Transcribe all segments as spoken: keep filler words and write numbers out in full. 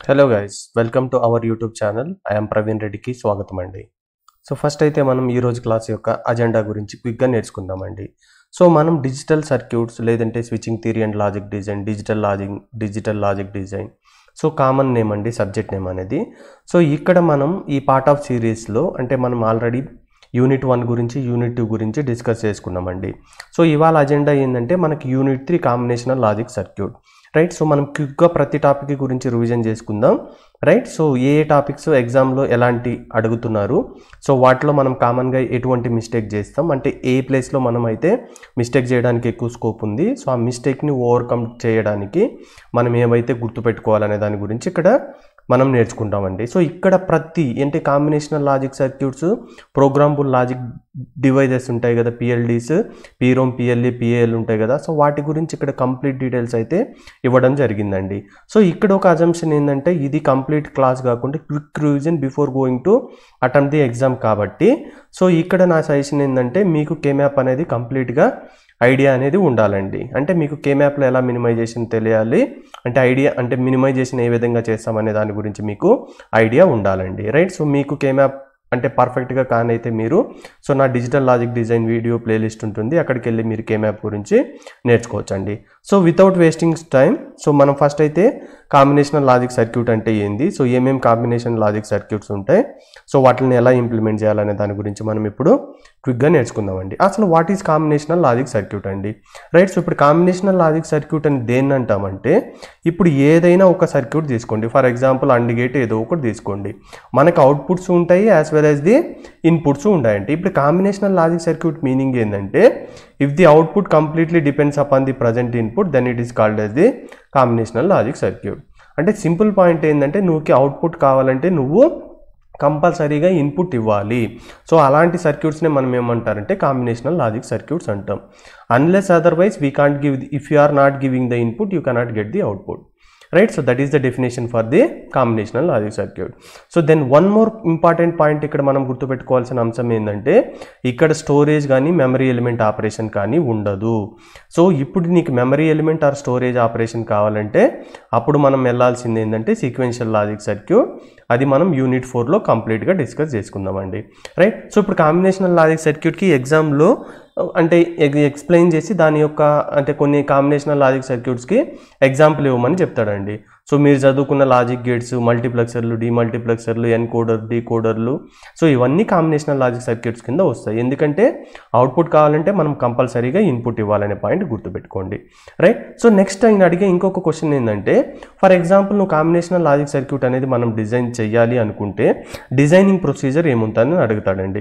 Hello guys, welcome to our YouTube channel. I am Praveen Reddy ki స్వాగతం అండి. So first అయితే మనం ఈ రోజు క్లాస్ యొక్క అజెండా గురించి క్విక్గా నేర్చుకుందామండి. సో మనం డిజిటల్ సర్క్యూట్స్ లేదంటే switching theory and logic design, digital logic digital logic design so common name అండి, సబ్జెక్ట్ నేమ్ అనేది. సో ఇక్కడ మనం ఈ పార్ట్ ఆఫ్ సిరీస్లో అంటే మనం ఆల్రెడీ యూనిట్ వన్ గురించి యూనిట్ టూ గురించి డిస్కస్ చేసుకున్నామండి. సో ఇవాళ అజెండా ఏంటంటే మనకి unit three combinational logic circuit, right. So మనం క్విక్గా ప్రతి టాపిక్ గురించి రివిజన్ చేసుకుందాం, రైట్. సో ఏ ఏ టాపిక్స్ ఎగ్జామ్లో ఎలాంటి అడుగుతున్నారు, సో వాటిలో మనం కామన్గా ఎటువంటి మిస్టేక్ చేస్తాం, అంటే ఏ ప్లేస్లో మనం అయితే మిస్టేక్ చేయడానికి ఎక్కువ స్కోప్ ఉంది, సో ఆ మిస్టేక్ని ఓవర్కమ్ చేయడానికి మనం ఏవైతే గుర్తుపెట్టుకోవాలనే దాని గురించి ఇక్కడ మనం నేర్చుకుంటామండి. సో ఇక్కడ ప్రతి అంటే combinational logic circuits, programmable logic devices ఉంటాయి కదా, పిఎల్డీస్, పీరోమ్, పిఎల్ఈ, పిఏఎల్ ఉంటాయి కదా, సో వాటి గురించి ఇక్కడ కంప్లీట్ డీటెయిల్స్ అయితే ఇవ్వడం జరిగిందండి. సో ఇక్కడ ఒక అజంప్షన్ ఏంటంటే ఇది కంప్లీట్ క్లాస్ కాకుండా quick revision before going to attempt the exam కాబట్టి, సో ఇక్కడ నా సజెషన్ ఏంటంటే మీకు కేమ్యాప్ అనేది కంప్లీట్గా ఐడియా అనేది ఉండాలండి. అంటే మీకు కేమ్యాప్లో ఎలా మినిమైజేషన్ తెలియాలి, అంటే ఐడియా అంటే మినిమైజేషన్ ఏ విధంగా చేస్తామనే దాని గురించి మీకు ఐడియా ఉండాలండి, రైట్. సో మీకు కేమ్యాప్ అంటే పర్ఫెక్ట్గా కానైతే మీరు సో నా digital logic design video playlist ఉంటుంది, అక్కడికి వెళ్ళి మీరు కేమ్యాప్ గురించి నేర్చుకోవచ్చండి. So without wasting time, so మనం ఫస్ట్ అయితే కాంబినేషనల్ లాజిక్ సర్క్యూట్ అంటే ఏంది, సో ఏమేమి కాంబినేషన్ లాజిక్ సర్క్యూట్స్ ఉంటాయి, సో వాటిని ఎలా ఇంప్లిమెంట్ చేయాలనే దాని గురించి మనం ఇప్పుడు క్విక్గా నేర్చుకుందామండి. అసలు what is combinational logic circuit అండి, రైట్. సో ఇప్పుడు కాంబినేషనల్ లాజిక్ సర్క్యూట్ అని దేన్ని అంటామంటే, ఇప్పుడు ఏదైనా ఒక సర్క్యూట్ తీసుకోండి, ఫర్ ఎగ్జాంపుల్ అండ్ గేట్ ఏదో ఒకటి తీసుకోండి, మనకు అవుట్పుట్స్ ఉంటాయి as well as the inputs ఉంటాయండి. ఇప్పుడు కాంబినేషనల్ లాజిక్ సర్క్యూట్ మీనింగ్ ఏంటంటే, if the output completely depends upon the present input then it is called as the combinational logic circuit. అంటే simple point ఏంటంటే, నువ్వుకి అవుట్పుట్ కావాలంటే నువ్వు కంపల్సరీగా ఇన్పుట్ ఇవ్వాలి. సో అలాంటి సర్క్యూట్స్ని మనం ఏమంటారంటే కాంబినేషనల్ లాజిక్ సర్క్యూట్స్ అంటాం. Unless otherwise we can't give, if you are not giving the input you cannot get the output, right. So that is the definition for the combinational logic circuit. So then one more important point ఇక్కడ మనం గుర్తుపెట్టుకోవాల్సిన అంశం ఏంటంటే, ఇక్కడ storage కానీ memory element operation కానీ ఉండదు. So ఇప్పుడు నీకు memory element or storage operation కావాలంటే అప్పుడు మనం వెళ్ళాల్సింది ఏంటంటే సీక్వెన్షియల్ లాజిక్ సర్క్యూట్, అది మనం యూనిట్ ఫోర్లో కంప్లీట్గా డిస్కస్ చేసుకుందామండి, రైట్. సో ఇప్పుడు కాంబినేషనల్ లాజిక్ సర్క్యూట్కి ఎగ్జామ్లో అంటే ఎక్స్ప్లెయిన్ చేసి దాని యొక్క అంటే కొన్ని కాంబినేషనల్ లాజిక్ సర్క్యూట్స్కి ఎగ్జాంపుల్ ఇవ్వమని చెప్తాడండి. సో మీరు చదువుకున్న లాజిక్ గేట్స్, మల్టీప్లెక్సర్లు, డీమల్టీప్లెక్సర్లు, ఎన్కోడర్, డీకోడర్లు, సో ఇవన్నీ కాంబినేషనల్ లాజిక్ సర్క్యూట్స్ కింద వస్తాయి. ఎందుకంటే అవుట్పుట్ కావాలంటే మనం కంపల్సరీగా ఇన్పుట్ ఇవ్వాలనే పాయింట్ గుర్తుపెట్టుకోండి, రైట్. సో నెక్స్ట్ ఆయన అడిగే ఇంకొక క్వశ్చన్ ఏంటంటే, ఫర్ ఎగ్జాంపుల్ నువ్వు కాంబినేషనల్ లాజిక్ సర్క్యూట్ అనేది మనం డిజైన్ చేయాలి అనుకుంటే డిజైనింగ్ ప్రొసీజర్ ఏముంటుందని అడుగుతాడండి,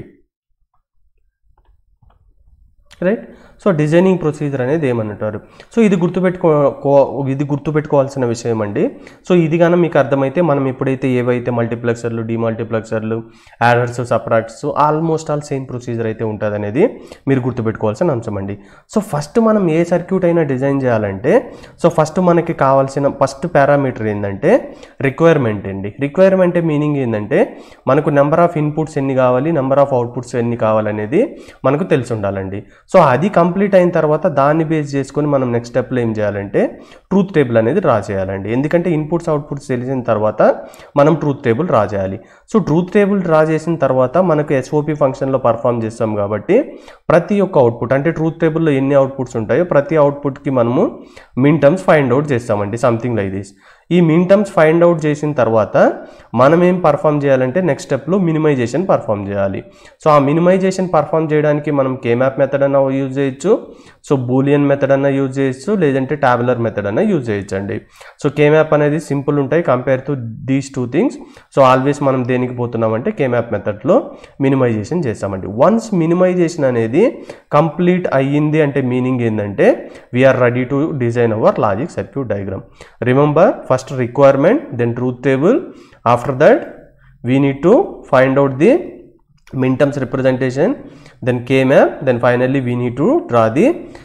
రైట్. సో డిజైనింగ్ ప్రొసీజర్ అనేది ఏమంటారు, సో ఇది గుర్తుపెట్టుకో ఇది గుర్తుపెట్టుకోవాల్సిన విషయం అండి. సో ఇది కానీ మీకు అర్థమైతే మనం ఎప్పుడైతే ఏవైతే మల్టీప్లెక్సర్లు, డీమల్టీప్లెక్సర్లు, adders, subtracts almost all same procedure అయితే ఉంటుంది అనేది మీరు గుర్తుపెట్టుకోవాల్సిన అంశం అండి. సో ఫస్ట్ మనం ఏ సర్క్యూట్ అయినా డిజైన్ చేయాలంటే, సో ఫస్ట్ మనకి కావాల్సిన ఫస్ట్ పారామీటర్ ఏంటంటే రిక్వైర్మెంట్ అండి. రిక్వైర్మెంట్ మీనింగ్ ఏంటంటే మనకు నెంబర్ ఆఫ్ ఇన్పుట్స్ ఎన్ని కావాలి, నెంబర్ ఆఫ్ అవుట్పుట్స్ ఎన్ని కావాలనేది మనకు తెలిసి ఉండాలండి. సో అది కంప్లీట్ అయిన తర్వాత దాన్ని బేస్ చేసుకొని మనం నెక్స్ట్ స్టెప్లో ఏం చేయాలంటే ట్రూత్ టేబుల్ అనేది డ్రా చేయాలండి. ఎందుకంటే ఇన్పుట్స్ అవుట్పుట్స్ తెలిసిన తర్వాత మనం ట్రూత్ టేబుల్ డ్రా చేయాలి. సో ట్రూత్ టేబుల్ డ్రా చేసిన తర్వాత మనకు ఎస్ఓపి ఫంక్షన్లో పర్ఫామ్ చేస్తాం కాబట్టి ప్రతి ఒక్క అవుట్పుట్ అంటే ట్రూత్ టేబుల్లో ఎన్ని అవుట్పుట్స్ ఉంటాయో ప్రతి అవుట్పుట్కి మనము మిన్ టర్మ్స్ ఫైండ్ అవుట్ చేస్తామండి, సంథింగ్ లైక్ దిస్. ఈ మిన్ టర్మ్స్ ఫైండ్ అవుట్ చేసిన తర్వాత మనం ఏం పర్ఫామ్ చేయాలంటే నెక్స్ట్ స్టెప్లో మినిమైజేషన్ పర్ఫామ్ చేయాలి. సో ఆ మినిమైజేషన్ పర్ఫామ్ చేయడానికి మనం కేమ్యాప్ మెథడ్ అన్న యూజ్ చేయొచ్చు, సో బూలియన్ మెథడ్ అన్న యూజ్ చేయొచ్చు, లేదంటే టాబులర్ మెథడ్ అన్న యూజ్ చేయొచ్చు అండి. సో కేమ్యాప్ అనేది సింపుల్ ఉంటాయి compare to these two things. So always మనం దేనికి పోతున్నామంటే కేమ్యాప్ మెథడ్లో మినిమైజేషన్ చేస్తామండి. వన్స్ మినిమైజేషన్ అనేది కంప్లీట్ అయ్యింది అంటే మీనింగ్ ఏంటంటే we are ready to design our logic circuit diagram. Remember, first requirement, then truth table, after that we need to find out the min terms representation, then K-map, then finally we need to draw the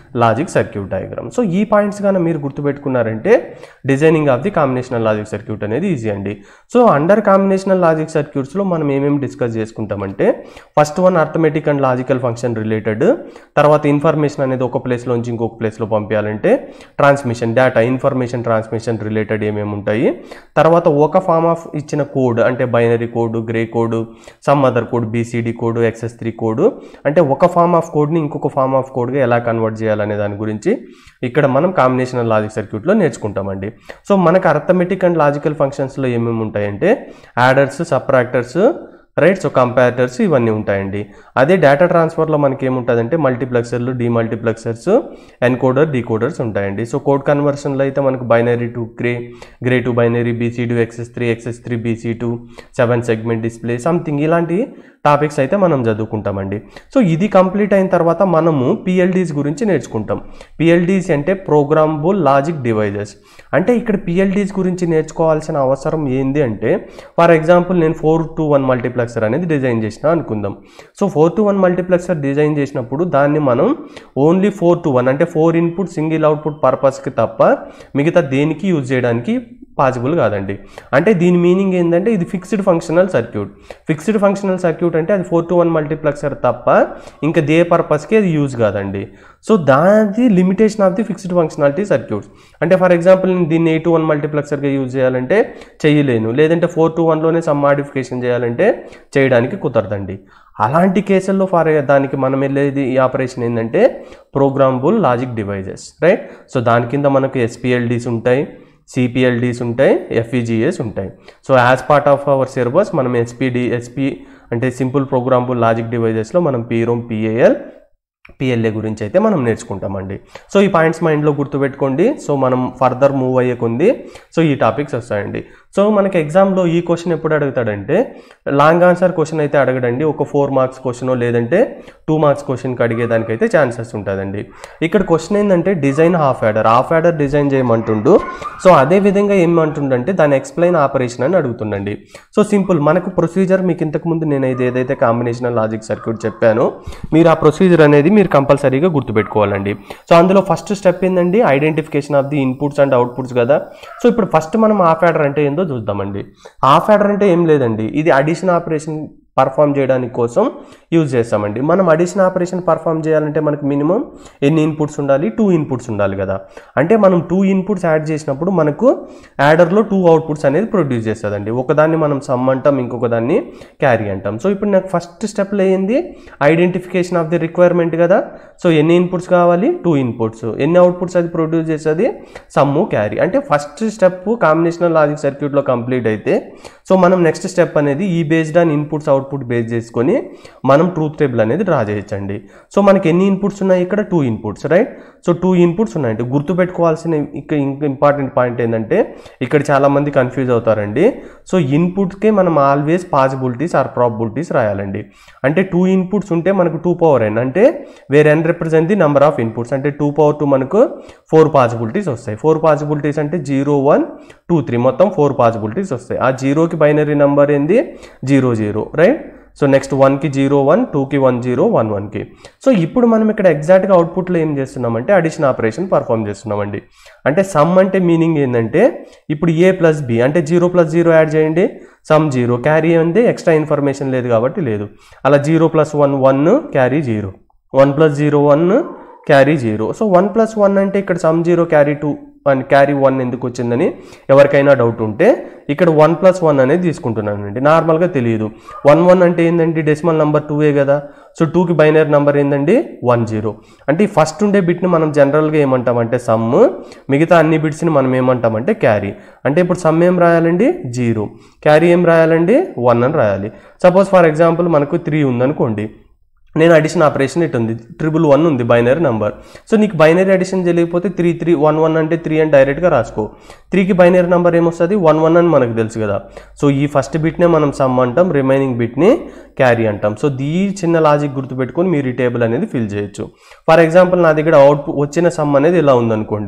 logic circuit diagram. So ఈ points కానీ మీరు గుర్తుపెట్టుకున్నారంటే designing of the combinational logic circuit అనేది easy అండి. So under combinational logic సర్క్యూట్స్లో మనం ఏమేమి discuss చేసుకుంటామంటే first one arithmetic and logical function related, తర్వాత ఇన్ఫర్మేషన్ అనేది ఒక ప్లేస్లోంచి ఇంకొక ప్లేస్లో పంపించాలంటే transmission data information transmission related ఏమేమి ఉంటాయి, తర్వాత ఒక ఫామ్ ఆఫ్ ఇచ్చిన కోడ్ అంటే binary code, gray code, some other code, BCD code, excess three code అంటే ఒక ఫామ్ ఆఫ్ కోడ్ని ఇంకొక ఫామ్ ఆఫ్ కోడ్గా ఎలా కన్వర్ట్ చేయాలనే దాని గురించి ఇక్కడ మనం కాంబినేషనల్ లాజిక్ సర్క్యూట్లో నేర్చుకుంటామండి. సో మనకు అర్థమెటిక్ అండ్ లాజికల్ ఫంక్షన్స్లో ఏమేమి ఉంటాయంటే adders, subtractors, right, so comparators ఇవన్నీ ఉంటాయండి. అదే డేటా ట్రాన్స్ఫర్లో మనకి ఏముంటుందంటే మల్టీప్లెక్సర్లు, డీమల్టీప్లెక్సర్స్, ఎన్కోడర్, డీకోడర్స్ ఉంటాయండి. సో కోడ్ కన్వర్షన్లో అయితే మనకు binary to gray, gray to binary, BC to excess three, excess three BC to, seven segment display, something ఇలాంటి టాపిక్స్ అయితే మనం చదువుకుంటామండి. సో ఇది కంప్లీట్ అయిన తర్వాత మనము పిఎల్డీస్ గురించి నేర్చుకుంటాం. పిఎల్డీస్ అంటే ప్రోగ్రామబుల్ లాజిక్ డివైజెస్. అంటే ఇక్కడ పిఎల్డీస్ గురించి నేర్చుకోవాల్సిన అవసరం ఏంది అంటే ఫర్ ఎగ్జాంపుల్ నేను ఫోర్ టు వన్ మల్టీప్లెక్సర్ అనేది డిజైన్ చేసిన అనుకుందాం. So four to one multiplexer design చేసినప్పుడు దాన్ని మనం ఓన్లీ ఫోర్ టు వన్ అంటే ఫోర్ ఇన్పుట్ సింగిల్ అవుట్పుట్ పర్పస్కి తప్ప మిగతా దేనికి యూజ్ చేయడానికి పాసిబుల్ కాదండి. అంటే దీని మీనింగ్ ఏంటంటే ఇది fixed functional circuit. Fixed functional circuit అంటే అది ఫోర్ టు వన్ మల్టీప్లెక్సర్ తప్ప ఇంకా దే పర్పస్కి అది యూజ్ కాదండి. సో దాని limitation of the fixed functionality circuits. అంటే ఫర్ ఎగ్జాంపుల్ నేను దీన్ని ఎయిట్ టు వన్ మల్టీప్లెక్సర్గా యూజ్ చేయాలంటే చేయలేను, లేదంటే ఫోర్ టు వన్లోనే సమ్ మాడిఫికేషన్ చేయాలంటే చేయడానికి కుదరదండి. అలాంటి కేసుల్లో ఫర్ దానికి మనం వెళ్ళేది ఈ ఆపరేషన్ ఏంటంటే programmable logic devices, right. So దాని కింద మనకు ఎస్పిఎల్డీస్ ఉంటాయి, సిపిఎల్డీస్ ఉంటాయి, ఎఫ్ఈజిఎస్ ఉంటాయి. So as part of our syllabus మనం ఎస్పీడి ఎస్పీ అంటే సింపుల్ ప్రోగ్రామబుల్ లాజిక్ డివైజెస్లో మనం పీరోమ్, పిఏఎల్, పిఎల్ఏ గురించి అయితే మనం నేర్చుకుంటామండి. సో ఈ పాయింట్స్ మైండ్లో గుర్తుపెట్టుకోండి. సో మనం ఫర్దర్ మూవ్ అయ్యే కొంది సో ఈ టాపిక్స్ వస్తాయండి. సో మనకి ఎగ్జామ్లో ఈ క్వశ్చన్ ఎప్పుడు అడుగుతాడంటే లాంగ్ ఆన్సర్ క్వశ్చన్ అయితే అడగడండి, ఒక ఫోర్ మార్క్స్ క్వశ్చన్ లేదంటే టూ మార్క్స్ క్వశ్చన్కి అడిగేదానికైతే ఛాన్సెస్ ఉంటుందండి. ఇక్కడ క్వశ్చన్ ఏంటంటే design half adder half adder design చేయమంటుండు. సో అదే విధంగా ఏమంటుండంటే దాని ఎక్స్ప్లెయిన్ ఆపరేషన్ అని అడుగుతుండండి. సో సింపుల్ మనకు ప్రొసీజర్ మీకు ఇంతకుముందు నేను ఇది ఏదైతే కాంబినేషనల్ లాజిక్ సర్క్యూట్ చెప్పానో మీరు ఆ ప్రొసీజర్ అనేది మీరు కంపల్సరీగా గుర్తుపెట్టుకోవాలండి. సో అందులో ఫస్ట్ స్టెప్ ఏంటండి identification of the inputs and outputs కదా. సో ఇప్పుడు ఫస్ట్ మనం హాఫ్ యాడర్ అంటే ఏందో చూద్దామండి. హాఫ్ యాడర్ అంటే ఏం లేదండి, ఇది అడిషన్ ఆపరేషన్ పర్ఫామ్ చేయడానికి కోసం యూజ్ చేస్తామండి. మనం అడిషన్ ఆపరేషన్ పర్ఫామ్ చేయాలంటే మనకు మినిమం ఎన్ని ఇన్పుట్స్ ఉండాలి, టూ ఇన్పుట్స్ ఉండాలి కదా. అంటే మనం టూ ఇన్పుట్స్ యాడ్ చేసినప్పుడు మనకు యాడర్లో టూ అవుట్పుట్స్ అనేది ప్రొడ్యూస్ చేస్తుందండి. ఒకదాన్ని మనం సమ్ అంటాం, ఇంకొక దాన్ని క్యారీ అంటాం. సో ఇప్పుడు నాకు ఫస్ట్ స్టెప్లో ఏంది ఐడెంటిఫికేషన్ ఆఫ్ ది రిక్వైర్మెంట్ కదా. సో ఎన్ని ఇన్పుట్స్ కావాలి, టూ ఇన్పుట్స్, ఎన్ని అవుట్పుట్స్ అది ప్రొడ్యూస్ చేస్తుంది, సమ్ము, క్యారీ. అంటే ఫస్ట్ స్టెప్ కాంబినేషనల్ లాజిక్ సర్క్యూట్లో కంప్లీట్ అయితే సో మనం నెక్స్ట్ స్టెప్ అనేది ఈ based on inputs output base చేసుకొని మనం ట్రూత్ టేబుల్ అనేది డ్రా చేయొచ్చండి. సో మనకి ఎన్ని ఇన్పుట్స్ ఉన్నాయి, ఇక్కడ two inputs, right. So two inputs ఉన్నాయండి. గుర్తుపెట్టుకోవాల్సిన ఇక్కడ ఇంకా ఇంపార్టెంట్ పాయింట్ ఏంటంటే ఇక్కడ చాలామంది కన్ఫ్యూజ్ అవుతారండి. సో ఇన్పుట్స్కే మనం ఆల్వేస్ పాసిబిలిటీస్ ఆర్ ప్రాబిలిటీస్ రాయాలండి. అంటే టూ ఇన్పుట్స్ ఉంటే మనకు టూ పవర్ ఎన్ అంటే where N represent the number of inputs. అంటే టూ పవర్ టూ మనకు ఫోర్ పాసిబిలిటీస్ వస్తాయి. ఫోర్ పాసిబిలిటీస్ అంటే జీరో, వన్, టూ, త్రీ మొత్తం ఫోర్ పాసిబిలిటీస్ వస్తాయి. ఆ జీరోకి బైనరీ నెంబర్ ఏంది zero zero, right. So next వన్కి జీరో వన్, టూకి వన్ జీరో, వన్ వన్కి. సో ఇప్పుడు మనం ఇక్కడ ఎగ్జాక్ట్గా అవుట్పుట్లో ఏం చేస్తున్నామంటే అడిషన్ ఆపరేషన్ పర్ఫామ్ చేస్తున్నామండి. అంటే సమ్ అంటే మీనింగ్ ఏంటంటే ఇప్పుడు ఏ ప్లస్ బి అంటే జీరో ప్లస్ జీరో యాడ్ చేయండి, సమ్ జీరో, క్యారీ అంటే ఎక్స్ట్రా ఇన్ఫర్మేషన్ లేదు కాబట్టి లేదు. అలా zero plus one one, carry zero, one plus zero one, carry zero. So one plus one అంటే ఇక్కడ sum zero, carry two and carry one ఎందుకు వచ్చిందని ఎవరికైనా డౌట్ ఉంటే ఇక్కడ వన్ ప్లస్ వన్ అనేది తీసుకుంటున్నానండి. నార్మల్గా తెలియదు వన్ వన్ అంటే ఏంటండి డెసిమల్ నెంబర్ టూవే కదా. సో టూకి బైనరీ నెంబర్ ఏంటండి వన్ జీరో. అంటే ఈ ఫస్ట్ ఉండే బిట్ని మనం జనరల్గా ఏమంటామంటే సమ్, మిగతా అన్ని బిట్స్ని మనం ఏమంటామంటే క్యారీ. అంటే ఇప్పుడు సమ్ ఏం రాయాలండి జీరో, క్యారీ ఏం రాయాలండి వన్ అని రాయాలి. సపోజ్ ఫర్ ఎగ్జాంపుల్ మనకు త్రీ ఉందనుకోండి, నేను అడిషన్ ఆపరేషన్ ఇటు ఉంది, ట్రిపుల్ వన్ ఉంది బైనరీ నెంబర్. సో నీకు బైనరీ అడిషన్ చేయలేకపోతే త్రీ త్రీ వన్ వన్ అంటే త్రీ అని డైరెక్ట్గా రాసుకో. త్రీకి బైనరీ నెంబర్ ఏమొస్తుంది వన్ వన్ అని మనకు తెలుసు కదా. సో ఈ ఫస్ట్ బిట్నే మనం సమ్ అంటాం, రిమైనింగ్ బిట్ని క్యారీ అంటాం. సో దీ చిన్న లాజిక్ గుర్తుపెట్టుకొని మీరు ఈ టేబుల్ అనేది ఫిల్ చేయొచ్చు. ఫర్ ఎగ్జాంపుల్ నా దగ్గర అవుట్ వచ్చిన సమ్ అనేది ఇలా ఉందనుకోండి,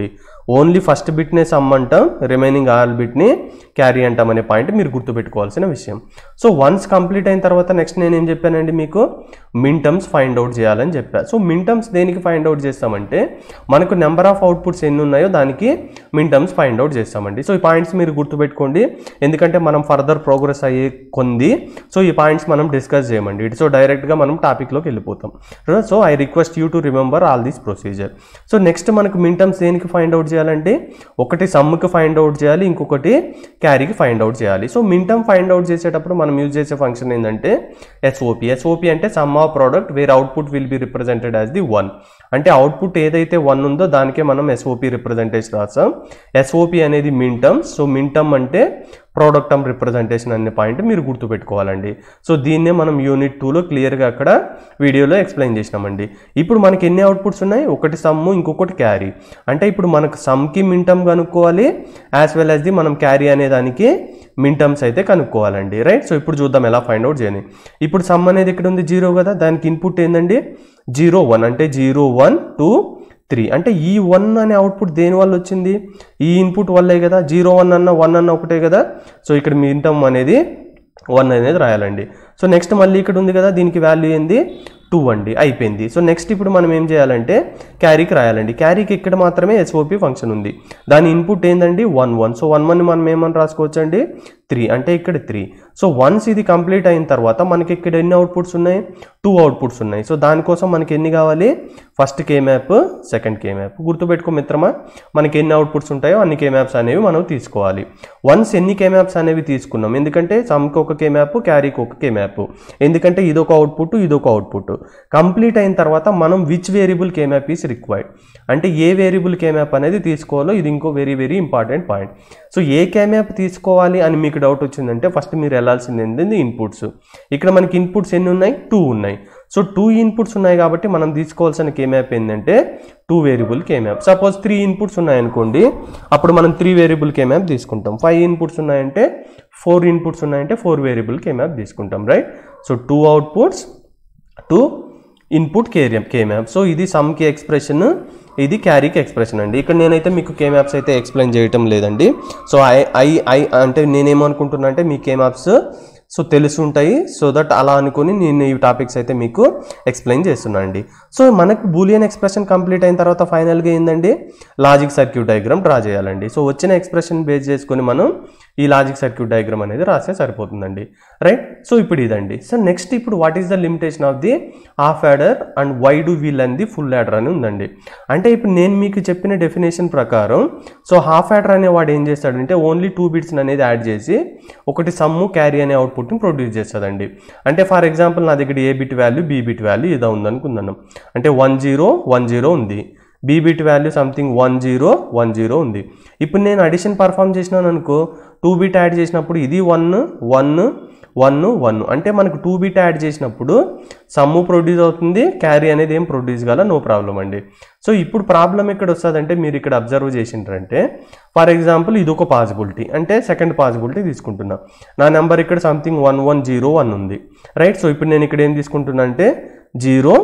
ఓన్లీ ఫస్ట్ బిట్నే సమ్ అంటాం, రిమైనింగ్ ఆల్ బిట్ని క్యారీ అంటాం అనే పాయింట్ మీరు గుర్తుపెట్టుకోవాల్సిన విషయం. సో వన్స్ కంప్లీట్ అయిన తర్వాత నెక్స్ట్ నేను ఏం చెప్పానండి మీకు, మిన్ టర్మ్స్ ఫైండ్ అవుట్ చేయాలని చెప్పా. సో మిన్ టర్మ్స్ దేనికి ఫైండ్ అవుట్ చేస్తామంటే మనకు నెంబర్ ఆఫ్ అవుట్పుట్స్ ఎన్ని ఉన్నాయో దానికి మిన్ టర్మ్స్ ఫైండ్ అవుట్ చేస్తామండి. సో ఈ పాయింట్స్ మీరు గుర్తుపెట్టుకోండి, ఎందుకంటే మనం ఫర్దర్ ప్రోగ్రెస్ అయ్యే కొంది సో ఈ పాయింట్స్ మనం డిస్కస్ చేయమండి. సో డైరెక్ట్గా మనం టాపిక్లోకి వెళ్ళిపోతాం. So I request you to remember all this procedure. So next మనకు మిన్ టర్మ్స్ దేనికి ఫైండ్ అవుట్ చేయాలంటే ఒకటి సమ్కి ఫైండ్ అవుట్ చేయాలి, ఇంకొకటి క్యారీకి ఫైండ్ అవుట్ చేయాలి. So min term find out చేసేటప్పుడు మనం యూజ్ చేసే ఫంక్షన్ ఏంటంటే ఎస్ఓపి. ఎస్ఓపి అంటే sum of product where output will be represented as the one. అంటే అవుట్పుట్ ఏదైతే వన్ ఉందో దానికే మనం ఎస్ఓపి రిప్రజెంటేషన్ రాస్తాం. ఎస్ఓపి అనేది మిన్ టర్మ్స్. సో మిన్ టర్మ్ అంటే ప్రోడక్ట్ టర్మ్ రిప్రజెంటేషన్ అనే పాయింట్ మీరు గుర్తుపెట్టుకోవాలండి. సో దీన్నే మనం యూనిట్ టూలో క్లియర్గా అక్కడ వీడియోలో ఎక్స్ప్లెయిన్ చేసినామండి. ఇప్పుడు మనకి ఎన్ని అవుట్పుట్స్ ఉన్నాయి, ఒకటి సమ్ ఇంకొకటి క్యారీ. అంటే ఇప్పుడు మనకు సమ్కి మిన్ టర్మ్ కనుక్కోవాలి, యాజ్ వెల్ యాజ్ ది మనం క్యారీ అనే దానికి మిన్ టర్మ్స్ అయితే కనుక్కోవాలండి, రైట్. సో ఇప్పుడు చూద్దాం ఎలా ఫైండ్ అవుట్ చేయాలి. ఇప్పుడు సమ్ అనేది ఇక్కడ ఉంది జీరో కదా, దానికి ఇన్పుట్ ఏందండి జీరో వన్. అంటే జీరో వన్ టూ త్రీ. అంటే ఈ వన్ అనే అవుట్పుట్ దేని వల్ల వచ్చింది, ఈ ఇన్పుట్ వల్లే కదా. జీరో వన్ అన్న వన్ అన్న ఒకటే కదా. సో ఇక్కడ మిన్ టర్మ్ అనేది వన్ అనేది రాయాలండి. సో నెక్స్ట్ మళ్ళీ ఇక్కడ ఉంది కదా, దీనికి వాల్యూ ఏంది టూ అండి, అయిపోయింది. సో నెక్స్ట్ ఇప్పుడు మనం ఏం చేయాలంటే క్యారీకి రాయాలండి. క్యారీకి ఇక్కడ మాత్రమే ఎస్ఓపి ఫంక్షన్ ఉంది, దాని ఇన్పుట్ ఏంటండి one one. So one one మనం ఏమని రాసుకోవచ్చు అండి త్రీ. అంటే ఇక్కడ త్రీ. సో వన్స్ ఇది కంప్లీట్ అయిన తర్వాత మనకి ఇక్కడ ఎన్ని అవుట్పుట్స్ ఉన్నాయి, టూ అవుట్పుట్స్ ఉన్నాయి. సో దానికోసం మనకి ఎన్ని కావాలి, first K map, second K map. గుర్తుపెట్టుకో మిత్రమా, మనకి ఎన్ని అవుట్పుట్స్ ఉంటాయో అన్ని కే మ్యాప్స్ అనేవి మనం తీసుకోవాలి. వన్స్ ఎన్ని కే మ్యాప్స్ అనేవి తీసుకున్నాం, ఎందుకంటే సమ్కి ఒక కే మ్యాప్, క్యారీకి ఒక కే మ్యాప్, ఎందుకంటే ఇదొక అవుట్పుట్ ఇదొక అవుట్పుట్. కంప్లీట్ అయిన తర్వాత మనం which variable K map is required, అంటే ఏ వేరియబుల్ కే మ్యాప్ అనేది తీసుకోవాలో ఇది ఇంకో very very important point. So ఏ కే మ్యాప్ తీసుకోవాలి అని మీకు డౌట్ వచ్చిందంటే ఫస్ట్ మీరు వెళ్ళాల్సింది ఏంటంటే ఇన్పుట్స్. ఇక్కడ మనకి ఇన్పుట్స్ ఎన్ని ఉన్నాయి, టూ ఉన్నాయి. సో టూ ఇన్పుట్స్ ఉన్నాయి కాబట్టి మనం తీసుకోవాల్సిన కే మ్యాప్ ఏంటంటే two variable K map. Suppose three inputs ఉన్నాయనుకోండి, అప్పుడు మనం త్రీ వేరియబుల్ కే మ్యాప్ తీసుకుంటాం. ఫైవ్ ఇన్పుట్స్ ఉన్నాయంటే ఫోర్ ఇన్పుట్స్ ఉన్నాయంటే ఫోర్ వేరియబుల్ కే మ్యాప్ తీసుకుంటాం, right. So two outputs, two input K K map. So ఇది సమ్కి ఎక్స్ప్రెషన్, ఇది క్యారీకి ఎక్స్ప్రెషన్ అండి. ఇక్కడ నేనైతే మీకు కే మ్యాప్స్ అయితే ఎక్స్ప్లెయిన్ చేయటం లేదండి. సో ఐ ఐ ఐ అంటే నేనేమనుకుంటున్నా అంటే మీ కే మ్యాప్స్ సో తెలుసుంటాయి, సో దట్ అలా అనుకుని నేను ఈ టాపిక్స్ అయితే మీకు ఎక్స్ప్లెయిన్ చేస్తున్నాను అండి. సో మనకు బూలియన్ ఎక్స్ప్రెషన్ కంప్లీట్ అయిన తర్వాత ఫైనల్గా ఏంటండి లాజిక్ సర్క్యూట్ డయాగ్రామ్ డ్రా చేయాలండి. సో వచ్చిన ఎక్స్ప్రెషన్ బేస్ చేసుకొని మనం ఈ లాజిక్ సర్క్యూట్ డయాగ్రామ్ అనేది రాస్తే సరిపోతుందండి, రైట్. సో ఇప్పుడు ఇదండి. సో నెక్స్ట్ ఇప్పుడు what is the limitation of the half adder and why do we learn the full adder అని ఉందండి. అంటే ఇప్పుడు నేను మీకు చెప్పిన డెఫినేషన్ ప్రకారం సో హాఫ్ యాడర్ అనే వాడు ఏం చేస్తాడంటే ఓన్లీ టూ బిట్స్ అనేది యాడ్ చేసి ఒకటి సమ్ము క్యారీ అనే అవుట్పుట్ని ప్రొడ్యూస్ చేస్తుందండి. అంటే ఫర్ ఎగ్జాంపుల్ నా దగ్గర A bit value B bit value ఇదా ఉందనుకుందాం. అంటే వన్ జీరో వన్ జీరో ఉంది, B bit value something one zero one zero ఉంది. ఇప్పుడు నేను అడిషన్ పర్ఫామ్ చేసినాను అనుకో, టూ బిట్ యాడ్ చేసినప్పుడు ఇది వన్ వన్ వన్ వన్. అంటే మనకు టూ బిట్ యాడ్ చేసినప్పుడు సమ్ము ప్రొడ్యూస్ అవుతుంది, క్యారీ అనేది ఏం ప్రొడ్యూస్ కాల, నో ప్రాబ్లం అండి. సో ఇప్పుడు ప్రాబ్లం ఎక్కడ వస్తుందంటే మీరు ఇక్కడ అబ్జర్వ్ చేసింటారంటే ఫర్ ఎగ్జాంపుల్ ఇది ఒక పాసిబిలిటీ, అంటే సెకండ్ పాసిబిలిటీ తీసుకుంటున్నా. నా నెంబర్ ఇక్కడ something one one zero one ఉంది, రైట్. సో ఇప్పుడు నేను ఇక్కడ ఏం తీసుకుంటున్నా అంటే zero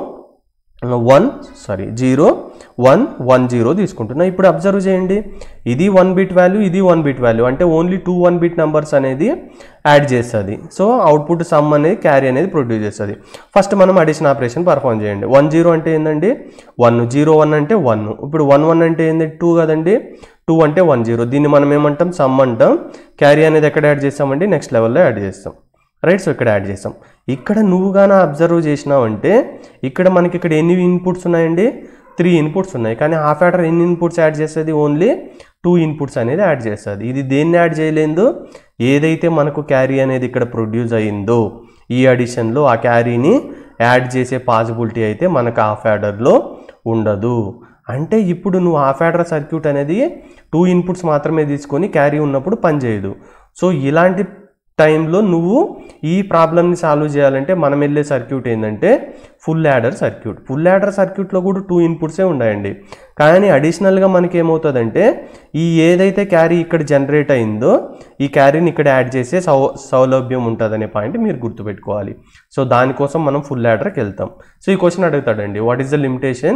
one sorry zero one one zero తీసుకుంటున్నా. ఇప్పుడు అబ్జర్వ్ చేయండి, ఇది వన్ బిట్ వాల్యూ, ఇది వన్ బిట్ వాల్యూ, అంటే only two one bit numbers అనేది యాడ్ చేస్తుంది. సో అవుట్పుట్ సమ్ అనేది క్యారీ అనేది ప్రొడ్యూస్ చేస్తుంది. ఫస్ట్ మనం అడిషన్ ఆపరేషన్ పర్ఫామ్ చేయండి. వన్ జీరో అంటే ఏంటండి వన్, జీరో వన్ అంటే వన్. ఇప్పుడు వన్ వన్ అంటే ఏంటి టూ కదండి, టూ అంటే వన్ జీరో. దీన్ని మనం ఏమంటాం సమ్ అంటాం. క్యారీ అనేది ఎక్కడ యాడ్ చేస్తామండి నెక్స్ట్ లెవెల్లో యాడ్ చేస్తాం, రైట్. సో ఇక్కడ యాడ్ చేస్తాం. ఇక్కడ నువ్వు కానీ అబ్జర్వ్ చేసినావంటే ఇక్కడ మనకి ఇక్కడ ఎన్ని ఇన్పుట్స్ ఉన్నాయండి, త్రీ ఇన్పుట్స్ ఉన్నాయి. కానీ హాఫ్ యాడర్ ఎన్ని ఇన్పుట్స్ యాడ్ చేస్తుంది, ఓన్లీ టూ ఇన్పుట్స్ అనేది యాడ్ చేస్తుంది. ఇది దేన్ని యాడ్ చేయలేదు, ఏదైతే మనకు క్యారీ అనేది ఇక్కడ ప్రొడ్యూస్ అయ్యిందో ఈ అడిషన్లో ఆ క్యారీని యాడ్ చేసే పాసిబిలిటీ అయితే మనకు హాఫ్ యాడర్లో ఉండదు. అంటే ఇప్పుడు నువ్వు హాఫ్ యాడర్ సర్క్యూట్ అనేది టూ ఇన్పుట్స్ మాత్రమే తీసుకొని క్యారీ ఉన్నప్పుడు పనిచేయదు. సో ఇలాంటి టైంలో నువ్వు ఈ ప్రాబ్లమ్ని సాల్వ్ చేయాలంటే మనం వెళ్ళే సర్క్యూట్ ఏంటంటే full adder circuit. Full adder సర్క్యూట్లో కూడా టూ ఇన్పుట్సే ఉన్నాయండి. కానీ అడిషనల్గా మనకి ఏమవుతుందంటే ఈ ఏదైతే క్యారీ ఇక్కడ జనరేట్ అయిందో ఈ క్యారీని ఇక్కడ యాడ్ చేసే సౌ సౌలభ్యం ఉంటుందనే పాయింట్ మీరు గుర్తుపెట్టుకోవాలి. సో దానికోసం మనం ఫుల్ యాడర్కి వెళ్తాం. సో ఈ క్వశ్చన్ అడుగుతాడండి, what is the limitation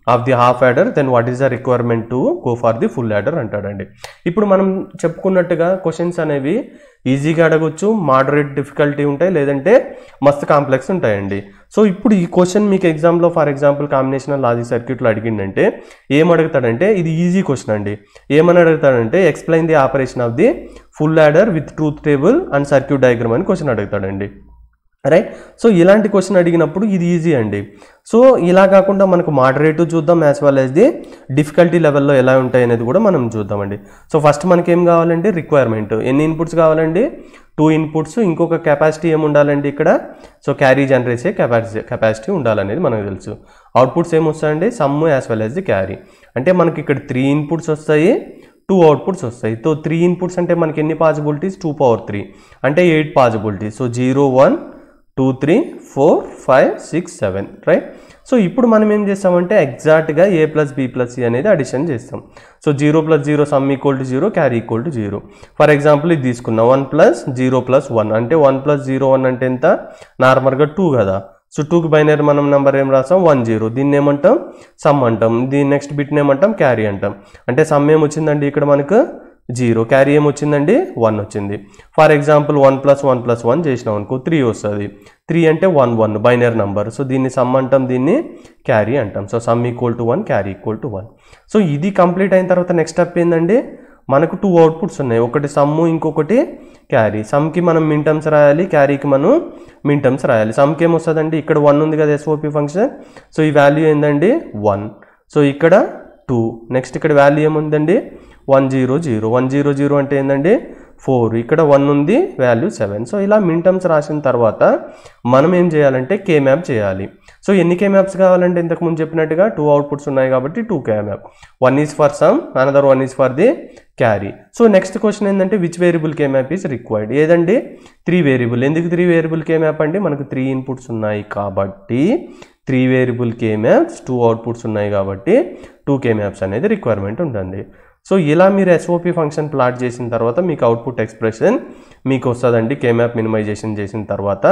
of the half adder, then what is the requirement to go for the full adder అంటాడండి. ఇప్పుడు మనం చెప్పుకున్నట్టుగా క్వశ్చన్స్ అనేవి ఈజీగా అడగొచ్చు, మోడరేట్ డిఫికల్టీ ఉంటాయి, లేదంటే మస్తు కాంప్లెక్స్ ఉంటాయండి. సో ఇప్పుడు ఈ క్వశ్చన్ మీకు ఎగ్జామ్లో ఫర్ ఎగ్జాంపుల్ కాంబినేషనల్ లాజిక్ సర్క్యూట్లో అడిగిందంటే ఏం అడుగుతాడంటే, ఇది ఈజీ క్వశ్చన్ అండి. ఏమని అడుగుతాడంటే explain the operation of the full adder with truth table and circuit diagram అని క్వశ్చన్ అడుగుతాడండి. రైట్. సో ఇలాంటి క్వశ్చన్ అడిగినప్పుడు ఇది ఈజీ అండి. సో ఇలా కాకుండా మనకు మోడరేటివ్ చూద్దాం, as well as the difficulty లెవెల్లో ఎలా ఉంటాయి అనేది కూడా మనం చూద్దామండి. సో ఫస్ట్ మనకి ఏం కావాలండి, రిక్వైర్మెంట్. ఎన్ని ఇన్పుట్స్ కావాలండి, టూ ఇన్పుట్స్. ఇంకొక కెపాసిటీ ఏమి ఉండాలండి ఇక్కడ, సో క్యారీ జనరేట్ చేసే కెపాసిటీ కెపాసిటీ ఉండాలనేది మనకు తెలుసు. అవుట్పుట్స్ ఏమొస్తాయండి, sum as well as the carry. అంటే మనకి ఇక్కడ త్రీ ఇన్పుట్స్ వస్తాయి, టూ అవుట్పుట్స్ వస్తాయి. సో త్రీ ఇన్పుట్స్ అంటే మనకి ఎన్ని పాసిబిలిటీస్, టూ పవర్ త్రీ అంటే eight possibilities. So zero one two three four five six seven right. So ఇప్పుడు మనం ఏం చేస్తామంటే ఎగ్జాక్ట్గా A plus B plus C అనేది అడిషన్ చేస్తాం. So zero plus zero sum equal to zero, carry equal to zero. For example ఇది తీసుకున్నాం, one plus zero plus one అంటే వన్ ప్లస్ జీరో వన్ అంటే ఎంత, నార్మల్గా టూ కదా. సో టూకి బైనరీ మనం నెంబర్ ఏం రాస్తాం, వన్ జీరో. దీన్ని ఏమంటాం, సమ్ అంటాం. దీని నెక్స్ట్ బిట్ని ఏమంటాం, క్యారీ అంటాం. అంటే సమ్ ఏమొచ్చిందండి ఇక్కడ మనకు జీరో, క్యారీ ఏమొచ్చిందండి వన్ వచ్చింది. For example one plus one plus one చేసినాం అనుకో త్రీ వస్తుంది. త్రీ అంటే one one binary number. So దీన్ని సమ్ అంటాం, దీన్ని క్యారీ అంటాం. So sum equal to one, carry equal to one. So ఇది కంప్లీట్ అయిన తర్వాత నెక్స్ట్ స్టెప్ ఏంటండి, మనకు టూ అవుట్పుట్స్ ఉన్నాయి, ఒకటి సమ్ము ఇంకొకటి క్యారీ. సమ్కి మనం మిన్ టర్మ్స్ రాయాలి, క్యారీకి మనం మిన్ టర్మ్స్ రాయాలి. సమ్కి ఏమొస్తుందండి, ఇక్కడ వన్ ఉంది కదా ఎస్ఓపి ఫంక్షన్. సో ఈ వాల్యూ ఏందండి వన్. సో ఇక్కడ టూ. నెక్స్ట్ ఇక్కడ వాల్యూ ఏముందండి one zero zero. One zero zero అంటే ఏంటండి ఫోర్. ఇక్కడ వన్ ఉంది, వాల్యూ సెవెన్. సో ఇలా మిన్ టర్మ్స్ రాసిన తర్వాత మనం ఏం చేయాలంటే కే మ్యాప్ చేయాలి. సో ఎన్ని కే మ్యాప్స్ కావాలంటే ఇంతకు ముందు చెప్పినట్టుగా టూ అవుట్పుట్స్ ఉన్నాయి కాబట్టి two K map. One is for sum, another one is for the carry. So next question ఏంటంటే which variable K map is required. ఏదండి త్రీ వేరియబుల్. ఎందుకు త్రీ వేరియబుల్ కే మ్యాప్ అండి, మనకు త్రీ ఇన్పుట్స్ ఉన్నాయి కాబట్టి three variable K maps, two outputs ఉన్నాయి కాబట్టి two K maps అనేది రిక్వైర్మెంట్ ఉంటుంది. సో ఇలా మీరు ఎస్ఓపి ఫంక్షన్ ప్లాట్ చేసిన తర్వాత మీకు అవుట్పుట్ ఎక్స్ప్రెషన్ మీకు వస్తుందండి కే మ్యాప్ మినిమైజేషన్ చేసిన తర్వాత.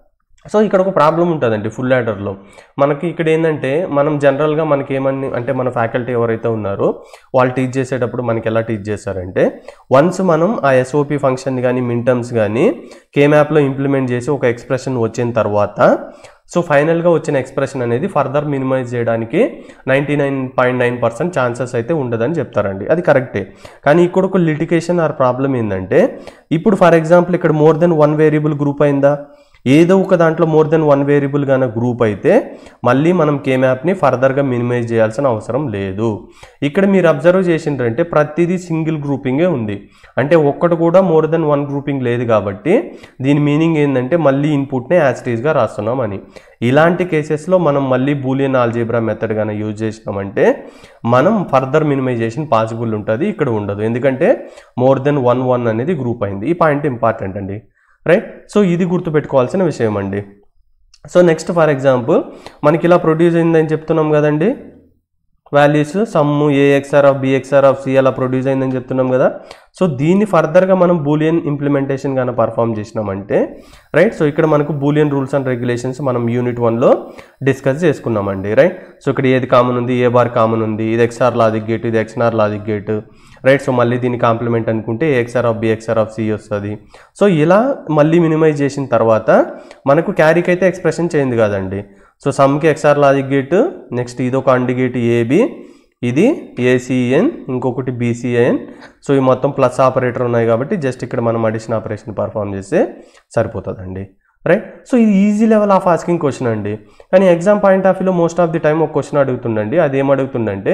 సో ఇక్కడ ఒక ప్రాబ్లం ఉంటుందండి ఫుల్ యాడర్లో. మనకి ఇక్కడ ఏంటంటే మనం జనరల్గా మనకి ఏమని అంటే మన ఫ్యాకల్టీ ఎవరైతే ఉన్నారో వాళ్ళు టీచ్ చేసేటప్పుడు మనకి ఎలా టీచ్ చేస్తారంటే, వన్స్ మనం ఆ ఎస్ఓపి ఫంక్షన్ కానీ మిన్ టర్మ్స్ కానీ కే మ్యాప్లో ఇంప్లిమెంట్ చేసి ఒక ఎక్స్ప్రెషన్ వచ్చిన తర్వాత సో ఫైనల్గా వచ్చిన ఎక్స్ప్రెషన్ అనేది ఫర్దర్ మినిమైజ్ చేయడానికి ninety nine point nine percent chances అయితే ఉండదని చెప్తారండి. అది కరెక్టే. కానీ ఇక్కడ ఒక లిటికేషన్ ఆర్ ప్రాబ్లం ఏంటంటే, ఇప్పుడు ఫర్ ఎగ్జాంపుల్ ఇక్కడ more than one variable group అయిందా, ఏదో ఒక దాంట్లో మోర్ దెన్ వన్ వేరియబుల్ గాన గ్రూప్ అయితే మళ్ళీ మనం కే మ్యాప్ని ఫర్దర్గా మినిమైజ్ చేయాల్సిన అవసరం లేదు. ఇక్కడ మీరు అబ్జర్వ్ చేసిండ్రంటే ప్రతిదీ సింగిల్ గ్రూపింగే ఉంది. అంటే ఒక్కటి కూడా మోర్ దెన్ వన్ గ్రూపింగ్ లేదు కాబట్టి దీని మీనింగ్ ఏంటంటే మళ్ళీ ఇన్పుట్ని యాజ్ ఇట్ ఈస్గా రాస్తున్నాం అని. ఇలాంటి కేసెస్లో మనం మళ్ళీ బూలియన్ ఆల్జీబ్రా మెథడ్ గానే యూజ్ చేసినామంటే మనం ఫర్దర్ మినిమైజేషన్ పాసిబుల్ ఉంటుంది, ఇక్కడ ఉండదు. ఎందుకంటే మోర్ దెన్ వన్ వన్ అనేది గ్రూప్ అయింది. ఈ పాయింట్ ఇంపార్టెంట్ అండి, రైట్. సో ఇది గుర్తుపెట్టుకోవాల్సిన విషయం అండి. సో నెక్స్ట్ ఫర్ ఎగ్జాంపుల్ మనకి ఇలా ప్రొడ్యూస్ అయిందని చెప్తున్నాం కదండి, values sum A XOR of B XOR of C అలా ప్రొడ్యూస్ అయిందని చెప్తున్నాం కదా. సో దీన్ని ఫర్దర్గా మనం బూలియన్ ఇంప్లిమెంటేషన్ కానీ పర్ఫామ్ చేసినామంటే రైట్. సో ఇక్కడ మనకు బూలియన్ రూల్స్ అండ్ రెగ్యులేషన్స్ మనం యూనిట్ వన్లో డిస్కస్ చేసుకున్నామండి, రైట్. సో ఇక్కడ ఏది కామన్ ఉంది, ఏ బార్ కామన్ ఉంది, ఇది ఎక్స్ఆర్ లాజిక్ గేట్, ఇది XOR logic gate, right. So మళ్ళీ దీన్ని కాంప్లిమెంట్ అనుకుంటే A XOR of B XOR of C వస్తుంది. సో ఇలా మళ్ళీ మినిమైజ్ చేసిన తర్వాత మనకు క్యారీకి అయితే ఎక్స్ప్రెషన్ చేయింది కదండి. సో సమ్కి ఎక్స్ఆర్ లాజిక్ గేట్, నెక్స్ట్ ఇది ఒక అండ్ గేట్ ఏబి, ఇది ఏసీఎన్, ఇంకొకటి బీసీఎన్. సో ఈ మొత్తం ప్లస్ ఆపరేటర్ ఉన్నాయి కాబట్టి జస్ట్ ఇక్కడ మనం అడిషన్ ఆపరేషన్ పర్ఫామ్ చేస్తే సరిపోతుందండి, రైట్. సో ఇది easy level of asking question అండి. కానీ ఎగ్జామ్ పాయింట్ ఆఫ్ వ్యూలో మోస్ట్ ఆఫ్ ది టైం ఒక క్వశ్చన్ అడుగుతుండండి. అది ఏం అడుగుతుందంటే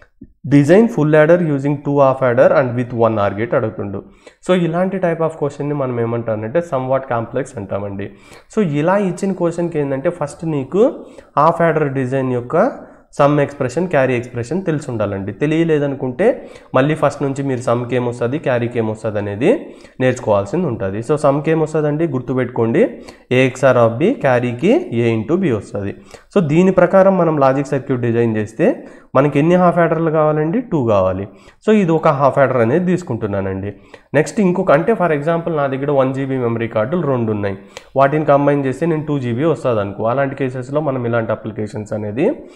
design full adder using two half adder and with one or gate అడుగుతుండు. సో ఇలాంటి టైప్ ఆఫ్ క్వశ్చన్ని మనం ఏమంటామంటే సమ్ వాట్ కాంప్లెక్స్ అంటామండి. సో ఇలా ఇచ్చిన క్వశ్చన్కి ఏంటంటే ఫస్ట్ నీకు హాఫ్ యాడర్ డిజైన్ యొక్క సమ్ ఎక్స్ప్రెషన్, క్యారీ ఎక్స్ప్రెషన్ తెలిసి ఉండాలండి. తెలియలేదనుకుంటే మళ్ళీ ఫస్ట్ నుంచి మీరు సమ్కి ఏమొస్తుంది, క్యారీకి ఏమొస్తుంది అనేది నేర్చుకోవాల్సింది ఉంటుంది. సో సమ్కి ఏమొస్తుందండి గుర్తుపెట్టుకోండి, ఏఎక్స్ఆర్ ఆఫ్ బి, క్యారీకి ఏ ఇంటూ బి వస్తుంది. సో దీని ప్రకారం మనం లాజిక్ సర్క్యూట్ డిజైన్ చేస్తే మనకి ఎన్ని హాఫ్ యాడర్లు కావాలండి, టూ కావాలి. సో ఇది ఒక హాఫ్ యాడర్ అనేది తీసుకుంటున్నానండి. నెక్స్ట్ ఇంకొక అంటే ఫర్ ఎగ్జాంపుల్ నా దగ్గర వన్ జీబీ మెమరీ కార్డులు రెండు ఉన్నాయి, వాటిని కంబైన్ చేస్తే నేను టూ జీబీ వస్తుంది అనుకో. అలాంటి కేసెస్లో మనం ఇలాంటి అప్లికేషన్స్ అనేది వాడడానికి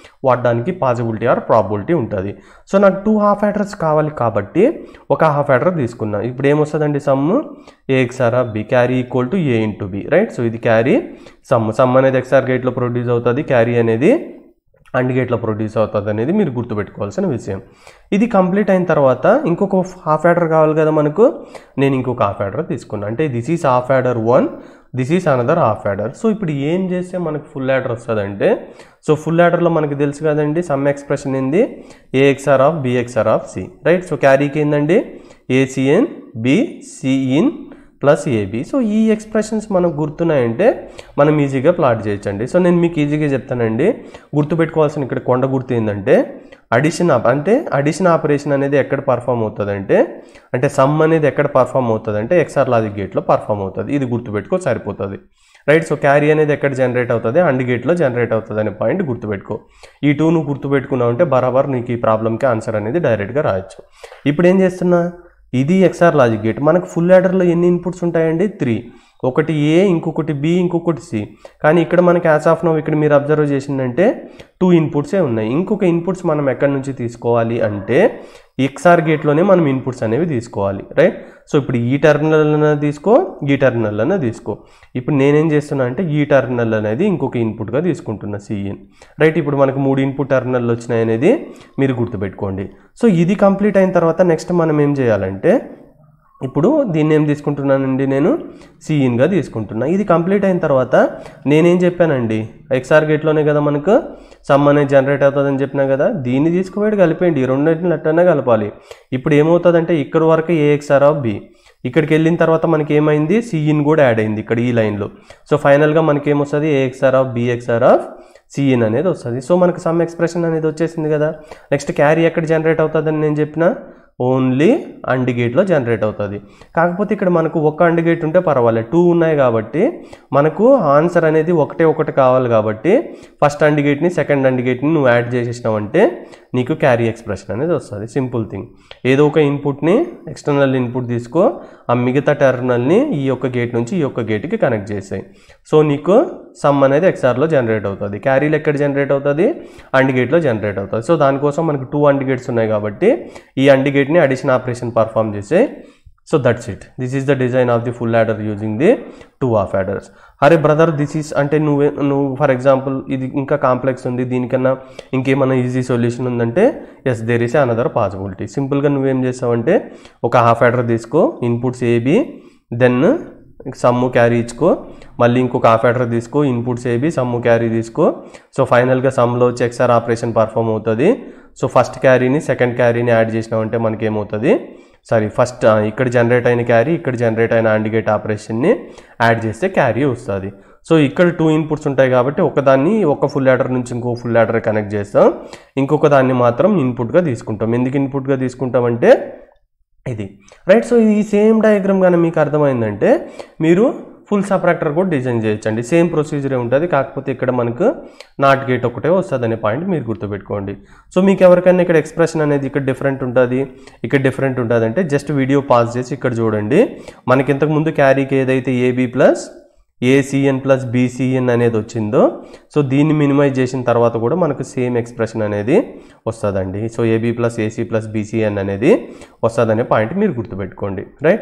రావడానికి పాసిబిలిటీ ఆర్ ప్రాబిలిటీ ఉంటుంది. సో నాకు టూ హాఫ్ యాడర్స్ కావాలి కాబట్టి ఒక హాఫ్ యాడర్ తీసుకున్నాను. ఇప్పుడు ఏమొస్తుందండి sum A XOR of B carry equal to A into B, right. So ఇది క్యారీ సమ్ సమ్ అనేది ఎక్స్ఆర్ గేట్లో ప్రొడ్యూస్ అవుతుంది, క్యారీ అనేది అండ్ గేట్లో ప్రొడ్యూస్ అవుతుంది అనేది మీరు గుర్తుపెట్టుకోవాల్సిన విషయం. ఇది కంప్లీట్ అయిన తర్వాత ఇంకొక హాఫ్ యాడర్ కావాలి కదా మనకు, నేను ఇంకొక హాఫ్ యాడర్ తీసుకున్నాను. అంటే this is half adder one, this is another half adder. So ఇప్పుడు ఏం చేస్తే మనకు ఫుల్ యాడర్ వస్తుందంటే, సో ఫుల్ యాడర్లో మనకు తెలుసు కదండి సమ్ ఎక్స్ప్రెషన్ ఏంది A XOR of B XOR of C, right. So క్యారీకి ఏందండి A C N B C in plus A B. So ఈ ఎక్స్ప్రెషన్స్ మనకు గుర్తున్నాయంటే మనం ఈజీగా ప్లాట్ చేయొచ్చండి. సో నేను మీకు ఈజీగా చెప్తానండి. గుర్తుపెట్టుకోవాల్సిన ఇక్కడ కొండ గుర్తు ఏంటంటే అడిషన్ ఆప్ అంటే అడిషన్ ఆపరేషన్ అనేది ఎక్కడ పర్ఫామ్ అవుతుందంటే అంటే సమ్ అనేది ఎక్కడ పర్ఫామ్ అవుతుంది అంటే ఎక్స్ఆర్ లాజిక్ గేట్లో పర్ఫామ్ అవుతుంది. ఇది గుర్తుపెట్టుకో సరిపోతుంది, రైట్. సో క్యారీ అనేది ఎక్కడ జనరేట్ అవుతుంది అండ్ గేట్లో జనరేట్ అవుతుంది అనే పాయింట్ గుర్తుపెట్టుకో. ఈ టూ నువ్వు గుర్తుపెట్టుకున్నావు అంటే బరాబర్ నీకు ఈ ప్రాబ్లంకి ఆన్సర్ అనేది డైరెక్ట్గా రాయొచ్చు. ఇప్పుడు ఏం చేస్తున్నా, ఇది ఎక్స్ఆర్ లాజిక్ గేట్. మనకు ఫుల్ యాడర్లో ఎన్ని ఇన్పుట్స్ ఉంటాయండి, త్రీ. ఒకటి ఏ, ఇంకొకటి బి, ఇంకొకటి సి. కానీ ఇక్కడ మనకి యాజ్ ఆఫ్ నౌ ఇక్కడ మీరు అబ్జర్వ్ చేసిందంటే టూ ఇన్పుట్సే ఉన్నాయి. ఇంకొక ఇన్పుట్స్ మనం ఎక్కడి నుంచి తీసుకోవాలి అంటే ఎక్స్ఆర్ గేట్లోనే మనం ఇన్పుట్స్ అనేవి తీసుకోవాలి, రైట్. సో ఇప్పుడు ఈ టెర్మినల్ అనేది తీసుకో, ఈ టెర్మినల్ అనేది తీసుకో. ఇప్పుడు నేనేం చేస్తున్నా అంటే ఈ టెర్మినల్ అనేది ఇంకొక ఇన్పుట్గా తీసుకుంటున్నా సిఇన్, రైట్. ఇప్పుడు మనకు మూడు ఇన్పుట్ టెర్మినల్ వచ్చినాయి అనేది మీరు గుర్తుపెట్టుకోండి. సో ఇది కంప్లీట్ అయిన తర్వాత నెక్స్ట్ మనం ఏం చేయాలంటే ఇప్పుడు దీన్ని ఏం తీసుకుంటున్నానండి నేను సిఇన్గా తీసుకుంటున్నా. ఇది కంప్లీట్ అయిన తర్వాత నేనేం చెప్పానండి ఎక్స్ఆర్ గేట్లోనే కదా మనకు సమ్ అనేది జనరేట్ అవుతుందని చెప్పినా కదా, దీన్ని తీసుకుపోయి కలిపేయండి, ఈ రెండింటిని అట్టనే కలపాలి. ఇప్పుడు ఏమవుతుందంటే ఇక్కడ వరకు ఏఎక్స్ఆర్ ఆఫ్ బి, ఇక్కడికి వెళ్ళిన తర్వాత మనకి ఏమైంది సిఇన్ కూడా యాడ్ అయింది ఇక్కడ ఈ లైన్లో. సో ఫైనల్గా మనకి ఏమొస్తుంది A XOR of B XOR of C in అనేది వస్తుంది. సో మనకు సమ్ ఎక్స్ప్రెషన్ అనేది వచ్చేసింది కదా. నెక్స్ట్ క్యారీ ఎక్కడ జనరేట్ అవుతుందని నేను చెప్పిన ఓన్లీ అండ్ గేట్లో జనరేట్ అవుతుంది. కాకపోతే ఇక్కడ మనకు ఒక అండ్ గేట్ ఉంటే పర్వాలేదు, టూ ఉన్నాయి కాబట్టి మనకు ఆన్సర్ అనేది ఒకటే ఒకటి కావాలి కాబట్టి ఫస్ట్ అండ్ గేట్ని సెకండ్ అండ్ గేట్ని నువ్వు యాడ్ చేసేసినావంటే నీకు క్యారీ ఎక్స్ప్రెషన్ అనేది వస్తుంది. Simple thing. ఏదో ఒక ఇన్పుట్ని ఎక్స్టర్నల్ ఇన్పుట్ తీసుకో, ఆ మిగతా టెర్మినల్ని ఈ యొక్క గేట్ నుంచి ఈ యొక్క గేట్కి కనెక్ట్ చేసాయి. సో నీకు సమ్ అనేది ఎక్స్ఆర్లో జనరేట్ అవుతుంది. క్యారీలు ఎక్కడ జనరేట్ అవుతుంది అండ్ గేట్లో జనరేట్ అవుతుంది. సో దానికోసం మనకు టూ అండ్ గేట్స్ ఉన్నాయి కాబట్టి ఈ అండ్ గేట్ ని అడిషన్ ఆపరేషన్ పర్ఫామ్ చేసే. So that's it. This is the design of the full adder using the two half adders. అరే బ్రదర్ దిస్ ఈస్ అంటే నువ్వే నువ్వు ఫర్ ఎగ్జాంపుల్ ఇది ఇంకా కాంప్లెక్స్ ఉంది, దీనికన్నా ఇంకేమైనా ఈజీ సొల్యూషన్ ఉందంటే yes there is another possibility. సింపుల్గా నువ్వేం చేస్తావంటే ఒక హాఫ్ యాడర్ తీసుకో, inputs A B, then sum carry ఇచ్చుకో, మళ్ళీ ఇంకొక హాఫ్ యాడర్ తీసుకో, ఇన్పుట్స్ ఏబి సమ్ము క్యారీ తీసుకో. సో ఫైనల్గా సమ్లో వచ్చి ఎక్స్ఆర్ ఆపరేషన్ పర్ఫామ్ అవుతుంది. సో ఫస్ట్ క్యారీని సెకండ్ క్యారీని యాడ్ చేసినామంటే మనకి ఏమవుతుంది, సారీ ఫస్ట్ ఇక్కడ జనరేట్ అయిన క్యారీ ఇక్కడ జనరేట్ అయిన అండ్ గేట్ ఆపరేషన్ని యాడ్ చేస్తే క్యారీ వస్తుంది. సో ఇక్కడ టూ ఇన్పుట్స్ ఉంటాయి కాబట్టి ఒకదాన్ని ఒక ఫుల్ యాడర్ నుంచి ఇంకో ఫుల్ యాడర్ కనెక్ట్ చేస్తాం, ఇంకొక దాన్ని మాత్రం ఇన్పుట్గా తీసుకుంటాం. ఎందుకు ఇన్పుట్గా తీసుకుంటామంటే ఇది, రైట్. సో ఈ సేమ్ డయాగ్రామ్ కానీ మీకు అర్థమైందంటే మీరు ఫుల్ సబ్ట్రాక్టర్ కూడా డిజైన్ చేయొచ్చండి. సేమ్ ప్రొసీజరే ఉంటుంది, కాకపోతే ఇక్కడ మనకు నాట్ గేట్ ఒకటే వస్తుంది అనే పాయింట్ మీరు గుర్తుపెట్టుకోండి. సో మీకు ఎవరికైనా ఇక్కడ ఎక్స్ప్రెషన్ అనేది ఇక్కడ డిఫరెంట్ ఉంటుంది, ఇక్కడ డిఫరెంట్ ఉంటుంది అంటే జస్ట్ వీడియో పాజ్ చేసి ఇక్కడ చూడండి. మనకి ఇంతకుముందు క్యారీకి ఏదైతే A B plus A C N plus B C N అనేది వచ్చిందో సో దీన్ని మినిమైజ్ చేసిన తర్వాత కూడా మనకు సేమ్ ఎక్స్ప్రెషన్ అనేది వస్తుందండి. So A B plus A C plus B C N అనేది వస్తుందనే పాయింట్ మీరు గుర్తుపెట్టుకోండి, రైట్.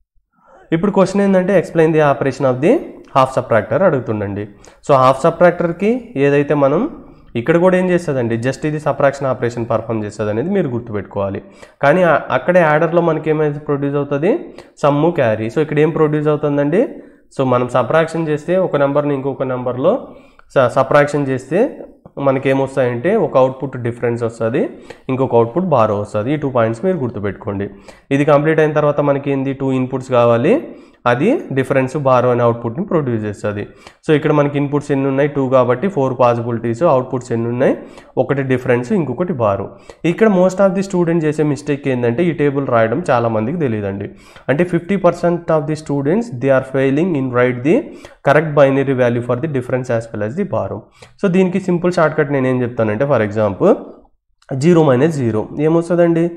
ఇప్పుడు క్వశ్చన్ ఏంటంటే explain the operation of the half subtractor అడుగుతుండండి. సో హాఫ్ సబ్ట్రాక్టర్కి ఏదైతే మనం ఇక్కడ కూడా ఏం చేస్తుందండి జస్ట్ ఇది సబ్ట్రాక్షన్ ఆపరేషన్ పర్ఫామ్ చేస్తుంది అనేది మీరు గుర్తుపెట్టుకోవాలి. కానీ అక్కడే యాడర్లో మనకి ఏమైతే ప్రొడ్యూస్ అవుతుంది సమ్ము క్యారీ. సో ఇక్కడ ఏం ప్రొడ్యూస్ అవుతుందండి, సో మనం సబ్ట్రాక్షన్ చేస్తే ఒక నెంబర్ని ఇంకొక నెంబర్లో సబ్ట్రాక్షన్ చేస్తే మనకేమొస్తాయంటే ఒక అవుట్పుట్ డిఫరెన్స్ వస్తుంది, ఇంకొక అవుట్పుట్ బారో వస్తుంది. ఈ టూ పాయింట్స్ మీరు గుర్తుపెట్టుకోండి. ఇది కంప్లీట్ అయిన తర్వాత మనకి ఏంది టూ ఇన్పుట్స్ కావాలి, అది డిఫరెన్స్ బారో అనే అవుట్పుట్ని ప్రొడ్యూస్ చేస్తుంది. సో ఇక్కడ మనకి ఇన్పుట్స్ ఎన్ని ఉన్నాయి టూ కాబట్టి ఫోర్ పాసిబిలిటీస్, అవుట్పుట్స్ ఎన్ని ఉన్నాయి ఒకటి డిఫరెన్స్ ఇంకొకటి బారో. ఇక్కడ మోస్ట్ ఆఫ్ ది స్టూడెంట్ చేసే మిస్టేక్ ఏంటంటే ఈ టేబుల్ రాయడం చాలా మందికి తెలియదండి. అంటే fifty percent of the students they are failing in write the correct binary value for the difference as well as the borrow. So దీనికి సింపుల్ షార్ట్ కట్ నేను ఏం చెప్తానంటే for example zero minus zero ఏమొస్తుందండి,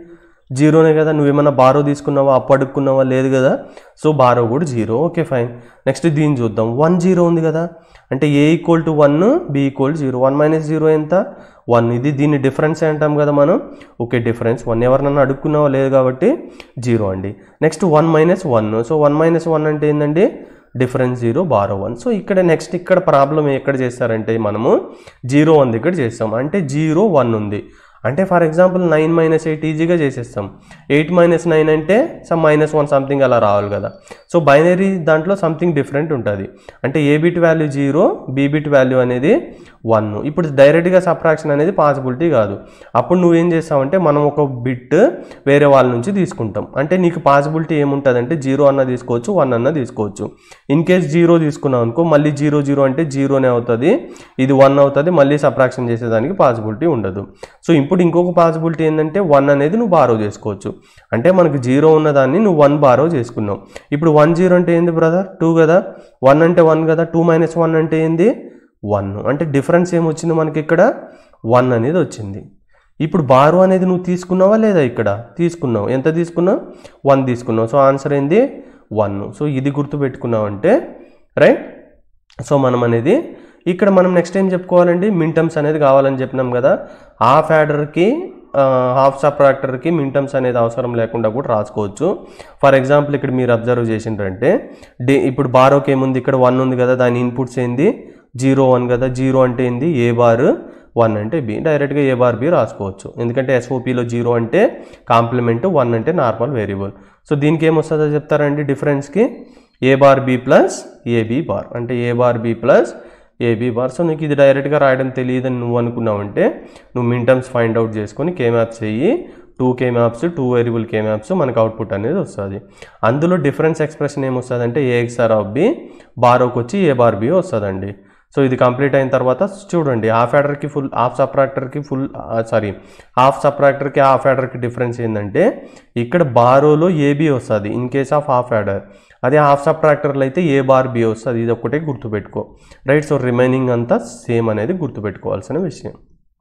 జీరోనే కదా, నువ్వేమన్నా borrow తీసుకున్నావా, అప్పు అడుక్కున్నావా, లేదు కదా. సో బారో కూడా జీరో. Okay fine. నెక్స్ట్ దీన్ని చూద్దాం. వన్ జీరో ఉంది కదా, అంటే A equal to one, B equal zero. One minus zero ఎంత, వన్. ఇది దీన్ని డిఫరెన్స్ అంటాం కదా మనం. Okay difference one. ఎవరినన్నా అడుక్కున్నావా, లేదు కాబట్టి జీరో అండి. Next one minus one. So one minus one అంటే ఏంటండి, difference zero, borrow one. So ఇక్కడ నెక్స్ట్ ఇక్కడ ప్రాబ్లం ఎక్కడ చేస్తారంటే మనము జీరో వన్ దగ్గర చేస్తాం. అంటే జీరో వన్ ఉంది అంటే for example nine minus eight ఈజీగా చేసేస్తాం. ఎయిట్ మైనస్ నైన్ అంటే సమ్ మైనస్ వన్ సంథింగ్ అలా రావాలి కదా. సో బైనరీ దాంట్లో సంథింగ్ డిఫరెంట్ ఉంటుంది. అంటే A bit value zero, B bit value అనేది వన్. ఇప్పుడు డైరెక్ట్గా సబ్ట్రాక్షన్ అనేది పాసిబిలిటీ కాదు. అప్పుడు నువ్వేం చేస్తావంటే మనం ఒక బిట్ వేరే వాళ్ళ నుంచి తీసుకుంటాం. అంటే నీకు పాసిబిలిటీ ఏముంటుంది అంటే జీరో అన్న తీసుకోవచ్చు, వన్ అన్న తీసుకోవచ్చు. ఇన్ కేస్ జీరో తీసుకున్నావు అనుకో, మళ్ళీ జీరో జీరో అంటే జీరోనే అవుతుంది, ఇది వన్ అవుతుంది, మళ్ళీ సబ్ట్రాక్షన్ చేసేదానికి పాసిబిలిటీ ఉండదు. సో ఇప్పుడు ఇంకొక పాసిబిలిటీ ఏంటంటే వన్ అనేది నువ్వు బారో చేసుకోవచ్చు. అంటే మనకు జీరో ఉన్నదాన్ని నువ్వు వన్ బారో చేసుకున్నావు. ఇప్పుడు వన్ జీరో అంటే ఏంది బ్రదర్, టూ కదా. వన్ అంటే వన్ కదా. టూ మైనస్ వన్ అంటే ఏంది, వన్. అంటే డిఫరెన్స్ ఏమొచ్చింది మనకి ఇక్కడ, వన్ అనేది వచ్చింది. ఇప్పుడు బారో అనేది నువ్వు తీసుకున్నావా లేదా, ఇక్కడ తీసుకున్నావు. ఎంత తీసుకున్నావు, వన్ తీసుకున్నావు. సో ఆన్సర్ ఏంది, వన్. సో ఇది గుర్తుపెట్టుకున్నావు అంటే రైట్. సో మనం అనేది ఇక్కడ మనం నెక్స్ట్ ఏం చెప్పుకోవాలండి, మిన్ టర్మ్స్ అనేది కావాలని చెప్పినాం కదా. హాఫ్ యాడర్కి హాఫ్ సబ్ట్రాక్టర్కి మిన్ టర్మ్స్ అనేది అవసరం లేకుండా కూడా రాసుకోవచ్చు. ఫర్ ఎగ్జాంపుల్ ఇక్కడ మీరు అబ్జర్వ్ చేసిండ్రంటే డే ఇప్పుడు బారోకి ఏముంది, ఇక్కడ వన్ ఉంది కదా, దాని ఇన్పుట్స్ ఏంది జీరో వన్ కదా. జీరో అంటే ఏంది, ఏ బార్, వన్ అంటే బి. డైరెక్ట్గా ఏ బార్ బి రాసుకోవచ్చు. ఎందుకంటే ఎస్ఓపిలో జీరో అంటే కాంప్లిమెంట్, వన్ అంటే నార్మల్ వేరియబుల్. సో దీనికి ఏమొస్తుందో చెప్తారండి, డిఫరెన్స్కి A bar B plus AB bar. అంటే A bar B plus AB bar. So నీకు ఇది డైరెక్ట్గా రాయడం తెలియదని నువ్వు అనుకున్నావంటే నువ్వు మిన్ టర్మ్స్ ఫైండ్ అవుట్ చేసుకొని కే మ్యాప్స్ చెయ్యి. Two K maps, two variable K maps మనకు అవుట్పుట్ అనేది వస్తుంది. అందులో డిఫరెన్స్ ఎక్స్ప్రెషన్ ఏమొస్తుంది అంటే ఏఎక్స్ఆర్ ఆఫ్ బి, బారోకి వచ్చి ఏ బార్ బి వస్తుందండి. సో ఇది కంప్లీట్ అయిన తర్వాత చూడండి, హాఫ్ యాడర్కి ఫుల్, హాఫ్ సబ్ట్రాక్టర్కి ఫుల్ సారీ హాఫ్ సబ్ట్రాక్టర్కి హాఫ్ యాడర్కి డిఫరెన్స్ ఏంటంటే ఇక్కడ బారోలో ఏబీ వస్తుంది in case of half adder. అదే హాఫ్ సబ్ట్రాక్టర్లో అయితే ఏ బార్ బి వస్తుంది. ఇది ఒకటే గుర్తుపెట్టుకో రైట్. సో రిమైనింగ్ అంతా సేమ్ అనేది గుర్తుపెట్టుకోవాల్సిన విషయం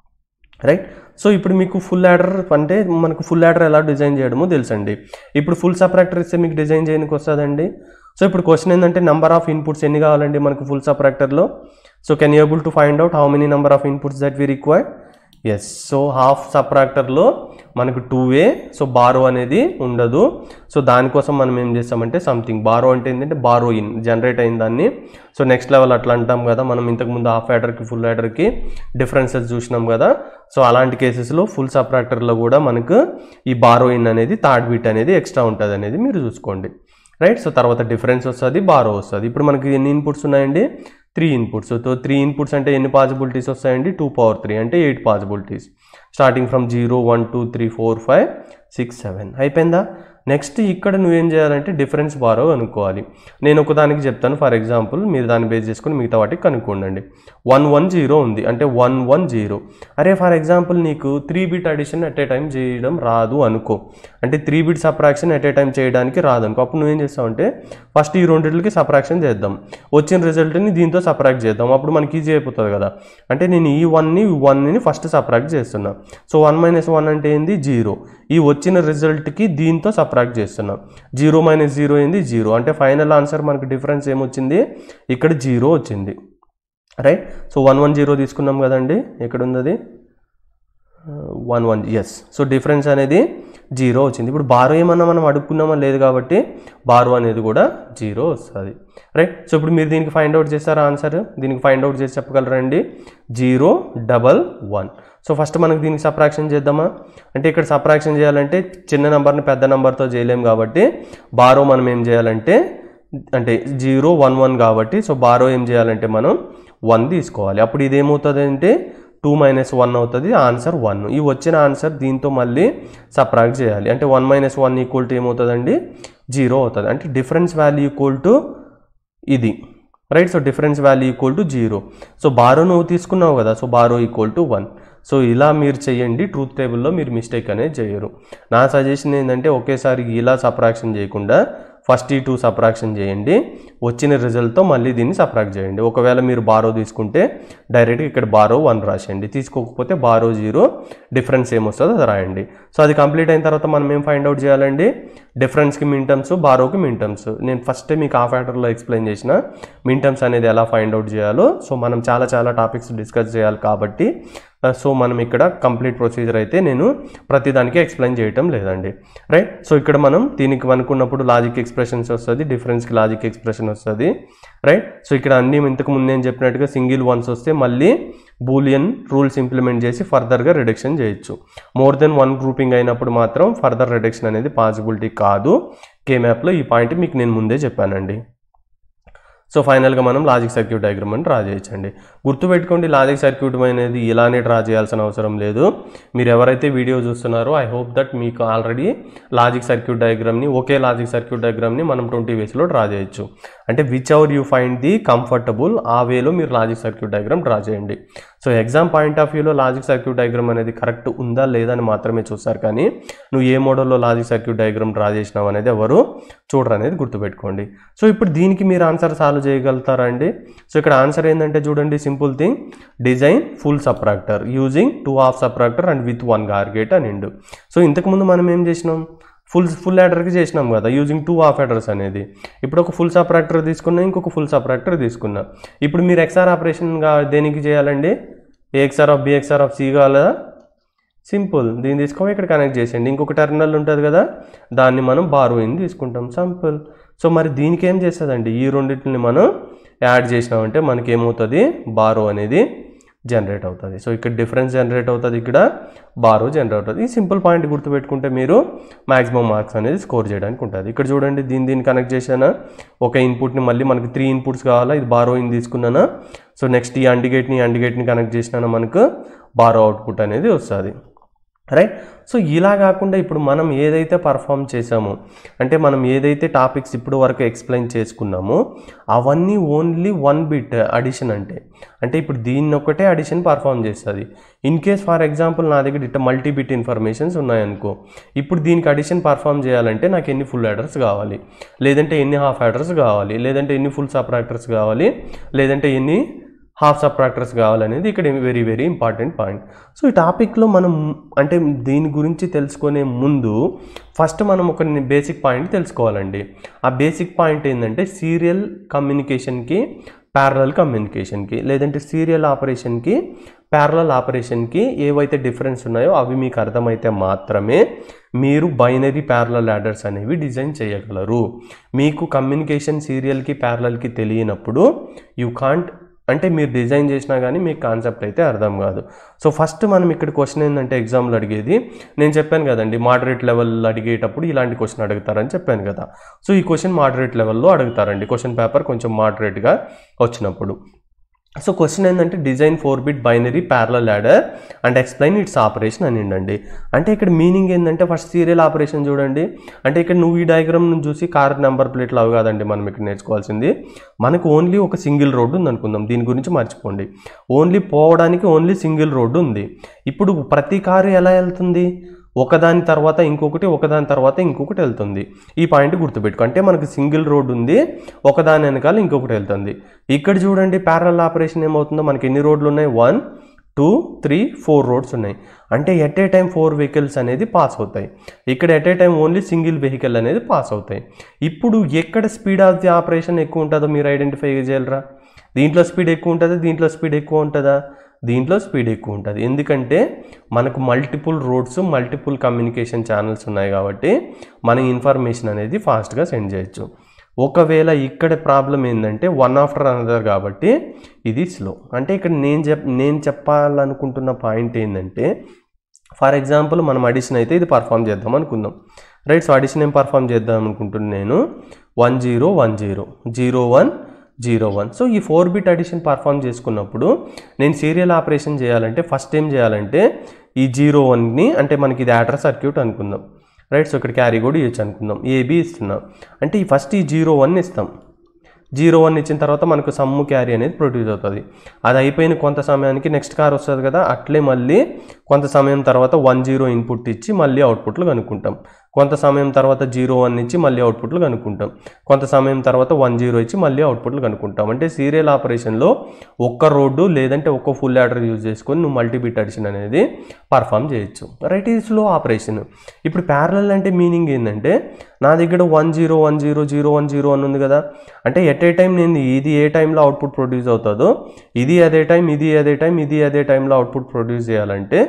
రైట్. సో ఇప్పుడు మీకు ఫుల్ యాడర్ అంటే మనకు ఫుల్ యాడర్ ఎలా డిజైన్ చేయడమో తెలుసండి. ఇప్పుడు ఫుల్ సబ్ట్రాక్టర్ ఇస్తే మీకు డిజైన్ చేయడానికి వస్తుందండి. సో ఇప్పుడు క్వశ్చన్ ఏంటంటే నెంబర్ ఆఫ్ ఇన్పుట్స్ ఎన్ని కావాలండి మనకు ఫుల్ సబ్ట్రాక్టర్లో. So can you able to find out how many number of inputs that we required. Yes. So half సబ్ట్రాక్టర్లో మనకు టూ వే, సో బారో అనేది ఉండదు. సో దానికోసం మనం ఏం చేస్తామంటే సంథింగ్ బారో అంటే ఏంటంటే బారో ఇన్ జనరేట్ అయిన దాన్ని. సో నెక్స్ట్ లెవెల్ అట్లా అంటాం కదా మనం, ఇంతకుముందు హాఫ్ యాడర్కి ఫుల్ యాడర్కి డిఫరెన్సెస్ చూసినాం కదా. సో అలాంటి కేసెస్లో ఫుల్ సబ్ట్రాక్టర్లో కూడా మనకు ఈ బారో ఇన్ అనేది థర్డ్ బిట్ అనేది ఎక్స్ట్రా ఉంటుంది అనేది మీరు చూసుకోండి రైట్. సో తర్వాత డిఫరెన్స్ వస్తుంది, బారో వస్తుంది. ఇప్పుడు మనకి ఎన్ని ఇన్పుట్స్ ఉన్నాయండి, three inputs. So three inputs అంటే ఎన్ని పాసిబిలిటీస్ వస్తాయండి, టూ పవర్ త్రీ అంటే eight possibilities. Starting from zero, one, two, three, four, five, six, seven అయిపోయిందా. నెక్స్ట్ ఇక్కడ నువ్వేం చేయాలంటే డిఫరెన్స్ బారో అనుకోవాలి. నేను ఒకదానికి చెప్తాను, ఫర్ ఎగ్జాంపుల్ మీరు దాన్ని బేస్ చేసుకుని మిగతా వాటికి కనుక్కోండి. వన్ వన్ జీరో ఉంది అంటే వన్ వన్ జీరో. అరే ఫర్ ఎగ్జాంపుల్ నీకు three bit addition at a time చేయడం రాదు అనుకో, అంటే three bit subtraction at a time చేయడానికి రాదు అనుకో. అప్పుడు నువ్వేం చేస్తావు అంటే ఫస్ట్ ఈ రెండింటికి సబ్ట్రాక్షన్ చేద్దాం, వచ్చిన రిజల్ట్ని దీంతో సబ్ట్రాక్ట్ చేద్దాం, అప్పుడు మనకి ఈజీ అయిపోతుంది కదా. అంటే నేను ఈ వన్ని వన్ని ఫస్ట్ సబ్ట్రాక్ట్ చేస్తున్నా. సో వన్ మైనస్ వన్ అంటే ఏంది, జీరో. ఈ వచ్చిన రిజల్ట్కి దీంతో సబ్ట్రాక్ట్ చేస్తున్నాం. జీరో మైనస్ జీరో ఏంది, జీరో. అంటే ఫైనల్ ఆన్సర్ మనకు డిఫరెన్స్ ఏమొచ్చింది, ఇక్కడ జీరో వచ్చింది right. So one one zero తీసుకున్నాం కదండి, ఎక్కడ ఉంది అది, one one yes. So difference అనేది జీరో వచ్చింది. ఇప్పుడు బారో ఏమన్నా మనం అడుక్కున్నామా లేదు కాబట్టి బారో అనేది కూడా జీరో వస్తుంది రైట్. సో ఇప్పుడు మీరు దీనికి ఫైండ్ అవుట్ చేస్తారా ఆన్సర్, దీనికి ఫైండ్ అవుట్ చేసి చెప్పగలరండి, zero double one. So first మనకు దీనికి సబ్ట్రాక్షన్ చేద్దామా, అంటే ఇక్కడ సబ్ట్రాక్షన్ చేయాలంటే చిన్న నెంబర్ని పెద్ద నెంబర్తో చేయలేము కాబట్టి బారో మనం ఏం చేయాలంటే, అంటే జీరో వన్ వన్ కాబట్టి సో బారో ఏం చేయాలంటే మనం వన్ తీసుకోవాలి. అప్పుడు ఇది ఏమవుతుంది అంటే టూ మైనస్ వన్ అవుతుంది, ఆన్సర్ వన్. ఈ వచ్చిన ఆన్సర్ దీంతో మళ్ళీ సబ్ట్రాక్ట్ చేయాలి. అంటే one minus one equal to ఏమవుతుందండి, జీరో అవుతుంది. అంటే డిఫరెన్స్ వాల్యూ ఈక్వల్ టు ఇది right. So difference value equal to zero. So borrow నువ్వు తీసుకున్నావు కదా, so borrow equal to one. So ఇలా మీరు చేయండి, ట్రూత్ టేబుల్లో మీరు మిస్టేక్ అనేది చేయరు. నా సజెషన్ ఏంటంటే ఒకేసారి ఇలా సబ్ట్రాక్షన్ చేయకుండా ఫస్ట్ ఈ టూ సబ్ట్రాక్షన్ చేయండి, వచ్చిన రిజల్ట్తో మళ్ళీ దీన్ని సబ్ట్రాక్ట్ చేయండి. ఒకవేళ మీరు బారో తీసుకుంటే డైరెక్ట్గా ఇక్కడ బారో వన్ రాసేయండి, తీసుకోకపోతే బారో జీరో, డిఫరెన్స్ ఏమొస్తుందో అది రాయండి. సో అది కంప్లీట్ అయిన తర్వాత మనం ఏం ఫైండ్ అవుట్ చేయాలండి, డిఫరెన్స్కి మిన్ టర్మ్స్, బారోకి మిన్ టర్మ్స్. నేను ఫస్ట్ మీకు ఆ ఫ్యాక్టర్లో ఎక్స్ప్లెయిన్ చేసిన మిన్ టర్మ్స్ అనేది ఎలా ఫైండ్ అవుట్ చేయాలో. సో మనం చాలా చాలా టాపిక్స్ డిస్కస్ చేయాలి కాబట్టి సో మనం ఇక్కడ కంప్లీట్ ప్రొసీజర్ అయితే నేను ప్రతిదానికి ఎక్స్ప్లెయిన్ చేయటం లేదండి, రైట్. సో ఇక్కడ మనం దీనికి అనుకున్నప్పుడు లాజిక్ ఎక్స్ప్రెషన్స్ వస్తుంది, డిఫరెన్స్కి లాజిక్ ఎక్స్ప్రెషన్ వస్తుంది, రైట్. సో ఇక్కడ అన్ని ఇంతకు ముందు నేను చెప్పినట్టుగా సింగిల్ వన్స్ వస్తే మళ్ళీ బూలియన్ రూల్స్ ఇంప్లిమెంట్ చేసి ఫర్దర్గా రిడక్షన్ చేయొచ్చు. మోర్ దెన్ వన్ గ్రూపింగ్ అయినప్పుడు మాత్రం ఫర్దర్ రిడక్షన్ అనేది పాసిబిలిటీ కాదు. కే మ్యాప్లో ఈ పాయింట్ మీకు నేను ముందే చెప్పానండి. సో ఫైనల్గా మనం లాజిక్ సర్క్యూట్ డయాగ్రామ్ అని డ్రా చేయొచ్చండి. గుర్తుపెట్టుకోండి, లాజిక్ సర్క్యూట్ అనేది ఇలానే డ్రా చేయాల్సిన అవసరం లేదు. మీరు ఎవరైతే వీడియో చూస్తున్నారో ఐ హోప్ దట్ మీకు ఆల్రెడీ లాజిక్ సర్క్యూట్ డయాగ్రామ్ని, ఒకే లాజిక్ సర్క్యూట్ డయాగ్రామ్ని మనం ట్వంటీ వేస్లో డ్రా చేయొచ్చు. అంటే whichever you find the comfortable ఆ వేలో మీరు లాజిక్ సర్క్యూట్ డయాగ్రామ్ డ్రా చేయండి. సో ఎగ్జామ్ పాయింట్ ఆఫ్ వ్యూలో లాజిక్ సర్క్యూట్ డయాగ్రామ్ అనేది కరెక్ట్ ఉందా లేదా అని మాత్రమే చూస్తారు, కానీ నువ్వు ఏ మోడల్లో లాజిక్ సర్క్యూట్ డయాగ్రామ్ డ్రా చేసినావు అనేది ఎవరు చూడరు అనేది గుర్తుపెట్టుకోండి. సో ఇప్పుడు దీనికి మీరు ఆన్సర్ సాల్వ్ చేయగలుగుతారా అండి? సో ఇక్కడ ఆన్సర్ ఏంటంటే చూడండి, simple thing, design full subtractor using two half subtractor and with one OR gate అని ఎండు. సో ఇంతకుముందు మనం ఏం చేసినాం, ఫుల్ ఫుల్ యాడర్కి చేసినాం కదా యూజింగ్ టూ హాఫ్ యాడర్స్ అనేది. ఇప్పుడు ఒక ఫుల్ సబ్ట్రాక్టర్ తీసుకున్నా, ఇంకొక ఫుల్ సబ్ట్రాక్టర్ తీసుకున్నా. ఇప్పుడు మీరు ఎక్స్ఆర్ ఆపరేషన్గా దేనికి చేయాలండి, A XOR of B XOR of C కావాలా? సింపుల్, దీన్ని తీసుకొని ఇక్కడ కనెక్ట్ చేసేయండి. ఇంకొక టెర్మినల్ ఉంటుంది కదా, దాన్ని మనం బారోయిన్ తీసుకుంటాం, సింపుల్. సో మరి దీనికి ఏం చేస్తుందండి, ఈ రెండింటిని మనం యాడ్ చేసినామంటే మనకి ఏమవుతుంది, బారో అనేది జనరేట్ అవుతుంది. సో ఇక్కడ డిఫరెన్స్ జనరేట్ అవుతుంది, ఇక్కడ బారో జనరేట్ అవుతుంది. ఈ సింపుల్ పాయింట్ గుర్తుపెట్టుకుంటే మీరు మ్యాక్సిమం మార్క్స్ అనేది స్కోర్ చేయడానికి ఉంటుంది. ఇక్కడ చూడండి, దీన్ని దీన్ని కనెక్ట్ చేశానా, ఒక ఇన్పుట్ని మళ్ళీ మనకి త్రీ ఇన్పుట్స్ కావాలా, ఇది బారో ఇన్ తీసుకున్నానా. సో నెక్స్ట్ ఈ అండిగేట్ని అండిగేట్ని కనెక్ట్ చేసినా మనకు బారో అవుట్పుట్ అనేది వస్తుంది, రైట్. సో ఇలా కాకుండా ఇప్పుడు మనం ఏదైతే పర్ఫామ్ చేసామో, అంటే మనం ఏదైతే టాపిక్స్ ఇప్పుడు వరకు ఎక్స్ప్లెయిన్ చేసుకున్నామో అవన్నీ ఓన్లీ వన్ బిట్ అడిషన్. అంటే అంటే ఇప్పుడు దీన్ని ఒకటే అడిషన్ పర్ఫామ్ చేస్తుంది. ఇన్ కేస్ ఫర్ ఎగ్జాంపుల్ నా దగ్గర ఇట్లా మల్టీ బిట్ ఇన్ఫర్మేషన్స్ ఉన్నాయనుకో, ఇప్పుడు దీనికి అడిషన్ పర్ఫామ్ చేయాలంటే నాకు ఎన్ని ఫుల్ యాడర్స్ కావాలి, లేదంటే ఎన్ని హాఫ్ యాడర్స్ కావాలి, లేదంటే ఎన్ని ఫుల్ సబ్ట్రాక్టర్స్ కావాలి, లేదంటే ఎన్ని హాఫ్ సబ్ట్రాక్టర్స్ కావాలనేది ఇక్కడ very very important point. So ఈ టాపిక్లో మనం అంటే దీని గురించి తెలుసుకునే ముందు ఫస్ట్ మనం ఒక బేసిక్ పాయింట్ తెలుసుకోవాలండి. ఆ బేసిక్ పాయింట్ ఏంటంటే సీరియల్ కమ్యూనికేషన్కి, ప్యారలల్ కమ్యూనికేషన్కి, లేదంటే సీరియల్ ఆపరేషన్కి, ప్యారలల్ ఆపరేషన్కి ఏవైతే డిఫరెన్స్ ఉన్నాయో అవి మీకు అర్థమైతే మాత్రమే మీరు బైనరీ ప్యారలల్ యాడర్స్ అనేవి డిజైన్ చేయగలరు. మీకు కమ్యూనికేషన్ సీరియల్కి ప్యారలల్కి తెలియనప్పుడు యూ కాంట్, అంటే మీరు డిజైన్ చేసినా కానీ మీకు కాన్సెప్ట్ అయితే అర్థం కాదు. సో ఫస్ట్ మనం ఇక్కడ క్వశ్చన్ ఏంటంటే ఎగ్జామ్లో అడిగేది, నేను చెప్పాను కదండి మోడరేట్ లెవెల్ అడిగేటప్పుడు ఇలాంటి క్వశ్చన్ అడుగుతారని చెప్పాను కదా. సో ఈ క్వశ్చన్ మోడరేట్ లెవెల్లో అడుగుతారండి, క్వశ్చన్ పేపర్ కొంచెం మోడరేట్గా వచ్చినప్పుడు. సో క్వశ్చన్ ఏంటంటే design four bit binary parallel adder and explain its operation అని అండి. అంటే ఇక్కడ మీనింగ్ ఏంటంటే ఫస్ట్ సీరియల్ ఆపరేషన్ చూడండి. అంటే ఇక్కడ నువ్వు ఈ డయాగ్రామ్ నుంచి చూసి కార్ నెంబర్ ప్లేట్లు అవి కాదండి మనం ఇక్కడ నేర్చుకోవాల్సింది. మనకు ఓన్లీ ఒక సింగిల్ రోడ్డు ఉంది అనుకుందాం, దీని గురించి మర్చిపోండి. ఓన్లీ పోవడానికి ఓన్లీ సింగిల్ రోడ్డు ఉంది. ఇప్పుడు ప్రతి కారు ఎలా వెళ్తుంది, ఒకదాని తర్వాత ఇంకొకటి, ఒకదాని తర్వాత ఇంకొకటి వెళ్తుంది. ఈ పాయింట్ గుర్తుపెట్టుకో. అంటే మనకు సింగిల్ రోడ్ ఉంది, ఒకదాని వెనకాల ఇంకొకటి వెళ్తుంది. ఇక్కడ చూడండి ప్యారలల్ ఆపరేషన్ ఏమవుతుందో, మనకి ఎన్ని రోడ్లు ఉన్నాయి, one two three four roads ఉన్నాయి. అంటే at a time four vehicles అనేది పాస్ అవుతాయి. ఇక్కడ at a time only single vehicle అనేది పాస్ అవుతాయి. ఇప్పుడు ఎక్కడ స్పీడ్ ఆఫ్ ది ఆపరేషన్ ఎక్కువ ఉంటుందో మీరు ఐడెంటిఫై చేయగలరా? దీంట్లో స్పీడ్ ఎక్కువ ఉంటుందా, దీంట్లో స్పీడ్ ఎక్కువ ఉంటుందా? దీంట్లో స్పీడ్ ఎక్కువ ఉంటుంది. ఎందుకంటే మనకు multiple roads, multiple communication channels ఉన్నాయి కాబట్టి మన ఇన్ఫర్మేషన్ అనేది ఫాస్ట్గా సెండ్ చేయొచ్చు. ఒకవేళ ఇక్కడ ప్రాబ్లం ఏంటంటే వన్ ఆఫ్టర్ అనదర్ కాబట్టి ఇది స్లో. అంటే ఇక్కడ నేను చెప్ నేను చెప్పాలనుకుంటున్న పాయింట్ ఏంటంటే, ఫర్ ఎగ్జాంపుల్ మనం అడిషన్ అయితే ఇది పర్ఫామ్ చేద్దాం అనుకుందాం, రైట్. సో అడిషన్ ఏం పర్ఫామ్ చేద్దాం అనుకుంటున్నాను నేను, one zero one zero zero one zero one. So ఈ ఫోర్ బిట్ అడిషన్ పర్ఫామ్ చేసుకున్నప్పుడు నేను సీరియల్ ఆపరేషన్ చేయాలంటే ఫస్ట్ ఏం చేయాలంటే ఈ జీరో వన్ని, అంటే మనకి ఇది యాడర్ సర్క్యూట్ అనుకుందాం, రైట్. సో ఇక్కడ క్యారీ కూడా ఇవ్వచ్చు అనుకుందాం, ఏబి ఇస్తున్నాం. అంటే ఈ ఫస్ట్ ఈ జీరో వన్ ఇస్తాం. జీరో వన్ ఇచ్చిన తర్వాత మనకు సమ్ము క్యారీ అనేది ప్రొడ్యూస్ అవుతుంది. అది అయిపోయిన కొంత సమయానికి నెక్స్ట్ కార్ వస్తుంది కదా, అట్లే మళ్ళీ కొంత సమయం తర్వాత వన్ జీరో ఇన్పుట్ ఇచ్చి మళ్ళీ అవుట్పుట్లు కనుక్కుంటాం. కొంత సమయం తర్వాత జీరో వన్ ఇచ్చి మళ్ళీ అవుట్పుట్లు కనుక్కుంటాం, కొంత సమయం తర్వాత వన్ జీరో ఇచ్చి మళ్ళీ అవుట్పుట్లు కనుక్కుంటాం. అంటే సీరియల్ ఆపరేషన్లో ఒక్క రోడ్డు లేదంటే ఒక్క ఫుల్ యాడర్ యూజ్ చేసుకొని నువ్వు మల్టీబిట్ అడిషన్ అనేది పర్ఫామ్ చేయొచ్చు. రైట్, ఇది స్లో ఆపరేషన్. ఇప్పుడు ప్యారలల్ అంటే మీనింగ్ ఏంటంటే నా దగ్గర one zero one zero zero one zero అని ఉంది కదా, అంటే ఎట్ ఏ టైం నేను ఇది ఏ టైంలో అవుట్పుట్ ప్రొడ్యూస్ అవుతుందో ఇది అదే టైం ఇది అదే టైం ఇది అదే టైంలో అవుట్పుట్ ప్రొడ్యూస్ చేయాలంటే